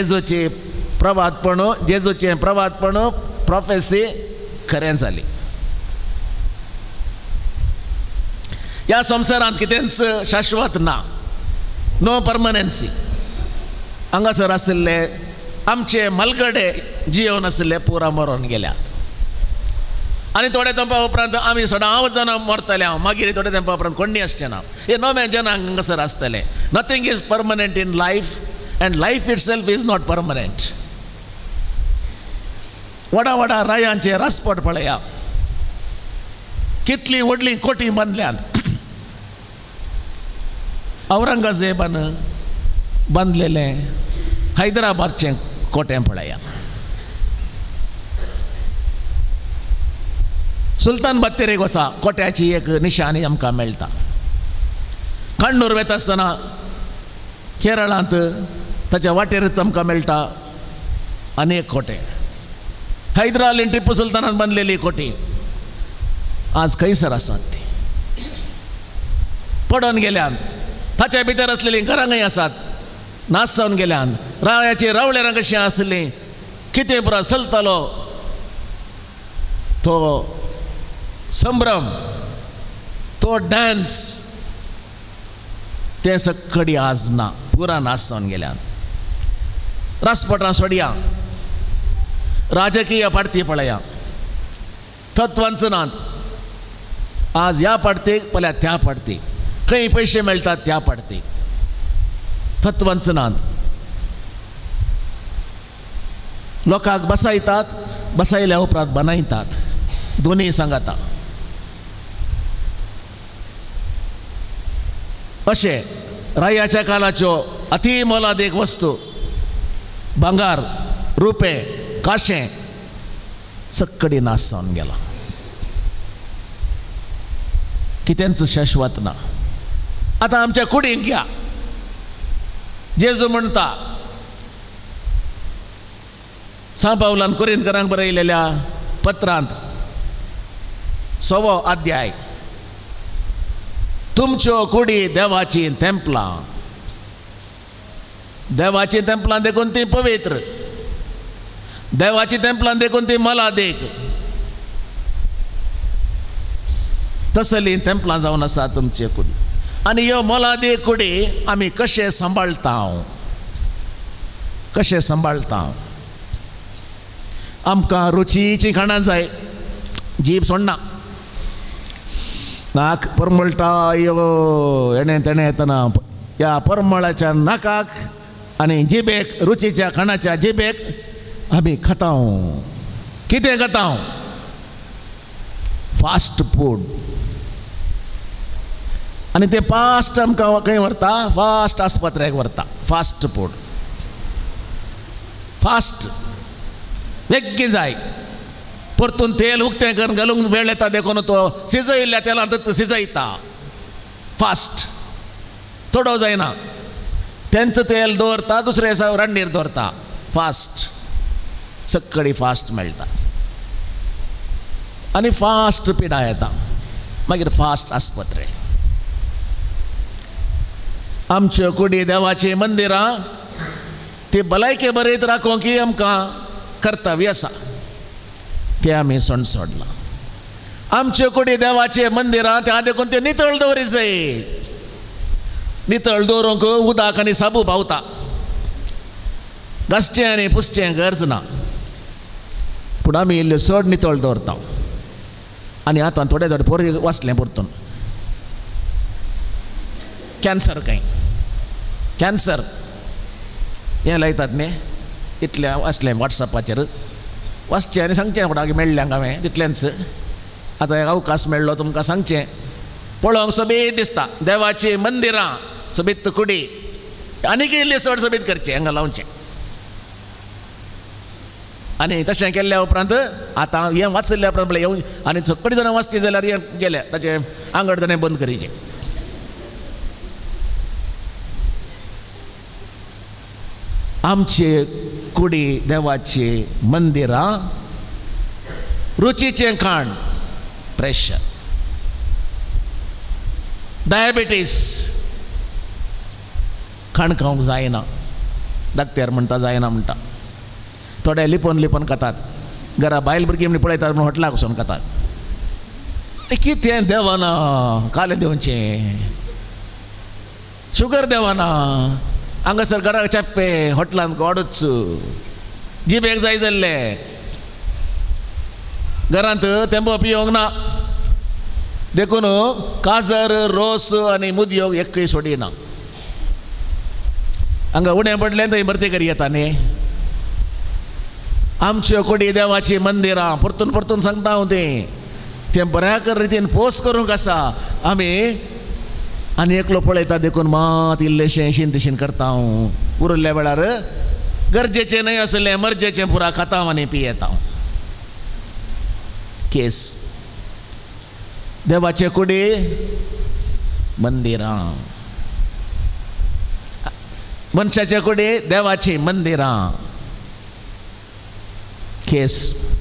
जेजूचें प्रवादपण प्रोफेसी खरें जाली. ह्या संवसारांत कितेंच शाश्वत ना, नो परमनन्सी. हांगासर आशिल्ले आमचे मलगडे जियोन आशिल्ले पुरा मरून गेल्यात. आनी थोडे तेंपा उपरांत आमी सदांच जाणां मरतले. हांव मागीर थोडे तेंपा उपरांत कोणी आसचें ना. हे नवे जनांक हांगासर आसतले. Nothing is permanent in life and life itself is not permanent. व्हडा व्हडा रायांचे रासपट पळया, कितली व्हडली कोटी बांदल्यात. औरंगजेबान बांदलेलें हैदराबादचें कोटें पळया. सुलतान बत्तेरेक वचा, कोट्याची एक निशाणी आमकां मेळटा. कण्णूर वता आसतना केरळांत ताच्या वाटेरच आमकां मेळटा अनेक कोटे. हैदराबाद टिप्पू सुलतानान बांदलेली कोटी आज खंयसर आसात ती, पडोन गेल्यात. ताच्या भितर आसलेली घरांय आसात, नाश जावन गेल्यात. रायाची रावळेरां कशीं आसलीं, कितें पुरो चलतालो तो संभ्रम, तो डान्स, ते सकडी आज ना, पुरा नाश जावन गेल्यात. रासपटां सोडया, राजकीय पार्टी पळया, तत्वांच नात. आज ह्या पार्टीक पळया त्या पार्टीक, खंय पयशे मेळटात त्या पार्टीक, तत्वांच नात. लोकांक बसयतात, बसयल्या उपरांत बनयतात, दोनी सांगाता. अशे रायाच्या काळाच्यो अति मोलादीक वस्तू, भांगार, रुपे, काशें सकडी नाश जावन गेला. कितेंच शाश्वत ना. आतां आमच्या कुडींक घ्या, जेजू म्हणटा सा पावलान कुरिंथकरांक बरयलेल्या पत्रांत 6वो अध्याय, तुमच्यो कुडी देवाची तेंपलां. देवाची तेंपलां देखून ती पवित्र, देवाची तेंपलां देखून ती मोलादीक. तसली तेंपलां जावन आसा तुमचे कुडी. आनी ह्यो मोलादीक कुडी आमी कशे सांबाळटा, कशे सांबाळटा. आमकां रुचीची खाणां जाय, जीब सोडना. नाक परमळटा, हेणे तेणे येतना ह्या परमळाच्या नाकाक आनी जिबेक, रुचीच्या खाणाच्या जिबेक आमी खाता. कितें खाता? Fast food. आनी ते फास्ट आमकां खंय व्हरता? फास्ट आस्पत्र्याक व्हरता. फास्ट फूड, फास्ट, बेग्गीन जाय. परतून तेल उक्तें करून घालूंक वेळ येता देखून तो शिजयल्ल्या तेलांत शिजयता. फास्ट, थोडो जायना. तेंच तेल दवरता, दुसरे दिसा रांडणीर दवरता. फास्ट, सक्कळी फास्ट मेळटा. आनी फास्ट पिडा येता, मागीर फास्ट आस्पत्रे. आमच्यो कुडी देवाची मंदिरां, ती भलायकी बरयत राखोवंक ही आमकां कर्तव्य आसा, ते आमी सोडलां. आमच्यो कुडी देवाचे मंदिरां, त्या देखून ते नितळ दवरी जाय. नितळ दवरूंक उदक आनी साबू पावता, घासचें आनी पुसचें गरज ना. पूण आमी इल्ल्यो चड नितळ दवरता. आनी आतां थोडे थोडे पोरी वाचलें परतून कॅन्सर, खंय कॅन्सर हें लायतात न्ही. इतलें वाचलें वॉट्सॅपाचेर, वाचचें आनी सांगचें फुडाक मेळ्ळ्यांक हांवें तितलेंच. आतां एक अवकाश मेळ्ळो तुमकां सांगचें. पळोवंक सोबीत दिसता देवाची मंदिरां, सोबीत कुडी, आनीक इल्ली चड सोबीत करचें, हांगा लावचें. आनी तशें केल्ल्या उपरांत आतां हें वाचल्या उपरांत म्हळ्यार येवन आनी सकडी जाणां वाचती जाल्यार हें गेलें, ताचें आंगड ताणें बंद करीचें. आमचे कुडी देवाची मंदिरां, रुचीचें खाण, प्रेशर, डायबिटीस, खाण खावंक जायना. दाक्तेर म्हणटा जायना म्हणटा. थोडे लिपोन लिपोन खातात. घरा बायल भुरगीं म्हण पळयतात म्हूण हॉटेलाक वचून खातात. कितें देवाना काले देवचे शुगर देवाना हांगासर घराक चेप्पे हॉटेलांत गोडूच जिबेक जाय जाल्ले घरांत तेंबो पियोंक ना देखून काजर रोस आनी मुदयो एकय सोडिना हांगा उणें पडलें थंय भरती करी येता न्ही आमच्यो कुडी देवाची मंदिरां परतून परतून सांगता हांव तें बऱ्या रितीन पोस करूंक आसा आमी आनी एकलो पळयता देखून मात इल्लेशें शिंतशीन करता हांव उरिल्ल्या वेळार गरजेचें न्हय आसलें मर्जेचें पुरा खाता आनी पियेता केस देवाचे कुडी मंदिरां मनशाचे कुडी देवाची मंदिरां केस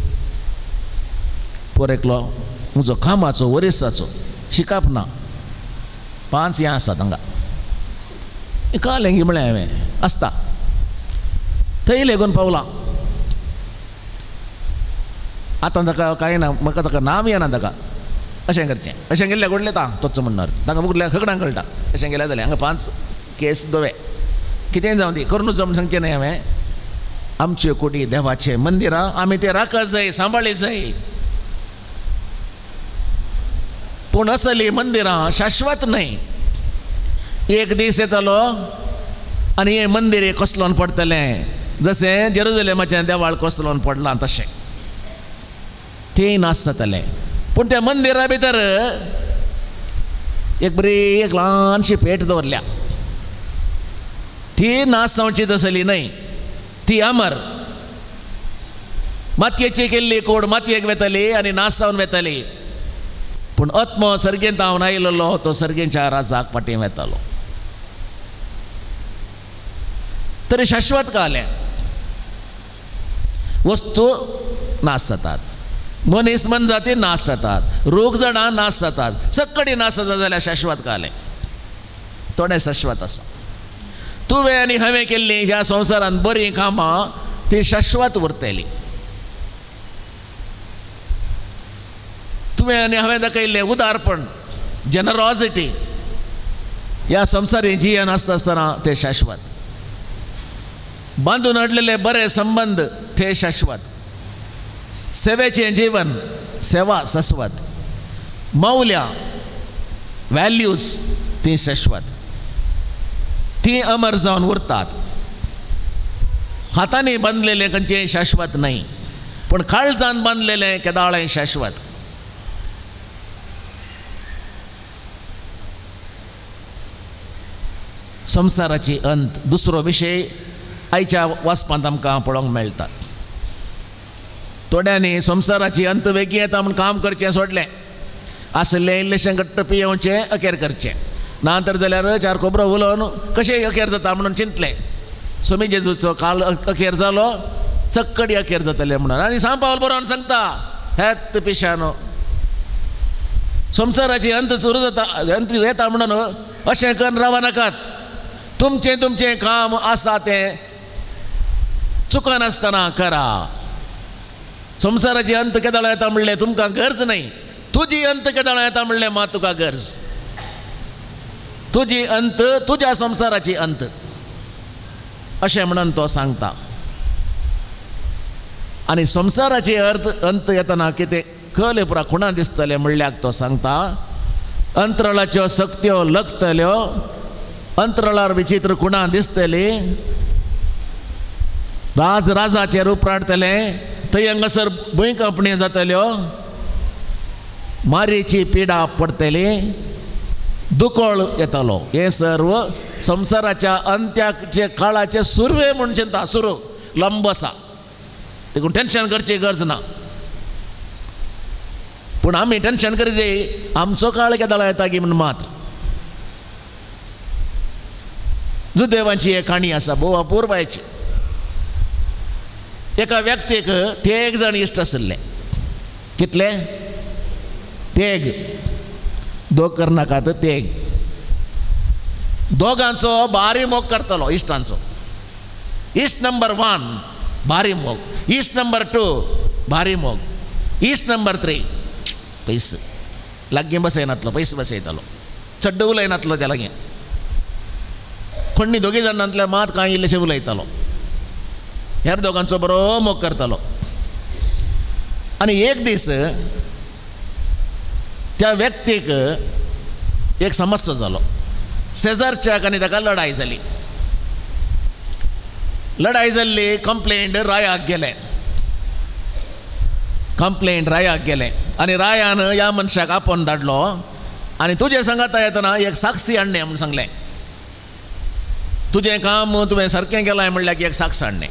पोरेकलो म्हजो कामाचो वरिसाचो शिकाप ना 5 हें आसात हांगा कालें गी म्हळें हांवें आसता थंय लेगून पावलां आतां ताका कांय ना म्हाका ताका नांव येना ताका अशें करचें अशें गेल्लें घडलें तोच म्हणणार तांकां मुगल्या खगडांक कळटा अशें गेलें जाल्यार हांगा 5 केस दोवे कितेंय जावं दी करूनच जावन सांगचें न्हय हांवें आमच्यो कुडी देवाचें मंदिरां आमी तें राखत जाय सांबाळी जाय पूण असली मंदिरां शाश्वत न्हय एक दीस येतलो आनी हें मंदीर कसलोन पडटलें जशें जेरुसलेमाचें देवाळ कसलोन पडलां तशें तें नास जातलें पूण त्या मंदिरा भितर एक बरी एक ल्हानशी पेट दवरल्या ती नास जावची तसली न्हय ती अमर मातयेची केल्ली कूड मातयेक वेतली आनी नास जावन वेतली पूण आत्मो सर्गेंत हांव आयिल्लो तो सर्गेंच्या राजाक फाटीं वेतालो तरी शाश्वत कालें वस्तू नास जातात मनीस मनजाती नास जातात रोग जडां नास जातात सक्कडी नास जाता जाल्यार शाश्वत कालें थोडें शाश्वत आसा तुवें आनी हांवें केल्ली ह्या संवसारांत बरीं कामां ती शाश्वत उरतली तुवें आनी हांवें दाखयल्लें उदारपण जनरॉसिटी ह्या संवसारी जियेन आसता आसतना तें शाश्वत बांदून हाडलेले बरे संबंध ते शाश्वत सेवेचें जीवन सेवा शाश्वत मौल्यां व्हॅल्यूज ती शाश्वत ती अमर जावन उरतात हातांनी बांदलेलें खंयचें शाश्वत न्हय पूण काळजान बांदलेलें केदाळें शाश्वत संवसाराची अंत दुसरो विशय आयच्या वाचपांत आमकां पळोवंक मेळटा थोड्यांनी संवसाराची अंत वेगी येता म्हूण काम करचें सोडलें आसलें इल्लेशें घट्ट पियोवचें अखेर करचें ना तर जाल्यार 4 खोबरो उलोवन कशेंय अखेर जाता म्हणून चिंतलें स्वामी जेजूचो काल अखेर जालो चक्कडी अखेर जातलें म्हणून आनी सांपावल बरोवन सांगता हेत पिशानो संवसाराची अंत सुरू जाता अंत येता म्हणून अशें करून रावा नाकात तुमचें काम आसा तें चुकनासतना करा संवसाराची अंत केदाळ येता म्हणलें तुमकां गरज न्हय तुजी अंत केदाळ येता म्हणलें मात तुका गरज तुजी अंत तुज्या संवसाराची अंत अशें म्हणून तो सांगता आनी संवसाराची अंत येतना कितें खले पुरा खुणा दिसतले म्हणल्याक तो सांगता अंतराळाच्यो सक्त्यो लगतल्यो अंतराळार विचित्र खुणा दिसतली राजाचेर उपराडतले थंय हांगासर भुंयकांपणी जातल्यो मारेची पिडा पडटली दुकोळ येतलो हे सर्व संवसाराच्या अंत्याचे काळाचे सुरवे म्हूण चिंता सुरू लंब आसा देखून टेन्शन करची गरज ना पूण आमी टेन्शन करचे आमचो काळ केदाळ येता गी म्हूण मात्र जुदेवांची एक काणी आसा भोव अपूर्वायची एका व्यक्तीक तेग जाण इश्ट आसले कितले तेग दोग करनाकात तेग दोगांचो भारी मोग करतलो इश्टांचो इश्ट नंबर 1 भारी मोग इश्ट नंबर 2 भारी मोग इश्ट नंबर 3 पयस लागीं बसयनातलो पयस बसयतालो चड्ड उलयनातलो त्या लागीं कोणी दोगी जाणांतल्या मात कांय इल्लेशें उलयतालो ह्या दोगांचो बरो मोग करतालो आनी एक दीस त्या व्यक्तीक एक समस्या जालो शेजारच्याक आनी ताका लढाई जाल्ली कंप्लेंट रायाक गेले आनी रायान ह्या मनशाक आपोवन धाडलो आनी तुजे सांगाता येतना एक साक्षी हाडणे म्हूण सांगलें तुजें काम तुवें सारकें केलां म्हणल्यार एक साक्ष हाडणे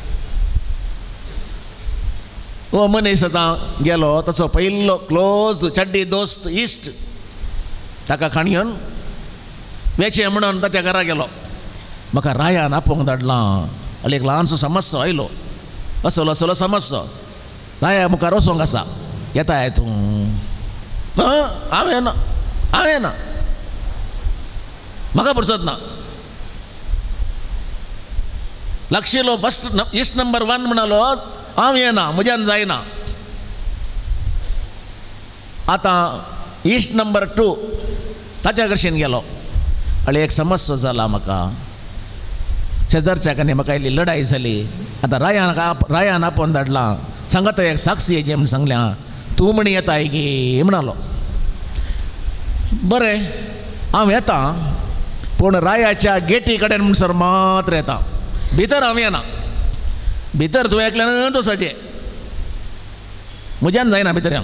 हो मनीस आतां गेलो ताचो पयलो क्लोज चड्डी दोस्त इश्ट ताका खाणयोन वेचे म्हणून ताच्या घरा गेलो म्हाका रायान आपोवंक धाडलां आनी एक ल्हानसो समस्या आयलो असलो समस्या राया मुखार वचोंक आसा येताय तूं हांवें ना म्हाका फुरसत ना लक्षिलो फस्ट इश्ट नंबर 1 म्हणलो हांव येना म्हज्यान जायना आतां इश्ट नंबर 2 ताच्या कडच्यान गेलो आनी एक समस्या जाला म्हाका शेजारच्या कडेन म्हाका इल्ली लढाई जाली आतां रायान आपोवन धाडलां सांगात एक साक्षी हेजे म्हण सांगल्या तूं म्हण येताय गे म्हणलो बरें हांव येता पूण रायाच्या गेटी कडेन म्हणसर मात्र येता भितर हांव येना भितर तूं एकल्यान तसाचें म्हज्यान जायना भितर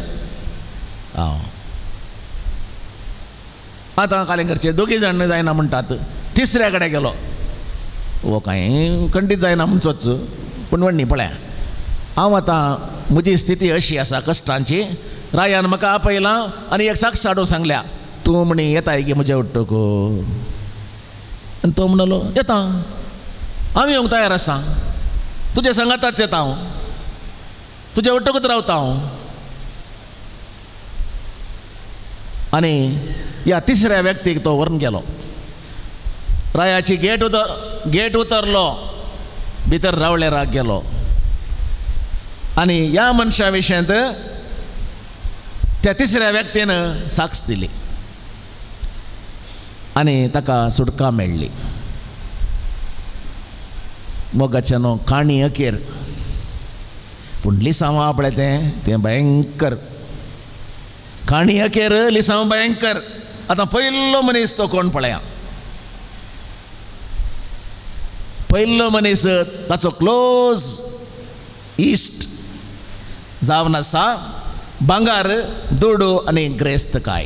आतां कालेंकरचे दोगी जाण जायना म्हणटात तिसऱ्या कडेन गेलो वो कांय खंडीत जायना म्हणचोच पूण व्हडणी पळया हांव आतां म्हजी स्थिती अशी आसा कश्टांची रायान म्हाका आपयलां आनी एक साक्ष हाडूंक सांगल्या तूं म्हणी येताय गे म्हजे उट्टोक आनी तो म्हणलो येता हांव येवंक तयार आसा तुजे सांगाताच येता हांव तुजे उट्टोकूच रावता हांव आनी ह्या तिसऱ्या व्यक्तीक तो व्हरून गेलो रायाची गेट उतरलो भितर रावळेराक गेलो आनी ह्या मनशा विशयांत त्या तिसऱ्या व्यक्तीन साक्ष दिली आनी ताका सुटका मेळ्ळी मोगाच्यानो काणी अखेर पूण लिसांव आपलें तें भयंकर काणी अखेर लिसांव भयंकर आतां पयलो मनीस तो कोण पळया पयलो मनीस ताचो क्लोज इश्ट जावन आसा भांगार दुडू आनी ग्रेस्तकाय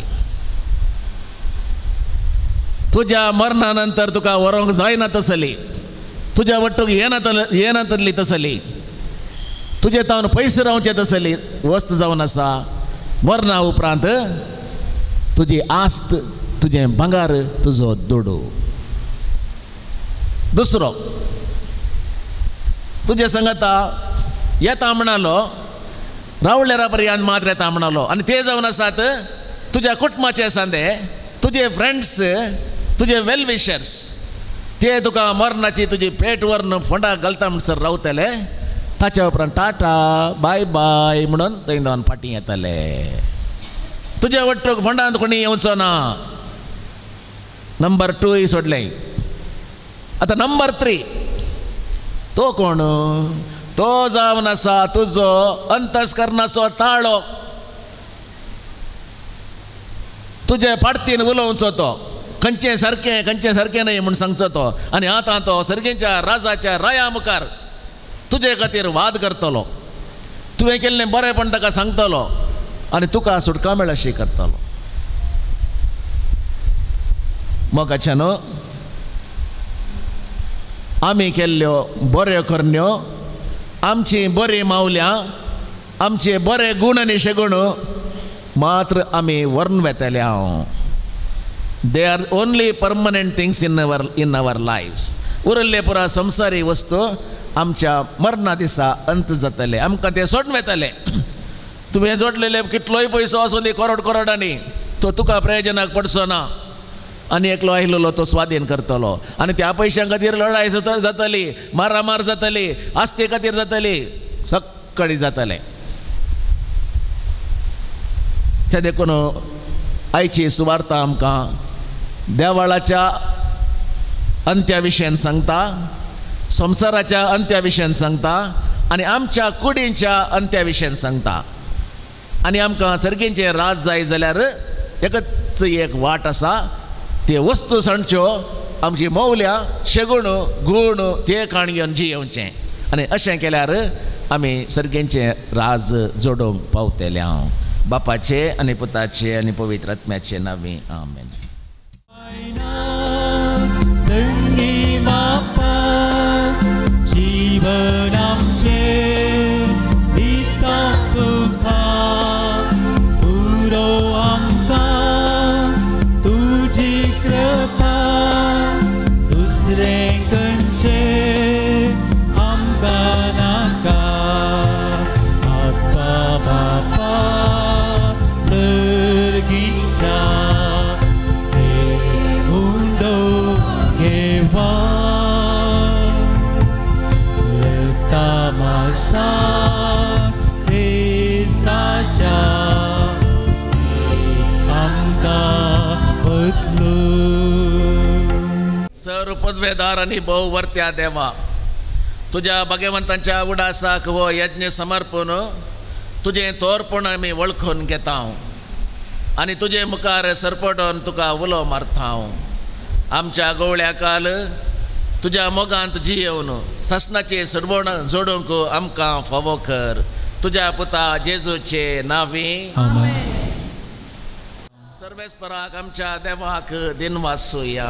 तुज्या मरणा नंतर तुका व्हरोंक जायना तसली तुज्या वट्टूक येना तसली तसली तुजे तावन पयस रावचे तसली वस्त जावन आसा मरणा उपरांत तुजी आस्त तुजें भांगार तुजो दुडू दुसरो तुजे सांगाता येता म्हणलो रावळेरा पर्यंत मात्र येता म्हणलो आनी ते जावन आसात तुज्या कुटुंबाचे सांदे तुजे फ्रेंड्स तुजे वेल विशर्स ते तुका मरणाची तुजी पेट व्हरून फोंडाक घालता म्हणसर रावतले ताच्या उपरांत टाटा बाय बाय म्हणून थंय फाटीं येतले तुज्या वट्टूक फोंडांत कोणी येवचो ना नंबर 2 सोडलें आतां नंबर 3 तो कोण तो जावन आसा तुजो अंतस्करणाचो ताळो तुजे फाटतीन उलोवचो तो खंयचें सारकें न्हय म्हूण सांगचो तो आनी आतां तो सर्गेच्या राजाच्या राया मुखार तुजे खातीर वाद करतलो तुवें केल्लें बरेंपण ताका सांगतलो आनी तुका सुटका मेळ अशी करतलो मोगाच्यानो आमी केल्ल्यो बऱ्यो करण्यो आमची बरी मावल्यां आमचे बरे गूण आनी शेगूण मात्र आमी व्हरून वेतले हांव they are only permanent things in our lives उरल्ले पुरा संवसारी वस्तू आमच्या मरणा दिसा अंत जातले आमकां ते सोडून वेतले तुवें जोडलेले कितलोय पयसो आसूं दी करोडांनी तो तुका प्रयोजनाक पडचो ना आनी एकलो आयिल्लो तो स्वाधीन करतलो आनी त्या पयशां खातीर लढाई जातली मारामार जातली आस्ते खातीर जातली सक्कळी जातलें ते देखून आयची सुवार्ता आमकां देवाळाच्या अंत्या विशयन सांगता, संवसाराच्या अंत्या विशयन सांगता आनी आमच्या कुडींच्या अंत्या विशयन सांगता. आनी आमकां सर्गेचें राज जाय जाल्यार एकच एक वाट आसा, ते वस्तू सणच्यो आमची मौल्या शेगूण गूण ते काणयेवन जियेवचें. आनी अशें केल्यार आमी सर्गेचें राज जोडूंक पावतले. हांव बापाचे आनी पुताचे आनी पवित्र आत्म्याचे नांवी आमेन. संगी बापा जीवन आमचे दिता तुका, पुरो आमकां तुजी कृपा, दुसरे खंयचे आमकां नाका. आप्पा बापा सर्गीच्या सर पदवेदार आनी भोव वर्त्या देवा, तुज्या भगवंतांच्या उडासाक हो यज्ञ समर्पून तुजें तोरपण आमी वळखून घेता आनी तुजे मुखार सरपटोन तुका उलो मारता. आमच्या गवळ्या काल तुज्या मोगांत जियेवन ससनाचे सडवण जोडूंक आमकां फावो कर. तुज्या पुता जेजूचे नांवी सर्वेस्पराक आमच्या देवाक दिनवासूया.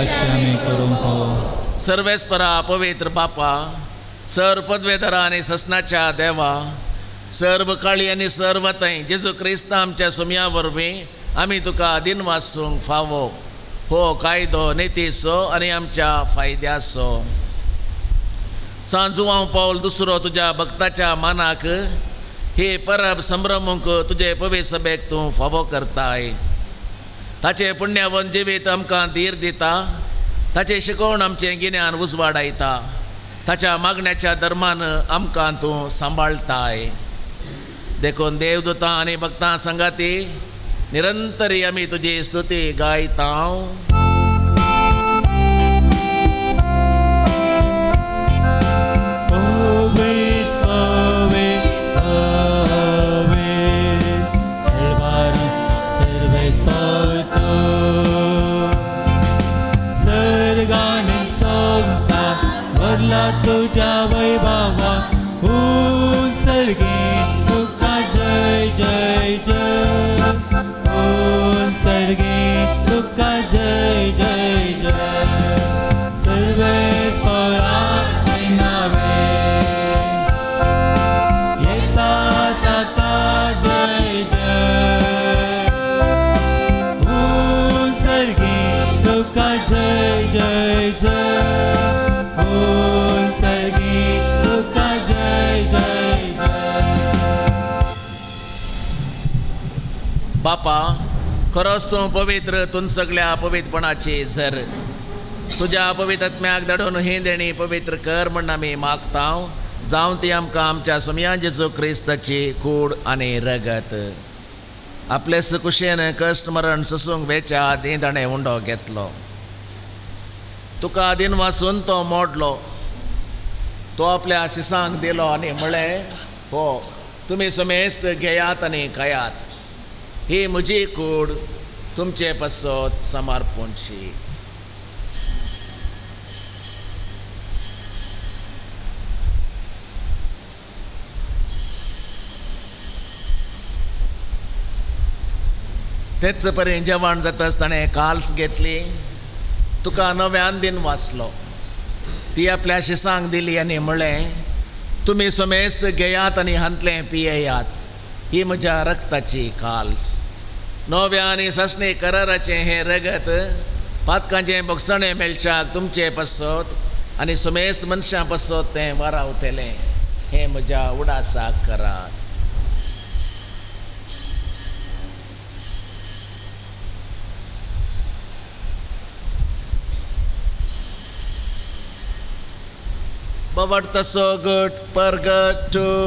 सर्वेस्परा पवित्र बापा, सर पदवेदारा आनी ससनाच्या देवा, सर्व काळी आनी सर्वतय जेजू क्रिस्त आमच्या सुमया वरवीं आमी तुका दिनवासूंक फावो. हो कायदो नेतीसो आनी आमच्या फायद्याचो. सांजुवांव पावल दुसरो तुज्या भक्ताच्या मानाक हे परब संभ्रमूंक तुजे पवित्र सभेक तूं फावो करताय. ताचे पुण्यवन जिवीत आमकां धीर दिता, ताचे शिकोवण आमचें गिन्यान उजवाडायता, ताच्या मागण्याच्या धर्मान आमकां तूं सांबाळताय. देखून देवदूतां आनी भक्तां संगाती निरंतरी आमी तुजी स्तुती गायता. तुझ्या वैभवा सर्गी तुका जय जय जय, सर्गी तुका जय जय जय. सर्वे स्वराचे नावे येता ताका जय जय, सर्गी तुका जय जय जय. बापा, खरोच तूं पवित्र, तूं सगळ्या पवित्रपणाची झर. तुज्या पवित्र आत्म्याक धाडून ही देणी पवित्र कर म्हण आमी मागता. जावं ती आमकां आमच्या सुमया जेजू क्रिस्ताची कूड आनी रगत. आपलेस कुशेन कश्ट मरण सुसूंक वेचात ही ताणें उंडो घेतलो. तुका दिन वासून तो मोडलो, तो आपल्या शिसांक दिलो आनी म्हळें, हो तुमी समेस्त घेयात आनी खायात, ही म्हजी कूड तुमचे पासत समर्पणची. तेच परेन जेवण जाताच ताणें काल्स घेतली, तुका नव्यान दिन वाचलो, ती आपल्या शिसांक दिली आनी म्हळें, तुमी समेस्त घेयात आनी हांतलें पियेयात, ही म्हज्या रक्ताची काल्स. नव्या आनी ससणे कराराचें हें रगत पातकांचें भोगसणें मेळच्याक तुमचे पासत आनी समेस्त मनशां पासत तें वारावतलें, हें म्हज्या उडासाक करात. But the so good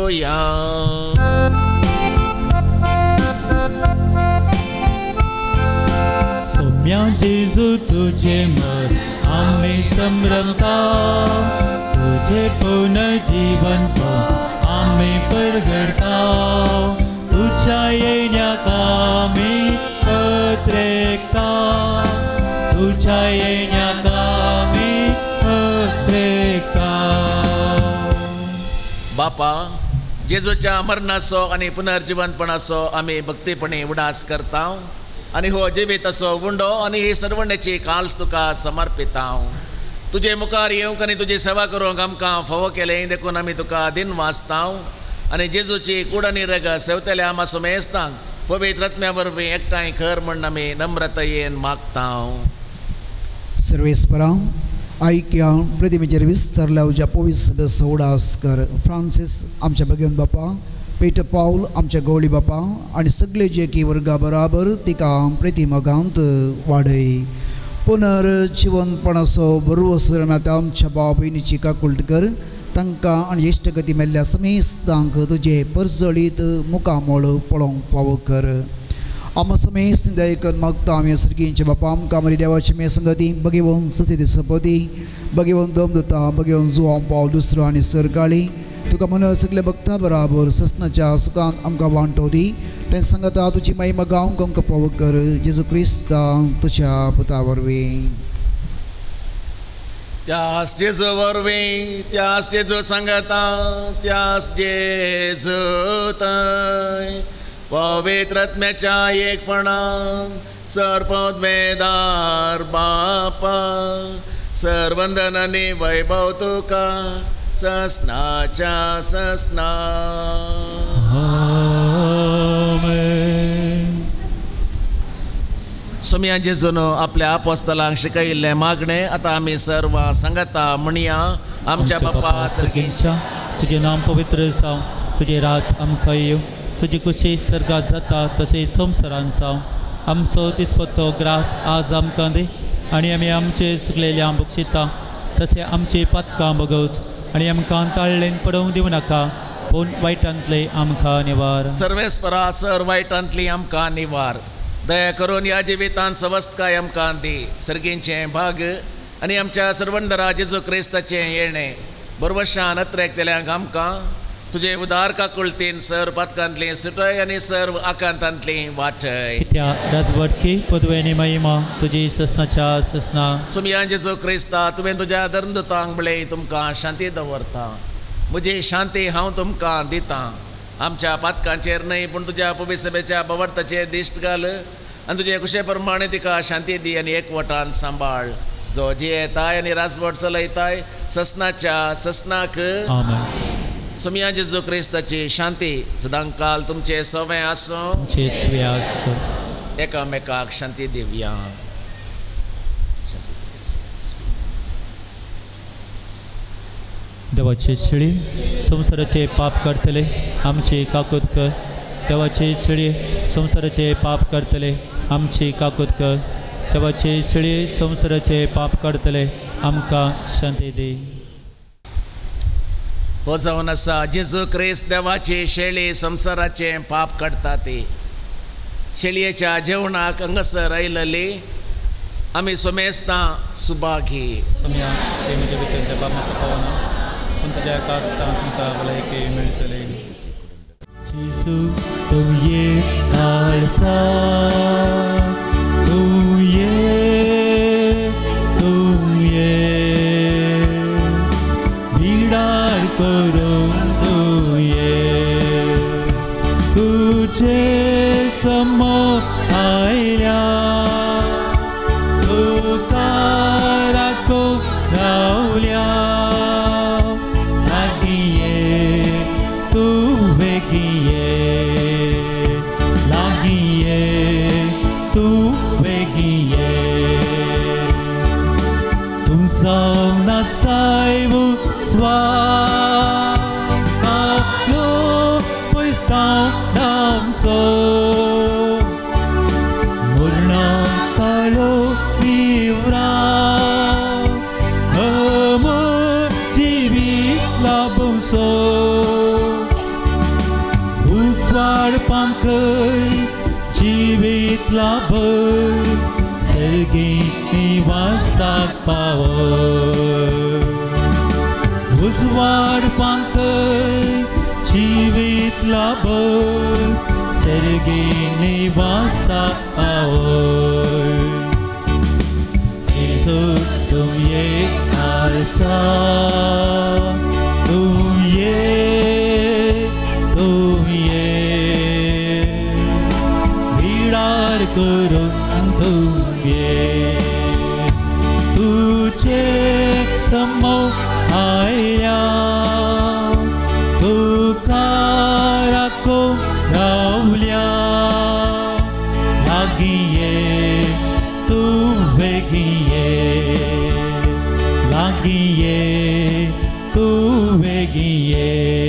purgatory. Saumya जेजू तुझे मर आम्ही संभ्रमता तुझे पुनर्जीवन आम्ही परगडता तुझ्या येण्याक आम्ही अत्रेकता तुझ्या येण्याक आम्ही अत्रेकता. बापा जेजूच्या मरणाचो आनी पुनर्जीवनपणाचो आमी भक्तीपणी उडास करता आनी हो जिवीत असो गुंडो आनी ही सर्वण्याची काल्स तुका समर्पिता. तुजे मुखार येवंक आनी तुजी सेवा करूंक आमकां फावो केलें देखून आमी तुका दिन वाचता आनी जेजूची कूड आनी रग सेवतल्या आमा सुमेस्तांक पवित्र आत्म्या वरवीं एकठांय कर म्हण आमी नम्रतायेन मागता. सर्वेस्परा ऐक्या प्रतिमेचेर विस्तारल्या उज्या पवित्र सौडास्कर फ्रांसीस आमच्या भगिवन बापा पेटर पाऊल आमच्या गवळी बापा आनी सगळे जे की वर्गा बराबर तिका प्रतिमगांत वाडय. पुनर्जीवनपणाचो बरो असो आमच्या भाव भयणीची काकुळट कर तांकां आनी इश्टगती मेल्ल्या समेस्तांक तुजे परजळीत मुखामोळ पळोवंक फावो कर. आम समेस्त दयकन मागता आमी सर्गींचे बापा आमकां आमरी देवाची मे संगती भगिवन सुसेती सपती भगिवन दमदुता भगिवन जुवां पाव दुसरो आनी सरकाळी तुका मन सगळ्या भक्ता बराबर ससनाच्या सुखान आमकां वांटो दी. तें सांगता तुजी महिमा गावंक आमकां फावो कर जेजू क्रिस्ता तुज्या पुता वरवीं. त्यास जेजू वरवीं त्यास जेजू सांगता त्यास जेजू थंय पवित्र आत्म्याच्या एकपणान सरपदवेदार बापा सर्वंदन आनी वैभव तुका ससनाच्या ससना. सोम्या जेजून आपल्या आपोस्तलांक शिकयिल्लें मागणें आतां आमी सर्व सांगता म्हणया. आमच्या बापा सर्गींच्या तुजें नाम पवित्र जावं तुजें राज आमकां येवं तुजी कुशी सर्गात जाता तशें संवसारान जावं आमचो दिसपट्टो ग्रास आज आमकां दी आनी आमी आमचे सुकलेल्या बक्षिता तशें आमची पातकां भोगोस आनी आमकां ताळ्ळेन पडोवंक दिवं नाका पूण वायटांतले आमकां निवार. सर्वेस्परा सर वायटांतली आमकां निवार. दया करून ह्या जिवितांत सवस्थकाय आमकां दी. सर्गींचें भाग आनी आमच्या सर्वंदरा जेजू क्रिस्ताचें येणें बरवशान अत्रेकतेल्यांक आमकां तुजे उदार काकुळतीन सर पातकांतली सुटय आनी सर्व आकांतांतली वाटय. त्या राजवटकी पदवेनी महिमा तुजी ससनाच्या ससना. सोम्या जेजू क्रिस्ता तुवें तुज्या धर्मदुतांक बळय तुमकां शांती दवरता. म्हजी शांती हांव तुमकां दितां. आमच्या पातकांचेर न्हय पूण तुज्या पवित्रसभेच्या बवर्ताचेर दिश्ट घाल आनी तुजे कुशे प्रमाणे तिका शांती दी आनी एकवटान सांबाळ. जो जियेताय आनी राजवट चलयताय ससनाच्या ससनाक. आमेन. सोम्या जेजू क्रिस्ताची शांती सदांकाल तुमचे सवें आसूं. एकामेकाक शांती दिवया. देवाची शिळी संसाराचे पाप करतले आमची काकूत कर. देवाची शिळी संसाराचे पाप करतले आमची काकूत कर. देवाची शिळी संसाराचे पाप करतले आमकां शांती दी. हो जावन आसा जेजू क्रिस्त देवाची शेळी संसाराचे पाप काडटा ती. शेळयेच्या जेवणाक हांगासर आयिल्ली आमी सोमेस्तां सुभागी. जेजू तूं ये खालसा तूं ये विडार करून तूं ये तुझे समोर आयल्या तुका राखो रावल्या लागीं ये तूं वेगीं ये लागीं ये तूं वेगीं ये तूं जावन आसाय आपलो पयसतांव नामचो मुर्णा काळो विवराव अमर जिवीत लाभोवचो उजवाड पामकय जिवीत लाभय sergi wasak power uzwar pangkai jivit labor sergi wasak power Jesus tum ye alsa tum ye virar kurun तुझे समो आया तू कारा को रावलिया लागिए तू वेगिए लागिए तू वेगिए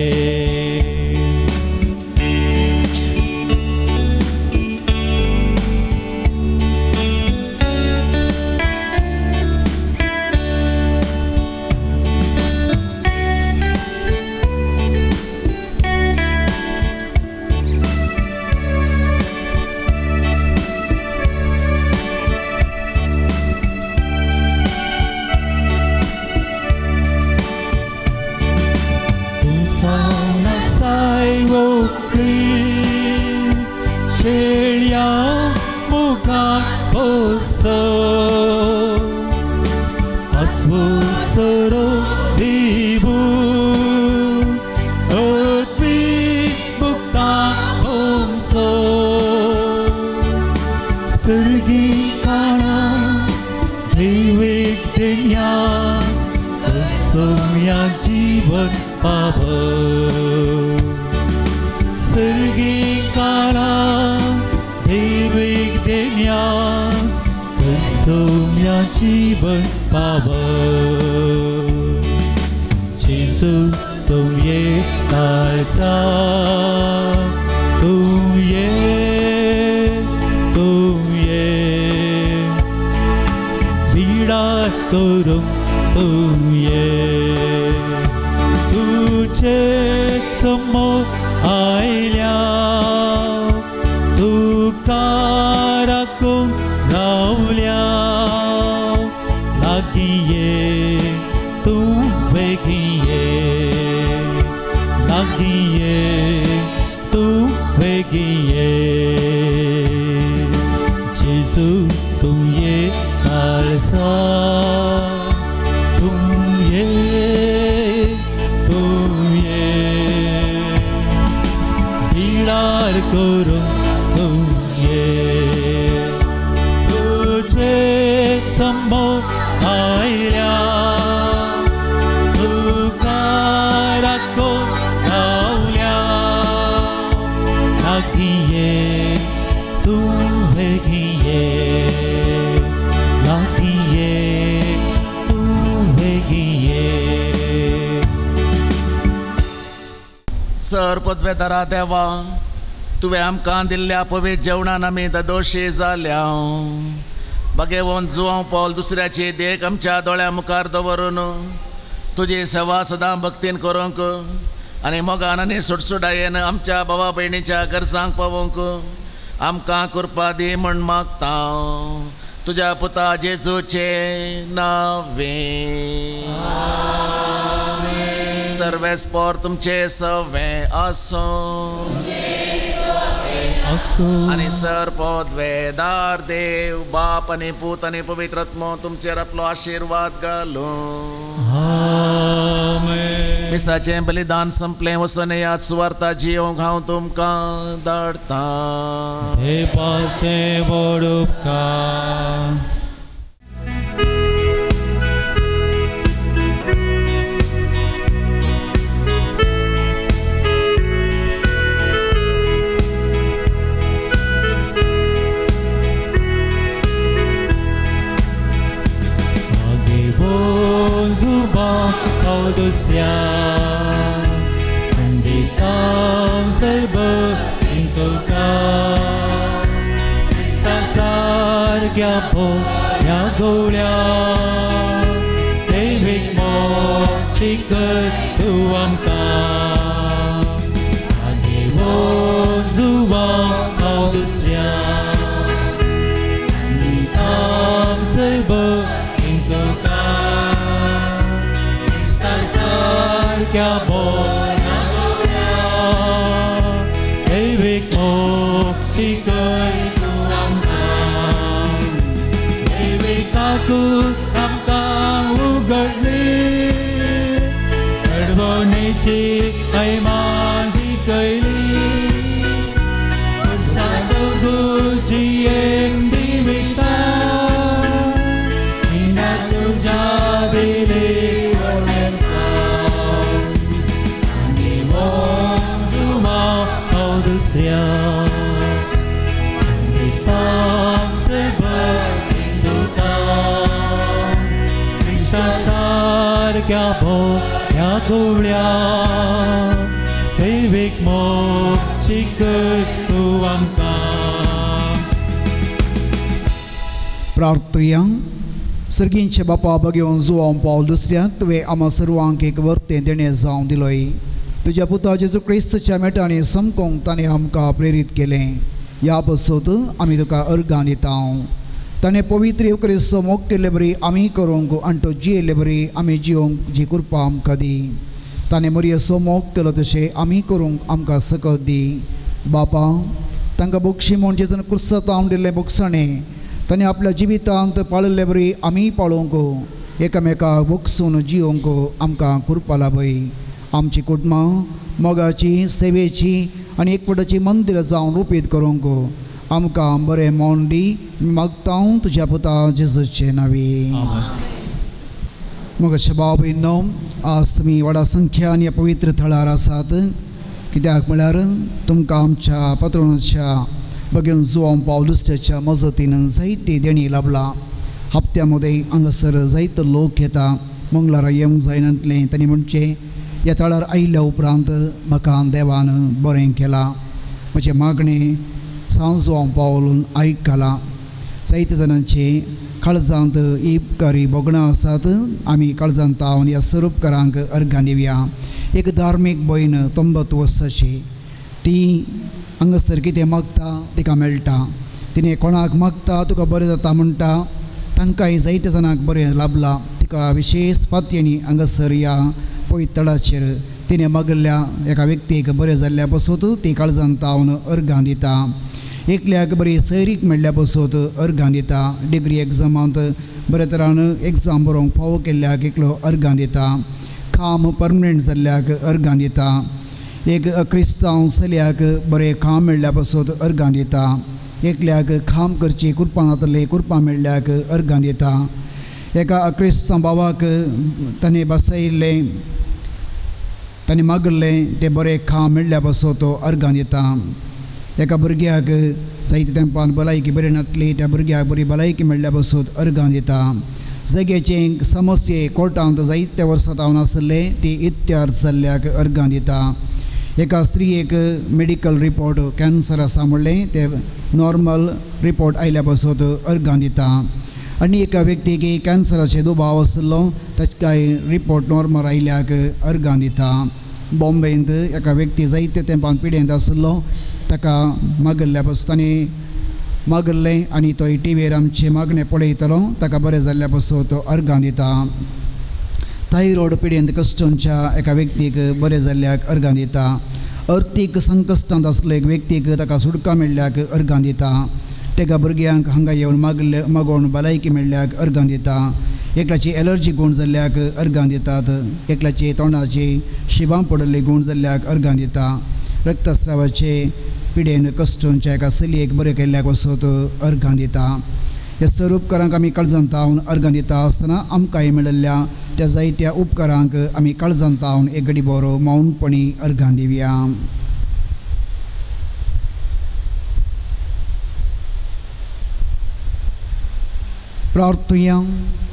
सर पदवेदारा देवा तुवें आमकां दिल्ल्या पवित्र जेवणान आमी दोशी जाल्या भगेवन जुवांव पावल दुसऱ्याची देख आमच्या दोळ्या मुखार दवरून तुजी सेवा सदां भक्तीन करूंक आनी मोगान आनी सुटसुटायेन आमच्या भावा भयणीच्या गरजांक पावोवंक आमकां कृपा दी म्हण मागता तुज्या पुता जेजूचे नांवें सर्वेस्पोर तुमचे सवे आसो आनी सर पदवेदार देव बाप आनी पूत आनी पवित्र आत्मो तुमचेर आपलो आशीर्वाद घालो मिसाचें बलिदान संपलें वचून याद सुवार्ता जियोंक हांव तुमकां धाडटा देवाचें व्हड उपकार या गोल्या दैवीक मोग शिकर तूं आमकां आनी वो जुवा हांव दुसऱ्या आनी सारक्या बोऱ्या गोव्या दैवीक मोक्षी कर तूं आमकां दैविकाकूच आमकां उगडली चडवणेची ऐमा शिकयली सासोगुची एक दिविता हिना तुझ्या दिले आनी वचुमा हांव दुसऱ्या तांचे भक्तीन तुका क्रिस्ता सारक्या भोवत्या कुवळ्या दैवीक मोक्षी कर तूं आमकां प्रार्थुया. सर्गींचे बापा बघेवन जुवांव पावल दुसऱ्याक तुवें आम्हा सर्वांक एक वर्तें देणें जावं दिलोय. तुज्या पुता जेजू क्रिस्ताच्या मेटांनी समकोंक ताणें आमकां प्रेरीत केलें. ह्या पासत आमी तुका अर्गां दिता. ताणें पवित्र युक्रिस्त मोग केल्ले बरी आमी करूंक आनी तो जियेल्ले बरी आमी जिवंक जी कृपा आमकां दी. ताणें मरियेचो मोग केलो तशें आमी करूंक आमकां सकत दी. बापा तांकां बक्षी म्हूण जेजून क्रुसांत तावन दिल्लें बक्षाणें ताणें आपल्या जिवितांत पाळिल्ले बरी आमी पाळोवंक एकामेकाक बक्षून जिवंक आमकां कृपा लाभय. आमची कुटुंबां मोगाची सेवेची आनी एकपटाची मंदिरां जावन रुपीत करूंक आमकां बरें मोन दी मागता तुज्या पुता जेजूचे नांवी. मोगाचे भाव भयणो, आज तुमी व्हडा संख्यान ह्या पवित्र थळार आसात. कित्याक म्हळ्यार तुमकां आमच्या पात्रोनाच्या बघेवन जुवांव पावल दुसऱ्याच्या मजतीन जायती देणी लाभला. हप्त्या मदें हांगासर जायतो लोक येता. मंगळारा येवंक जायनातलें तांणी म्हणचें ह्या थळार आयिल्ल्या उपरांत म्हाका देवान बरें केलां. म्हजें मागणें सांजुवांव पावलून आयकलां. जायत्या जाणांचे काळजांत ही उपकारी भोगणां आसात. आमी काळजांत तावन ह्या सर्व उपकारांक अर्गां दिवया. एक धार्मीक भयण 90 वर्सांची ती हांगासर कितें मागता तिका मेळटा. तिणें कोणाक मागता तुका बरें जाता म्हणटा तांकांय जायत्या जाणांक बरें लाभलां. तिका विशेश पातयेंनी हांगासर ह्या पवित्रळाचेर तिणें मागिल्ल्या एका व्यक्तीक बरें जाल्ल्या पासून ती काळजांत तावन अर्गां दिता. एकल्याक बरी सैरीक मेळ्ळ्या पासून अर्गां दिता. डिग्री एग्जामांत बरे तरान एग्जाम बरोवंक फावो केल्ल्याक एकलो अर्गां दिता. काम परमनंट जाल्ल्याक अर्गां दिता. एक क्रिस्तांव चल्याक बरें काम मेळ्ळ्या पासून अर्गां दिता. एकल्याक काम करची कृपा नातले कृपा मेळ्ळ्याक अर्गां दिता. एका क्रिस्तांव भावाक ताणें बसयिल्लें ताणें मागिल्लें तें बरें काम मेळ्ळ्या पासून तो अर्गां दिता. एका भुरग्याक जायत्या तेंपान भलायकी बरी नासली त्या भुरग्याक बरी भलायकी मेळ्ळ्या पासून अर्गां दिता. जगेचे समस्ये कोर्टांत जायत्या वर्सां तावन आसले ती इत्यार्थ जाल्ल्याक अर्गां दिता. एका स्त्रीयेक मेडिकल रिपोर्ट कॅन्सर आसा म्हणलें तें नॉर्मल रिपोर्ट आयल्या पासून अर्गां दिता. आनी एका व्यक्तीक कॅन्सराचे दुबाव आसलो ताकाय रिपोर्ट नॉर्मल आयल्याक अर्गां दिता. बॉम्बेंत एका व्यक्ती जायत्या तेंपान पिडेंत आसलो ताका मागिल्ल्या पासून ताणें मागिल्लें आनी तो टीव्हीर आमचे मागणें पळयतलो ताका बरें जाल्ल्या पासून तो अर्गां दिता. थायरॉयड पिडेंत कश्टोवच्या एका व्यक्तीक बरें जाल्ल्याक अर्गां दिता. अर्थीक संकश्टांत आसलो एक व्यक्तीक ताका सुटका मेळ्ळ्याक अर्गां दिता. तेका भुरग्यांक हांगा येवन मागोवन भलायकी मेळ्ळ्याक अर्गां दिता. एकल्याची एलर्जी गूण जाल्ल्याक अर्गां दितात. एकल्याची तोंडाची शिबां पडल्ली गूण जाल्ल्याक अर्गां दिता. रक्तस्रावाचे पिडेन कश्टोवच्या एका चलयेक बरें केल्ल्याक वसत अर्गां दिता. ह्या सर्व उपकारांक आमी काळजांत तावन अर्गां दिता आसतना आमकांय मेळिल्ल्या त्या जायत्या उपकारांक आमी काळजांत तावन एक घडी बरो मौनपणी अर्गां दिवया. प्रार्थुया.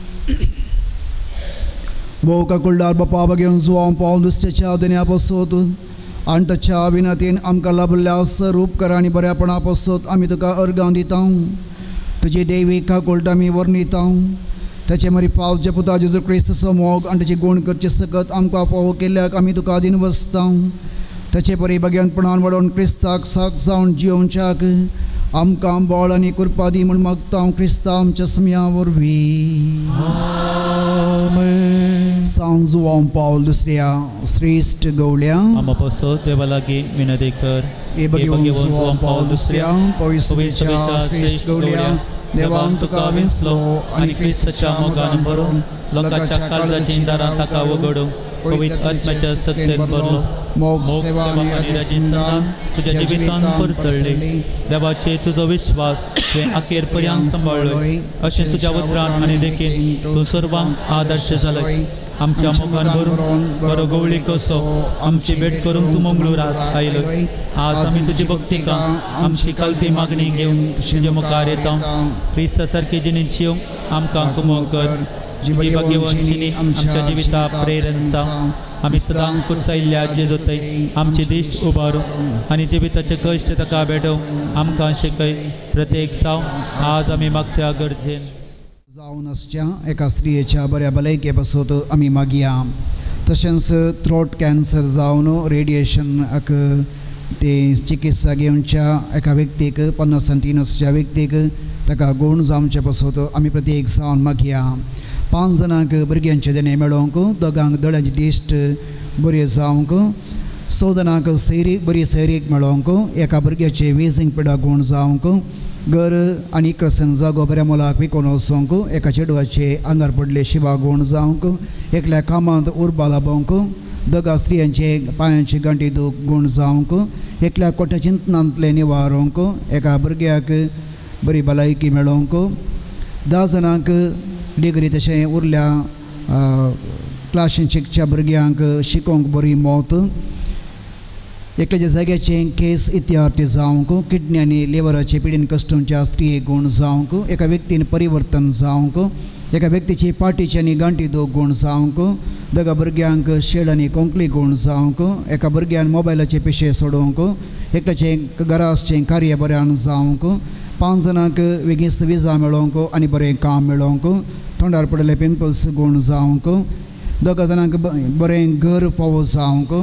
भोवका कुळदार बापा बघेवन जुवांव पावल दुसऱ्याच्या देण्या पासून आनी ताच्या विनतीन आमकां लाभल्या सर्व उपकारांनी बऱ्यापणा पासून आमी तुका अर्गां दिता. तुजी दैवीक काकूळट आमी वर्णिता. ताचे मरी फाव जे पुता जेजू क्रिस्ताचो मोग आनी ताची गूण करचे सकत आमकां फावो केल्ल्याक आमी तुका दिन वसता. ताचे बरे बग्यानपणान वाडोवन क्रिस्ताक साक जावन जियोवच्याक आमकां बळ आनी कृपा दी म्हूण मागता क्रिस्ता आमच्या समया वरवीं. म्हण San Juan Paul II श्रेष्ठ गवळ्या आम्हा पासो देवा लागीं विनंती कर. हे बघून Juan Paul II पवित्रच्या श्रेष्ठ गवळ्या देवान तुका विंचलो आनी क्रिस्ताच्या मोगान भरून लोकांच्या काळजाची दारां ताका वगडूंक पवित्र आत्म्याच्या सत्तेत भरलो. मोग सेवा आनी राजस्थान तुझ्या जिवितान परसळ्ळी. देवाचे तुजो विश्वास तुवें अखेर पर्यंत सांबाळ्ळोय. अशें तुज्या उतरान आनी देखीन तूं सर्वांक आदर्श जालोय. आमच्या मोगान भरून बरो गवळी कसो आमची भेट करूंक तूं मंगळुराक आयलोय. आज आमी तुजी भक्तिका आमची कालती मागणी घेवन तुजे मुखार येता. क्रिस्ता सारकी जिणेची आमकां कुमोव कर. जी भाग्यवंतीनी आमच्या जिविता प्रेरण जावं. आमी सदांच कुर्सायिल्ल्या जेजोतय आमची दिश्ट उबारूं आनी जिविताचे कश्ट ताका भेटोवंक आमकां शिकय. प्रत्येक जावं आज आमी मागच्या गरजेन जावन आसच्या एका स्त्रियेच्या बऱ्या भलायके पासत आमी मागया. तशेंच थ्रोट कॅन्सर जावन रेडिएशनाक ते चिकित्सा घेवच्या एका व्यक्तीक 53 वर्साच्या व्यक्तीक ताका गुण जावचे पासत आमी प्रत्येक जावन मागया. 5 जाणांक भुरग्यांचे जने मेळोवंक, दोगांक दोळ्यांची दिश्ट बरी जावंक, 6 जाणांक बरी सैरीक मेळोवंक, एका भुरग्याचे वेजिंग पिडा गुण जावंक, घर आनी क्रसन जागो बऱ्या मोलाक विकून वचोंक, एका चेडवाचे आंगार पडले शिवा गुण जावंक, एकल्या कामांत उर्बा लाभोवंक, दोगा स्त्रियांचे पांयांची गांठी दूख गुण जावंक, एकल्या कोट्या चिंतनांतले निवारोवंक, एका भुरग्याक बरी भलायकी मेळोवंक, 10 जाणांक डिग्री तशें उरल्या क्लासीन शिकच्या भुरग्यांक शिकोवंक बरी मौत, एकल्याच्या जाग्याचे केस इत्यार्थ जावंक, किडनी आनी लिव्हराचे पिडीन कश्टूंच्या स्त्रियेक गुण जावंक, एका व्यक्तीन परिवर्तन जावंक, एका व्यक्तीची पाटीची आनी गांठी दूख गुण जावंक, दोगा भुरग्यांक शेड आनी कोंकली गुण जावंक, एका भुरग्यान मोबायलाचे पिशे सोडोवंक, एकल्याचे घराचें कार्य बऱ्यान जावंक, 5 जाणांक वेगीस विजा मेळोवंक आनी बरें काम मेळोवंक, तोंडार पडले पिंपल्स गुण जावंक, दोगा जाणांक बरें घर फावो जावंक,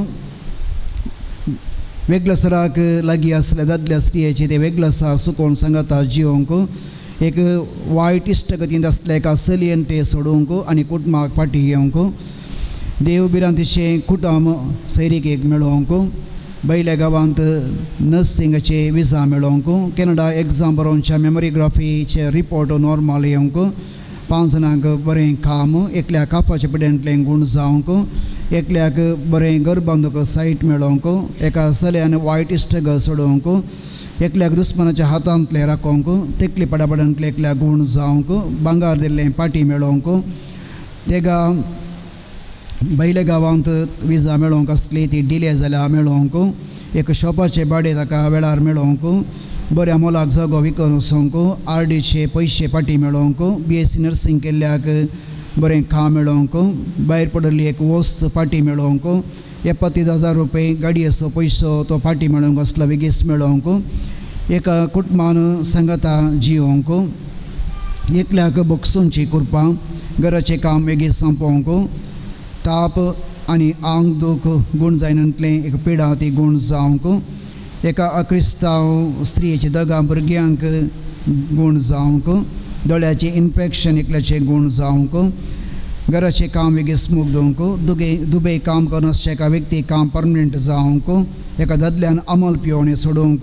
वेगळसराक लागीं आसल्या दादल्या स्त्रियेची ते वेगळसार सुकोवन सांगाता जिवंक, एक वायट इश्टगतींत आसल्या एका चलयेन ते सोडूंक आनी कुटुंबाक फाटीं येवंक, देव बिरांतीचें कुटुंब सैरीकेक मेळोवंक, बैल्या गांवांत नर्सिंगाचे विजा मेळोवंक, कॅनडा एग्जाम बरोवच्या मेमोरिग्राफीचे रिपोर्ट नॉर्मल येवंक, 5 जाणांक बरें काम, एकल्या काफाच्या पिड्यांतलें गुण जावंक, एकल्याक बरें घर बांदूंक सायट मेळोवंक, एका चल्यान वायट इश्टग सोडोवंक, एकल्याक दुस्मानाच्या हातांतले राखोवंक, तेकली पडापडांतले एकल्या गुण जावंक, भांगार दिल्लें पाटी मेळोवंक, तेगा बैल्या गांवांत विजा मेळोवंक आसली ती डिले जाल्या मेळोवंक, एक शॉपाचे भाडें ताका वेळार मेळोवंक, बऱ्या मोलाक जागो विकून वचोवंक, आरडीचे पयशे पाटी मेळोवंक, BSc नर्सिंग केल्ल्याक बरें काम मेळोवंक, भायर पडली एक वस्त पाटी मेळोवंक, 75,000 रुपये गाडयेचो पयसो तो पाटी मेळोवंक आसलो बेगीस मेळोवंक, एका कुटुंबान सांगाता जिवंक, एकल्याक बोक्सूंची कुरपां, घराचें काम बेगीस संपोवंक, ताप आनी आंग दूख गुण जायनांतलें एक पिडा ती गुण जावंक, एका अक्रिस्तांव स्त्रियेची दोगां भुरग्यांक गुण जावंक, दोळ्याचे इन्फेक्शन एकल्याचे गुण जावंक, घराचें काम बेगीस मुगदोवंक, दुबे काम करनासच्या एका व्यक्ती काम परमनंट जावंक, एका दादल्यान अमल पिवणें सोडोवंक,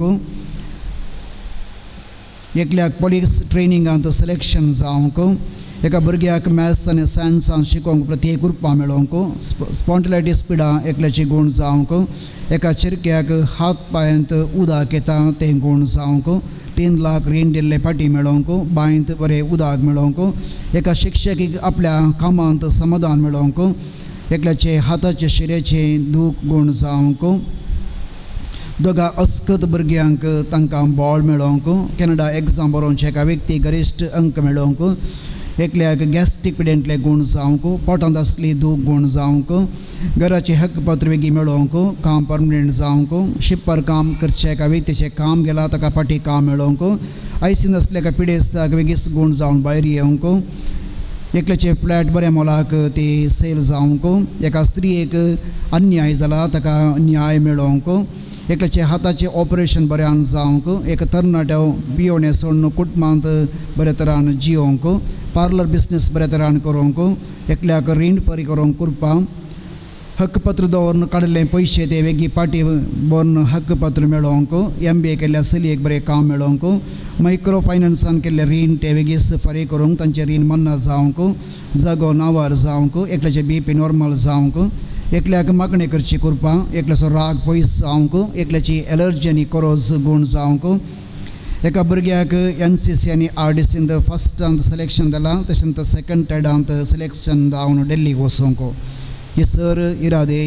एकल्याक पुलीस ट्रेनिंगांत सिलेक्शन जावंक, एका भुरग्याक मॅथ्स आनी सायन्सान शिकोवंक प्रत्येक उरपा मेळोवंक, स्पॉन्टिलायटीस पिडा एकल्याची गुण जावंक, एका चिरक्याक हात पांयांत उदक येता तें गुण जावंक, 3 लाख रीण दिल्ले पाटी मेळोवंक, बांयंत बरें उदक मेळोवंक, एका शिक्षकीक आपल्या कामांत समाधान मेळोवंक, एकल्याचे हाताचे शिरेचे दूख गुण जावंक, दोगा अस्कत भुरग्यांक तांकां बॉल मेळोवंक, कॅनडा एग्जाम बरोवचे एका व्यक्ती गरिश्ठ अंक मेळोवंक, एकल्याक गॅस्ट्रीक पिडेंतले गुण जावंक, पोटांत आसली दूख गुण जावंक, घराचे हकपत्र वेगळी मेळोवंक, काम परमनंट जावंक, शिप्पार काम करचे एका व्यक्तीचें काम गेलां ताका फाटीं काम मेळोवंक, आयसीन आसल्या एका पिडेस्ताक वेगळीच गुण जावन भायर येवंक, एकल्याचे फ्लॅट बऱ्या मोलाक ती सेल जावंक, एका स्त्रियेक अन्याय जाला ताका न्याय मेळोवंक, एकल्याचे हाताचें ऑपरेशन बऱ्यान जावंक, एक तरणाट्या पियोवणें सोडून कुटुंबांत बऱ्या तरान जिवंक, पार्लर बिझनेस बऱ्या तरान करूंक एकल्याक रीण फारी करूंक करपा हक्कपत्र दवरून काडले पयशे ते वेगळी पाटी बरोवन हक्कपत्र मेळोवंक MBA केल्ल्या चलयेक बरें काम मेळोवंक मायक्रो फायनान्सान केल्ले रीण ते वेगळीच फारी करूंक तांचे रीण मन्ना जावंक जागो नांवार जावंक एकल्याचे BP नॉर्मल जावंक एकल्याक मागणी करची करपा एकल्याचो राग पयस जावंक एकल्याची एलर्जी आनी कोरोज गूण जावंक एका भुरग्याक NCC आनी RDCंत फस्टांत सिलेक्शन जालां तशेंच सेकंड थर्डांत सिलेक्शन जावन दिल्लीक वचोंक हे सर इरादे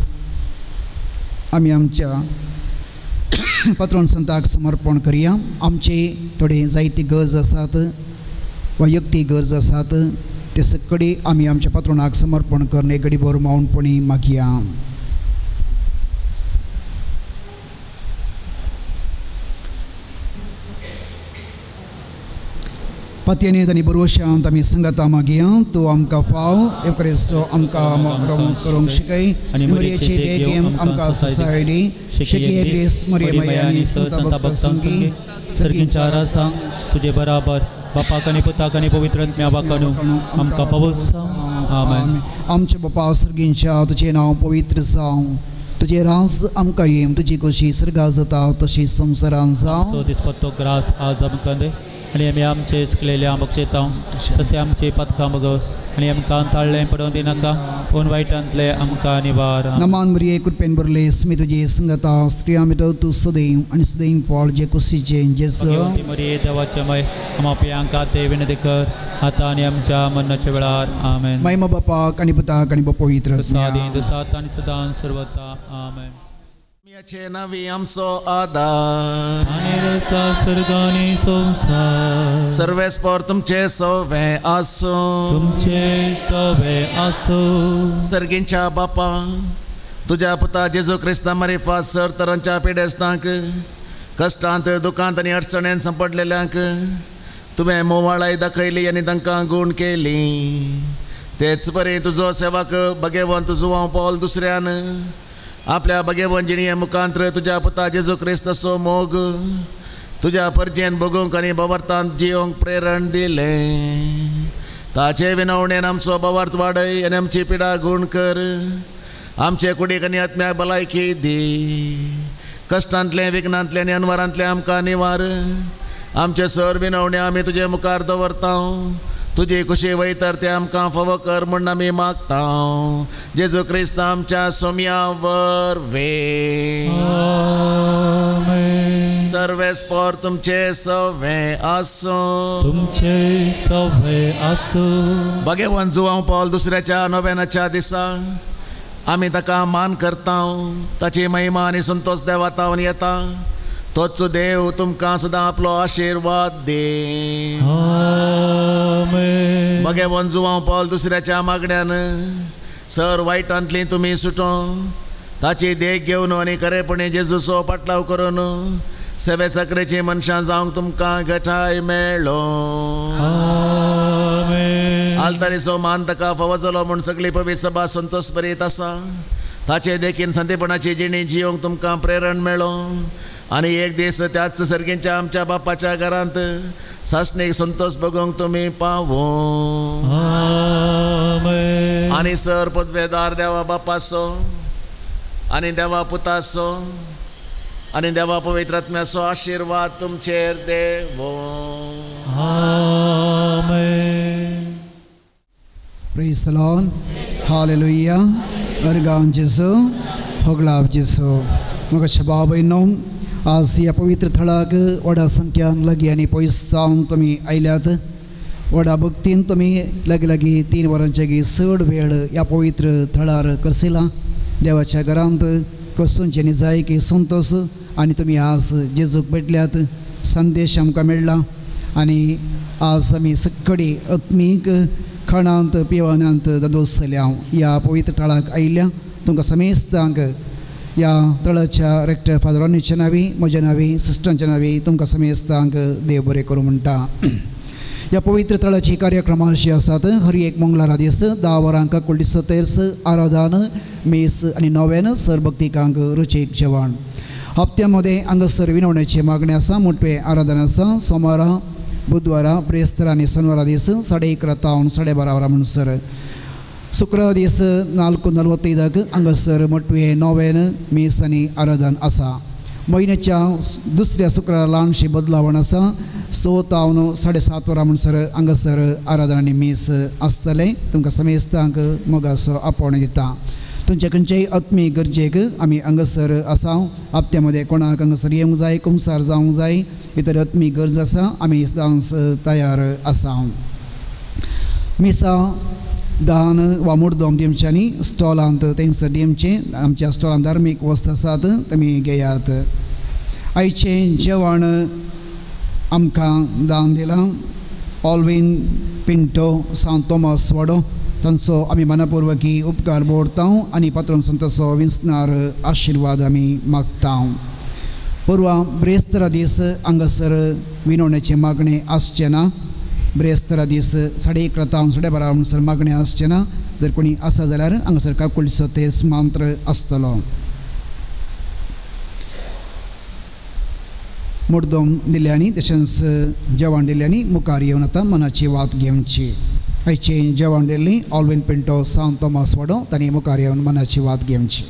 आमी आमच्या पात्रोन संताक समर्पण करुया आमचे थोडे जायती गरज आसात वैयक्तीक गरज आसात ते सगळे आमी आमच्या पात्रोनाक समर्पण करून एक घडीभर मौनपणी मागया पत्यानी तांणी बरोवशांत आमी संगता मागया तूं आमकां फाव एकरेसो आमकां करूंक शिकय मरियेची देगेम आमकां सोसायटी शिकये ग्रेस मरियमाई आनी संत भक्त संगी सर्गींच्या रासा तुजे बराबर बापाक आनी पुताक आनी पवित्र आत्म्या वाकणू आमकां पवस आमेन आमचे बापा सर्गींच्या तुजें नांव पवित्र जावं तुजें राज आमकां येम तुजी कशी सर्गा जाता तशी संवसारांत जावं सो दिसपत्तो ग्रास आज आमकां दे आनी आमी आमचे शिकलेले आमकां तशें आमचे पथकां बगस आनी आमकां ताळ्ळें पडोवन दिनाका पूण वायटांतले आमकां निवार नमान मरिये कृपेन बरले स्मी तुजी संगता स्त्रियां भितर तूं सदैव आनी सदैव फळ जे कुशीचे जेजू मरिये देवाचे मय आमा पियांका ते विनंती कर आतां आनी आमच्या मरणाच्या वेळार आमेन महिमा बापाक आनी पुताक आनी पवित्र सादी दुसात आनी सदां सर्वता आमेन चे नवी आमचो आदार आनी रस्ता सर्गानी संसार सर्वेस्पर तुमचे सोवे आसो तुमचे सोवे आसो सर्गींच्या बापा तुझ्या पुता जेजू क्रिस्ता मरिफा सर तरांच्या पिडेस्तांक कश्टांत दुखांत आनी अडचणेन संपडलेल्यांक तुवें मोवाळाय दाखयली आनी तांकां गूण केली तेच बरें तुजो सेवक भगेवंत जुवांव पॉल दुसऱ्यान आपल्या भगेवन जिणये मुखांत्र तुझ्या पुता जेजू क्रिस्तसो मोग तुझ्या परजेन बगूंक आनी बवर्तांत जियोंक प्रेरण दिलें ताचे विनवणेन आमचो बवर्त वाडय आनी आमची पिडा गूण कर आमचे कुडीक आनी आत्म्याक भलायकी दी कश्टांतले विघ्नांतले आनी अनवरांतले आमकां निवार आमचे सर विनवणे आमी तुजे मुखार दवरता तुजी खुशी वयतर ते आमकां फावो कर म्हूण आमी मागता जेजू क्रिस्त आमच्या सोम्या वरवे सर्वेस्पर तुमचे सवे आसो तुमचे सवे आसो भगेवन जुवांव पॉल दुसऱ्याच्या नोवेनाच्या दिसा आमी ताका मान करता ताची महिमा आनी संतोष देवातावन येता तोच देव तुमकां सदां आपलो आशिर्वाद दे भगेवन जुवांव पॉल दुसऱ्याच्या मागण्यान सर वायटांतली तुमी सुटो ताची देख घेवन आनी खरेपणी जेजूचो पाटलाव करून सेवे सकरेची मनशां जावंक तुमकां घटाय मेळ्ळो आलतारीचो मान ताका फावो जालो म्हूण सगळी पवित्र सभा संतोष बरीत आसा ताचे देखीन संतीपणाची जिणी जियोंक तुमकां प्रेरण मेळ्ळो आनी एक दीस त्याच सर्गींच्या आमच्या बापाच्या घरांत सासणीक संतोष बगोवंक तुमी पावो आनी सर पदवेदार देवा बापाचो आनी देवा पुताचो आनी देवा पवित्र आत्म्याचो आशिर्वाद तुमचेर देवो प्रेज द लॉर्ड हालेलुया अर्गांव जेजू होगलाव जेजू म्हाका शबा भयणो आज ह्या पवित्र थळाक व्हडा संख्यान लागीं आनी पयस जावन तुमी आयल्यात व्हडा भक्तीन तुमी लागीं लागीं 3 वरांचे चड वेळ ह्या पवित्र थळार करसिला देवाच्या घरांत कसूंचे न्ही जाय की संतोष आनी तुमी आज जेजूक भेटल्यात संदेश आमकां मेळ्ळा आनी आज आमी सगळी आत्मीक खाणांत पिवाण्यांत दोसल्या ह्या पवित्र थळाक आयिल्ल्या तुमकां समेस्तांक ह्या तळाच्या रेक्टर फादरांच्या नांवी म्हज्या नांवी सिस्टरांच्या नांवी तुमकां समेस्तांक देव बरें करूं म्हणटा ह्या पवित्र तळाची कार्यक्रमां अशी आसात हर एक मंगळारा दीस 10 वरांक कुलडीस तेर्स आराधन मेस आनी नोवेन सरभक्तिकांक रुचीक जेवण हप्त्यामध्ये हांगासर विनवण्याची मागणी आसा मोठे आराधन आसा सोमारा बुधवारा ब्रेस्तर आनी शनिवारा दीस 11:30 12:30 म्हणसर शुक्रवार दीस 4:45 हांगासर मोटवे नोवेन मीस आनी आराधन आसा. म्हयन्याच्या दुसऱ्या शुक्रारा ल्हानशी बदलावण आसा. 7:30 वरां म्हणसर हांगासर आराधन आनी मीस आसतले. तुमकां समेस्तांक मोगाचो आपोवण दिता. तुमचे खंयचेय आत्मीय गरजेक आमी हांगासर आसा. हप्त्या मदें कोणाक हांगासर येवंक जाय, कुमसार जावंक जाय, भितर आत्मीय गरज आसा, आमी सदांच तयार आसा. मिसा दान वा मुर्दोम दिवचें आनी स्टॉलांत थंयसर दिवचें. आमच्या स्टॉलांत धार्मीक वस्त आसात, तुमी घेयात. आयचें जेवण आमकां दान दिलां ऑल्विन पिंटो सांत तोमास वाडो. तांचो आमी मनपूर्वकी उपकार बोडटा आनी पात्रोन संताचो विस्नार आशिर्वाद आमी मागता. परवा ब्रेस्तारा दीस हांगासर विनवण्याचें मागणें आसचें ना. ब्रेस्तारा दीस 11:30 12:30 म्हणसर मागणें आसचें ना. जर कोणी आसा जाल्यार हांगासर काकुळचो तेस मंत्र आसतलो. मुर्दोम दिल्ल्यांनी तशेंच जेवण दिल्ल्यांनी मुखार येवन आतां मनाची वात घेवची. आयचें जेवण दिल्लीं ऑल्विन पिंटो सांत तोमास वाडो, तांणी मुखार येवन मनाची वात घेवची.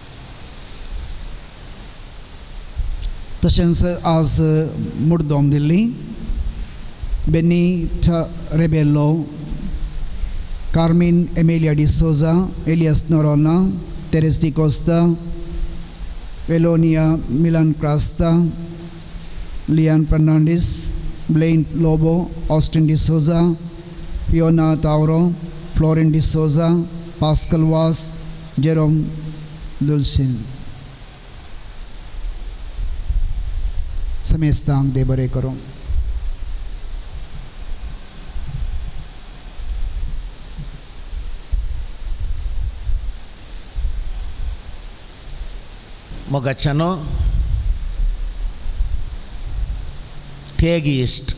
तशेंच आज मुर्दोम दिल्लीं Benita Rebello, Carmin Emelia D'Souza, Elias Noronha, Teres D'Costa, Velonia Milan Crasta, Lian Fernandes, Blaine Lobo, Austin D'Souza, Fiona Tavaro, Florine D'Souza, Pascal Vaz, Jerome Dulcine. समेस्तांक दे बरें करूं. मोगाच्यानो तेग इश्ट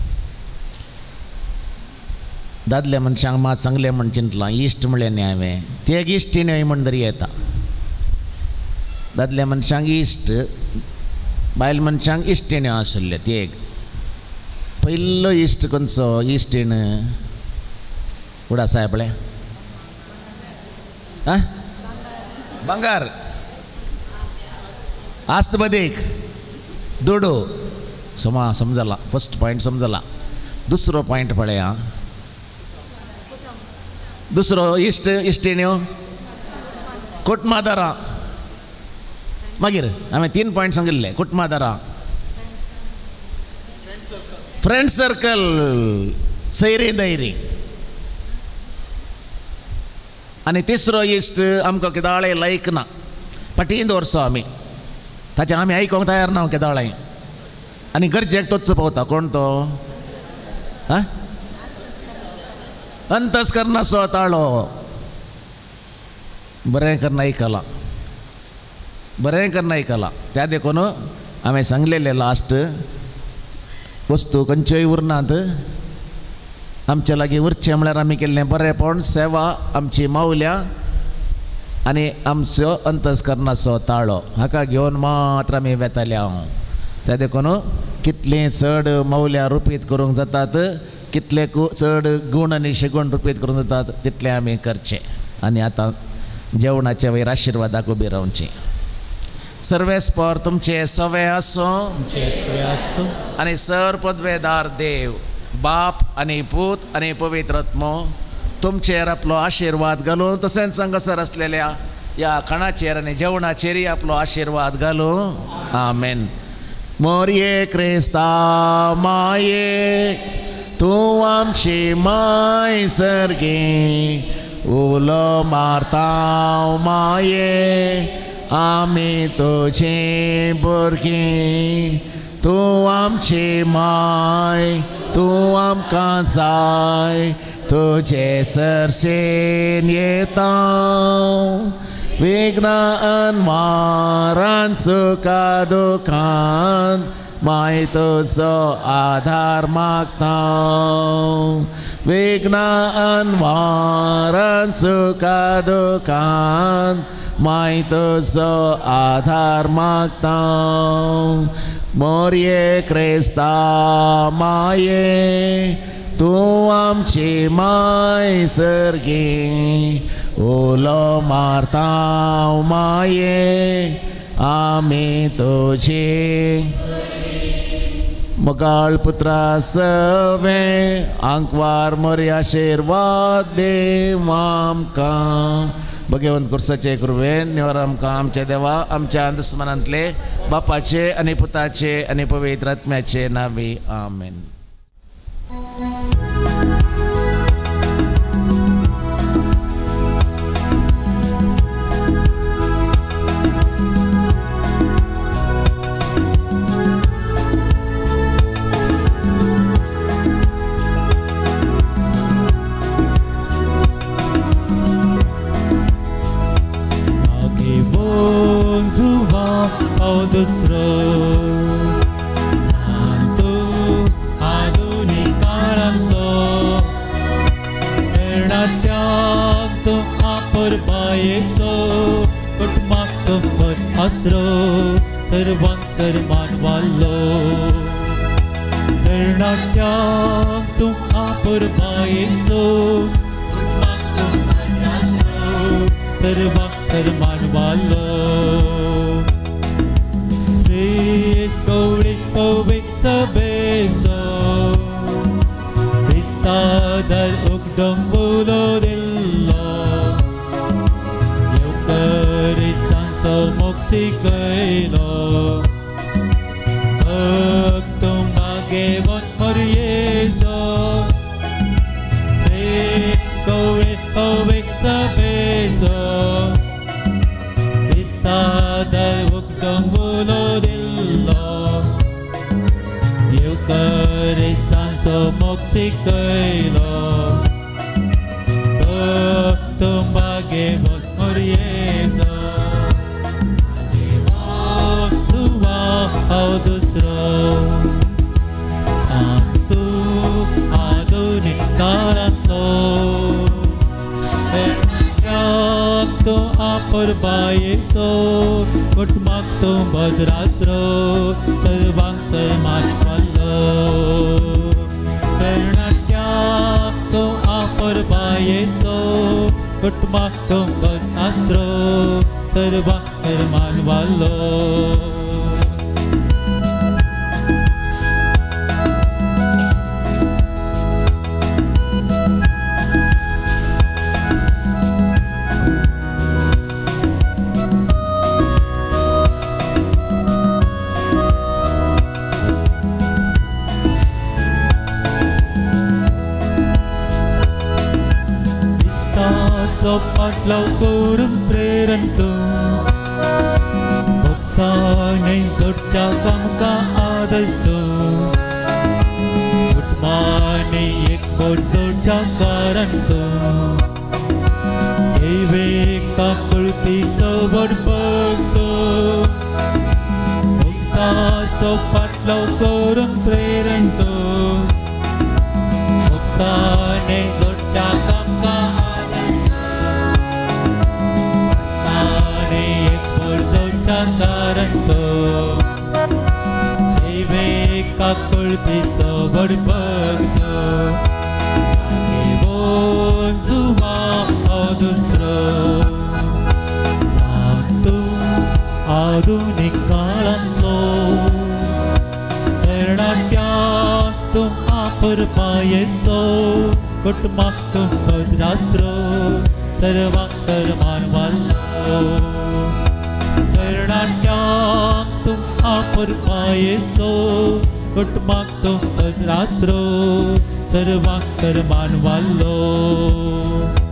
दादल्या मनशांक मात सांगलें म्हण चिंतलां. इश्ट म्हणलें न्ही हांवें, तेग इश्टीन म्हण तरी येता. दादल्या मनशांक इश्ट, बायल मनशांक इश्टीण आसले. तेग पयलो इश्ट खंयचो? इश्टीण उडा साहेबळे आं बंगार आस्त बदेक दोडो समजला. फर्स्ट पॉयंट समजला. दुसरो पॉयंट पळया. दुसरो इश्ट इश्टीण्यो कुटुंबादारां. मागीर हांवें 3 पॉयंट सांगिल्ले. कुटुंबादारां, फ्रेंड सर्कल, सैरी दैरी. आनी तिसरो इश्ट आमकां केदाळे लायक ना. पटीन दवरचो आमी, ताचें आमी आयकोंक तयार ना केदाळे. आनी गरजेक तोच पावता. कोण तो? अंतस्करणाचो ताळो. बरें करना आयकलां, बरें करना आयकलां. त्या देखून हांवें सांगलेलें लास्ट वस्तू खंयच्योय उरनात. आमचे लागीं उरचें म्हळ्यार आमी केल्लें बरेंपण, सेवा आमची मावल्या आनी आमचो अंतस्करणाचो ताळो. हाका घेवन मात्र आमी वेताले हांव. त्या देखून कितलें चड मावल्या रुपीत करूंक जातात, कितले चड गूण आनी शिगूण रुपीत करूंक जातात, तितलें आमी करचें. आनी आतां जेवणाच्या वयर आशिर्वादाक उबी रावची. सर्वेस्पर तुमचे सवे आसो आनी सर पदवेदार देव बाप आनी पूत आनी पवित्र आत्मो तुमचेर आपलो आशिर्वाद घालूं. तशेंच हांगासर आसलेल्या ह्या खाणाचेर आनी जेवणाचेरय आपलो आशिर्वाद घालूं. आमेन. मोरये क्रिस्ता माये, तूं आमची माय सर्गी. उलो मारता माये, आमी तुझी भुरगीं. तूं आमची माय, तूं आमकां जाय. तुजे सरसेन येता विघ्नान वारान सुखा दुखान. माय तुजो आधार मागता. विघ्नान वारान सुखा दुखान. माय तुजो आधार मागता. मोरये क्रिस्ता माये तूं आमची माय सर्गी उलो मारता माये आमी तुझी मगाळ पुत्रा सवे आंकवार मोरी आशीर्वाद दे आमकां भगवंत कुर्साचे कृपेन निवार आमकां आमच्या देवा आमच्या दुस्मनांतले बापाचे आनी पुताचे आनी पवित्र आत्म्याचे नावी आमेन. Santo आधुनिक काळांतलो निर्णाट्याक तो आपुरबायेचो कुटुंबाक तो बद आसरो सर्वांक सन्मान वाल्लो निर्णाट्याक तो आपुरबायेचो कुटुंबाक तो बद आसरो सर्वांक सन्मान वाल्लो beso Vista dal ugdong bulo dillo Eucaristan so moxicelo Ugdong magewot morieso Sexo rehovik sa beso Vista dal ugdong bulo dillo Eucaristan so moxicelo Tumbagevot morieso Agevot suwa audusro Santo adunik karatlo Ernak to apurbayeso Kutmak to badrasro Sarvang sarman Bernatyak to apurbayeso Kutmak to bad asro Sarva sarman wallo Patlaw kurang prerantu Buksanay surcha kamka adastu Utmani ekbor surcha karantu Ewe kakulti sobor bagtu Buksa so patlaw kurang prerantu Buksanay surcha kamka Karanto Ewe kakulti sobor bagto Agevon zuma audusro Santo adunik kalanto Ernatyam tum apurbayeso Kutmak tum badrasro Sarvang sarman wallo Ernatyam tum apurbayeso Kutmak tum badrasro Sarvang sarman wallo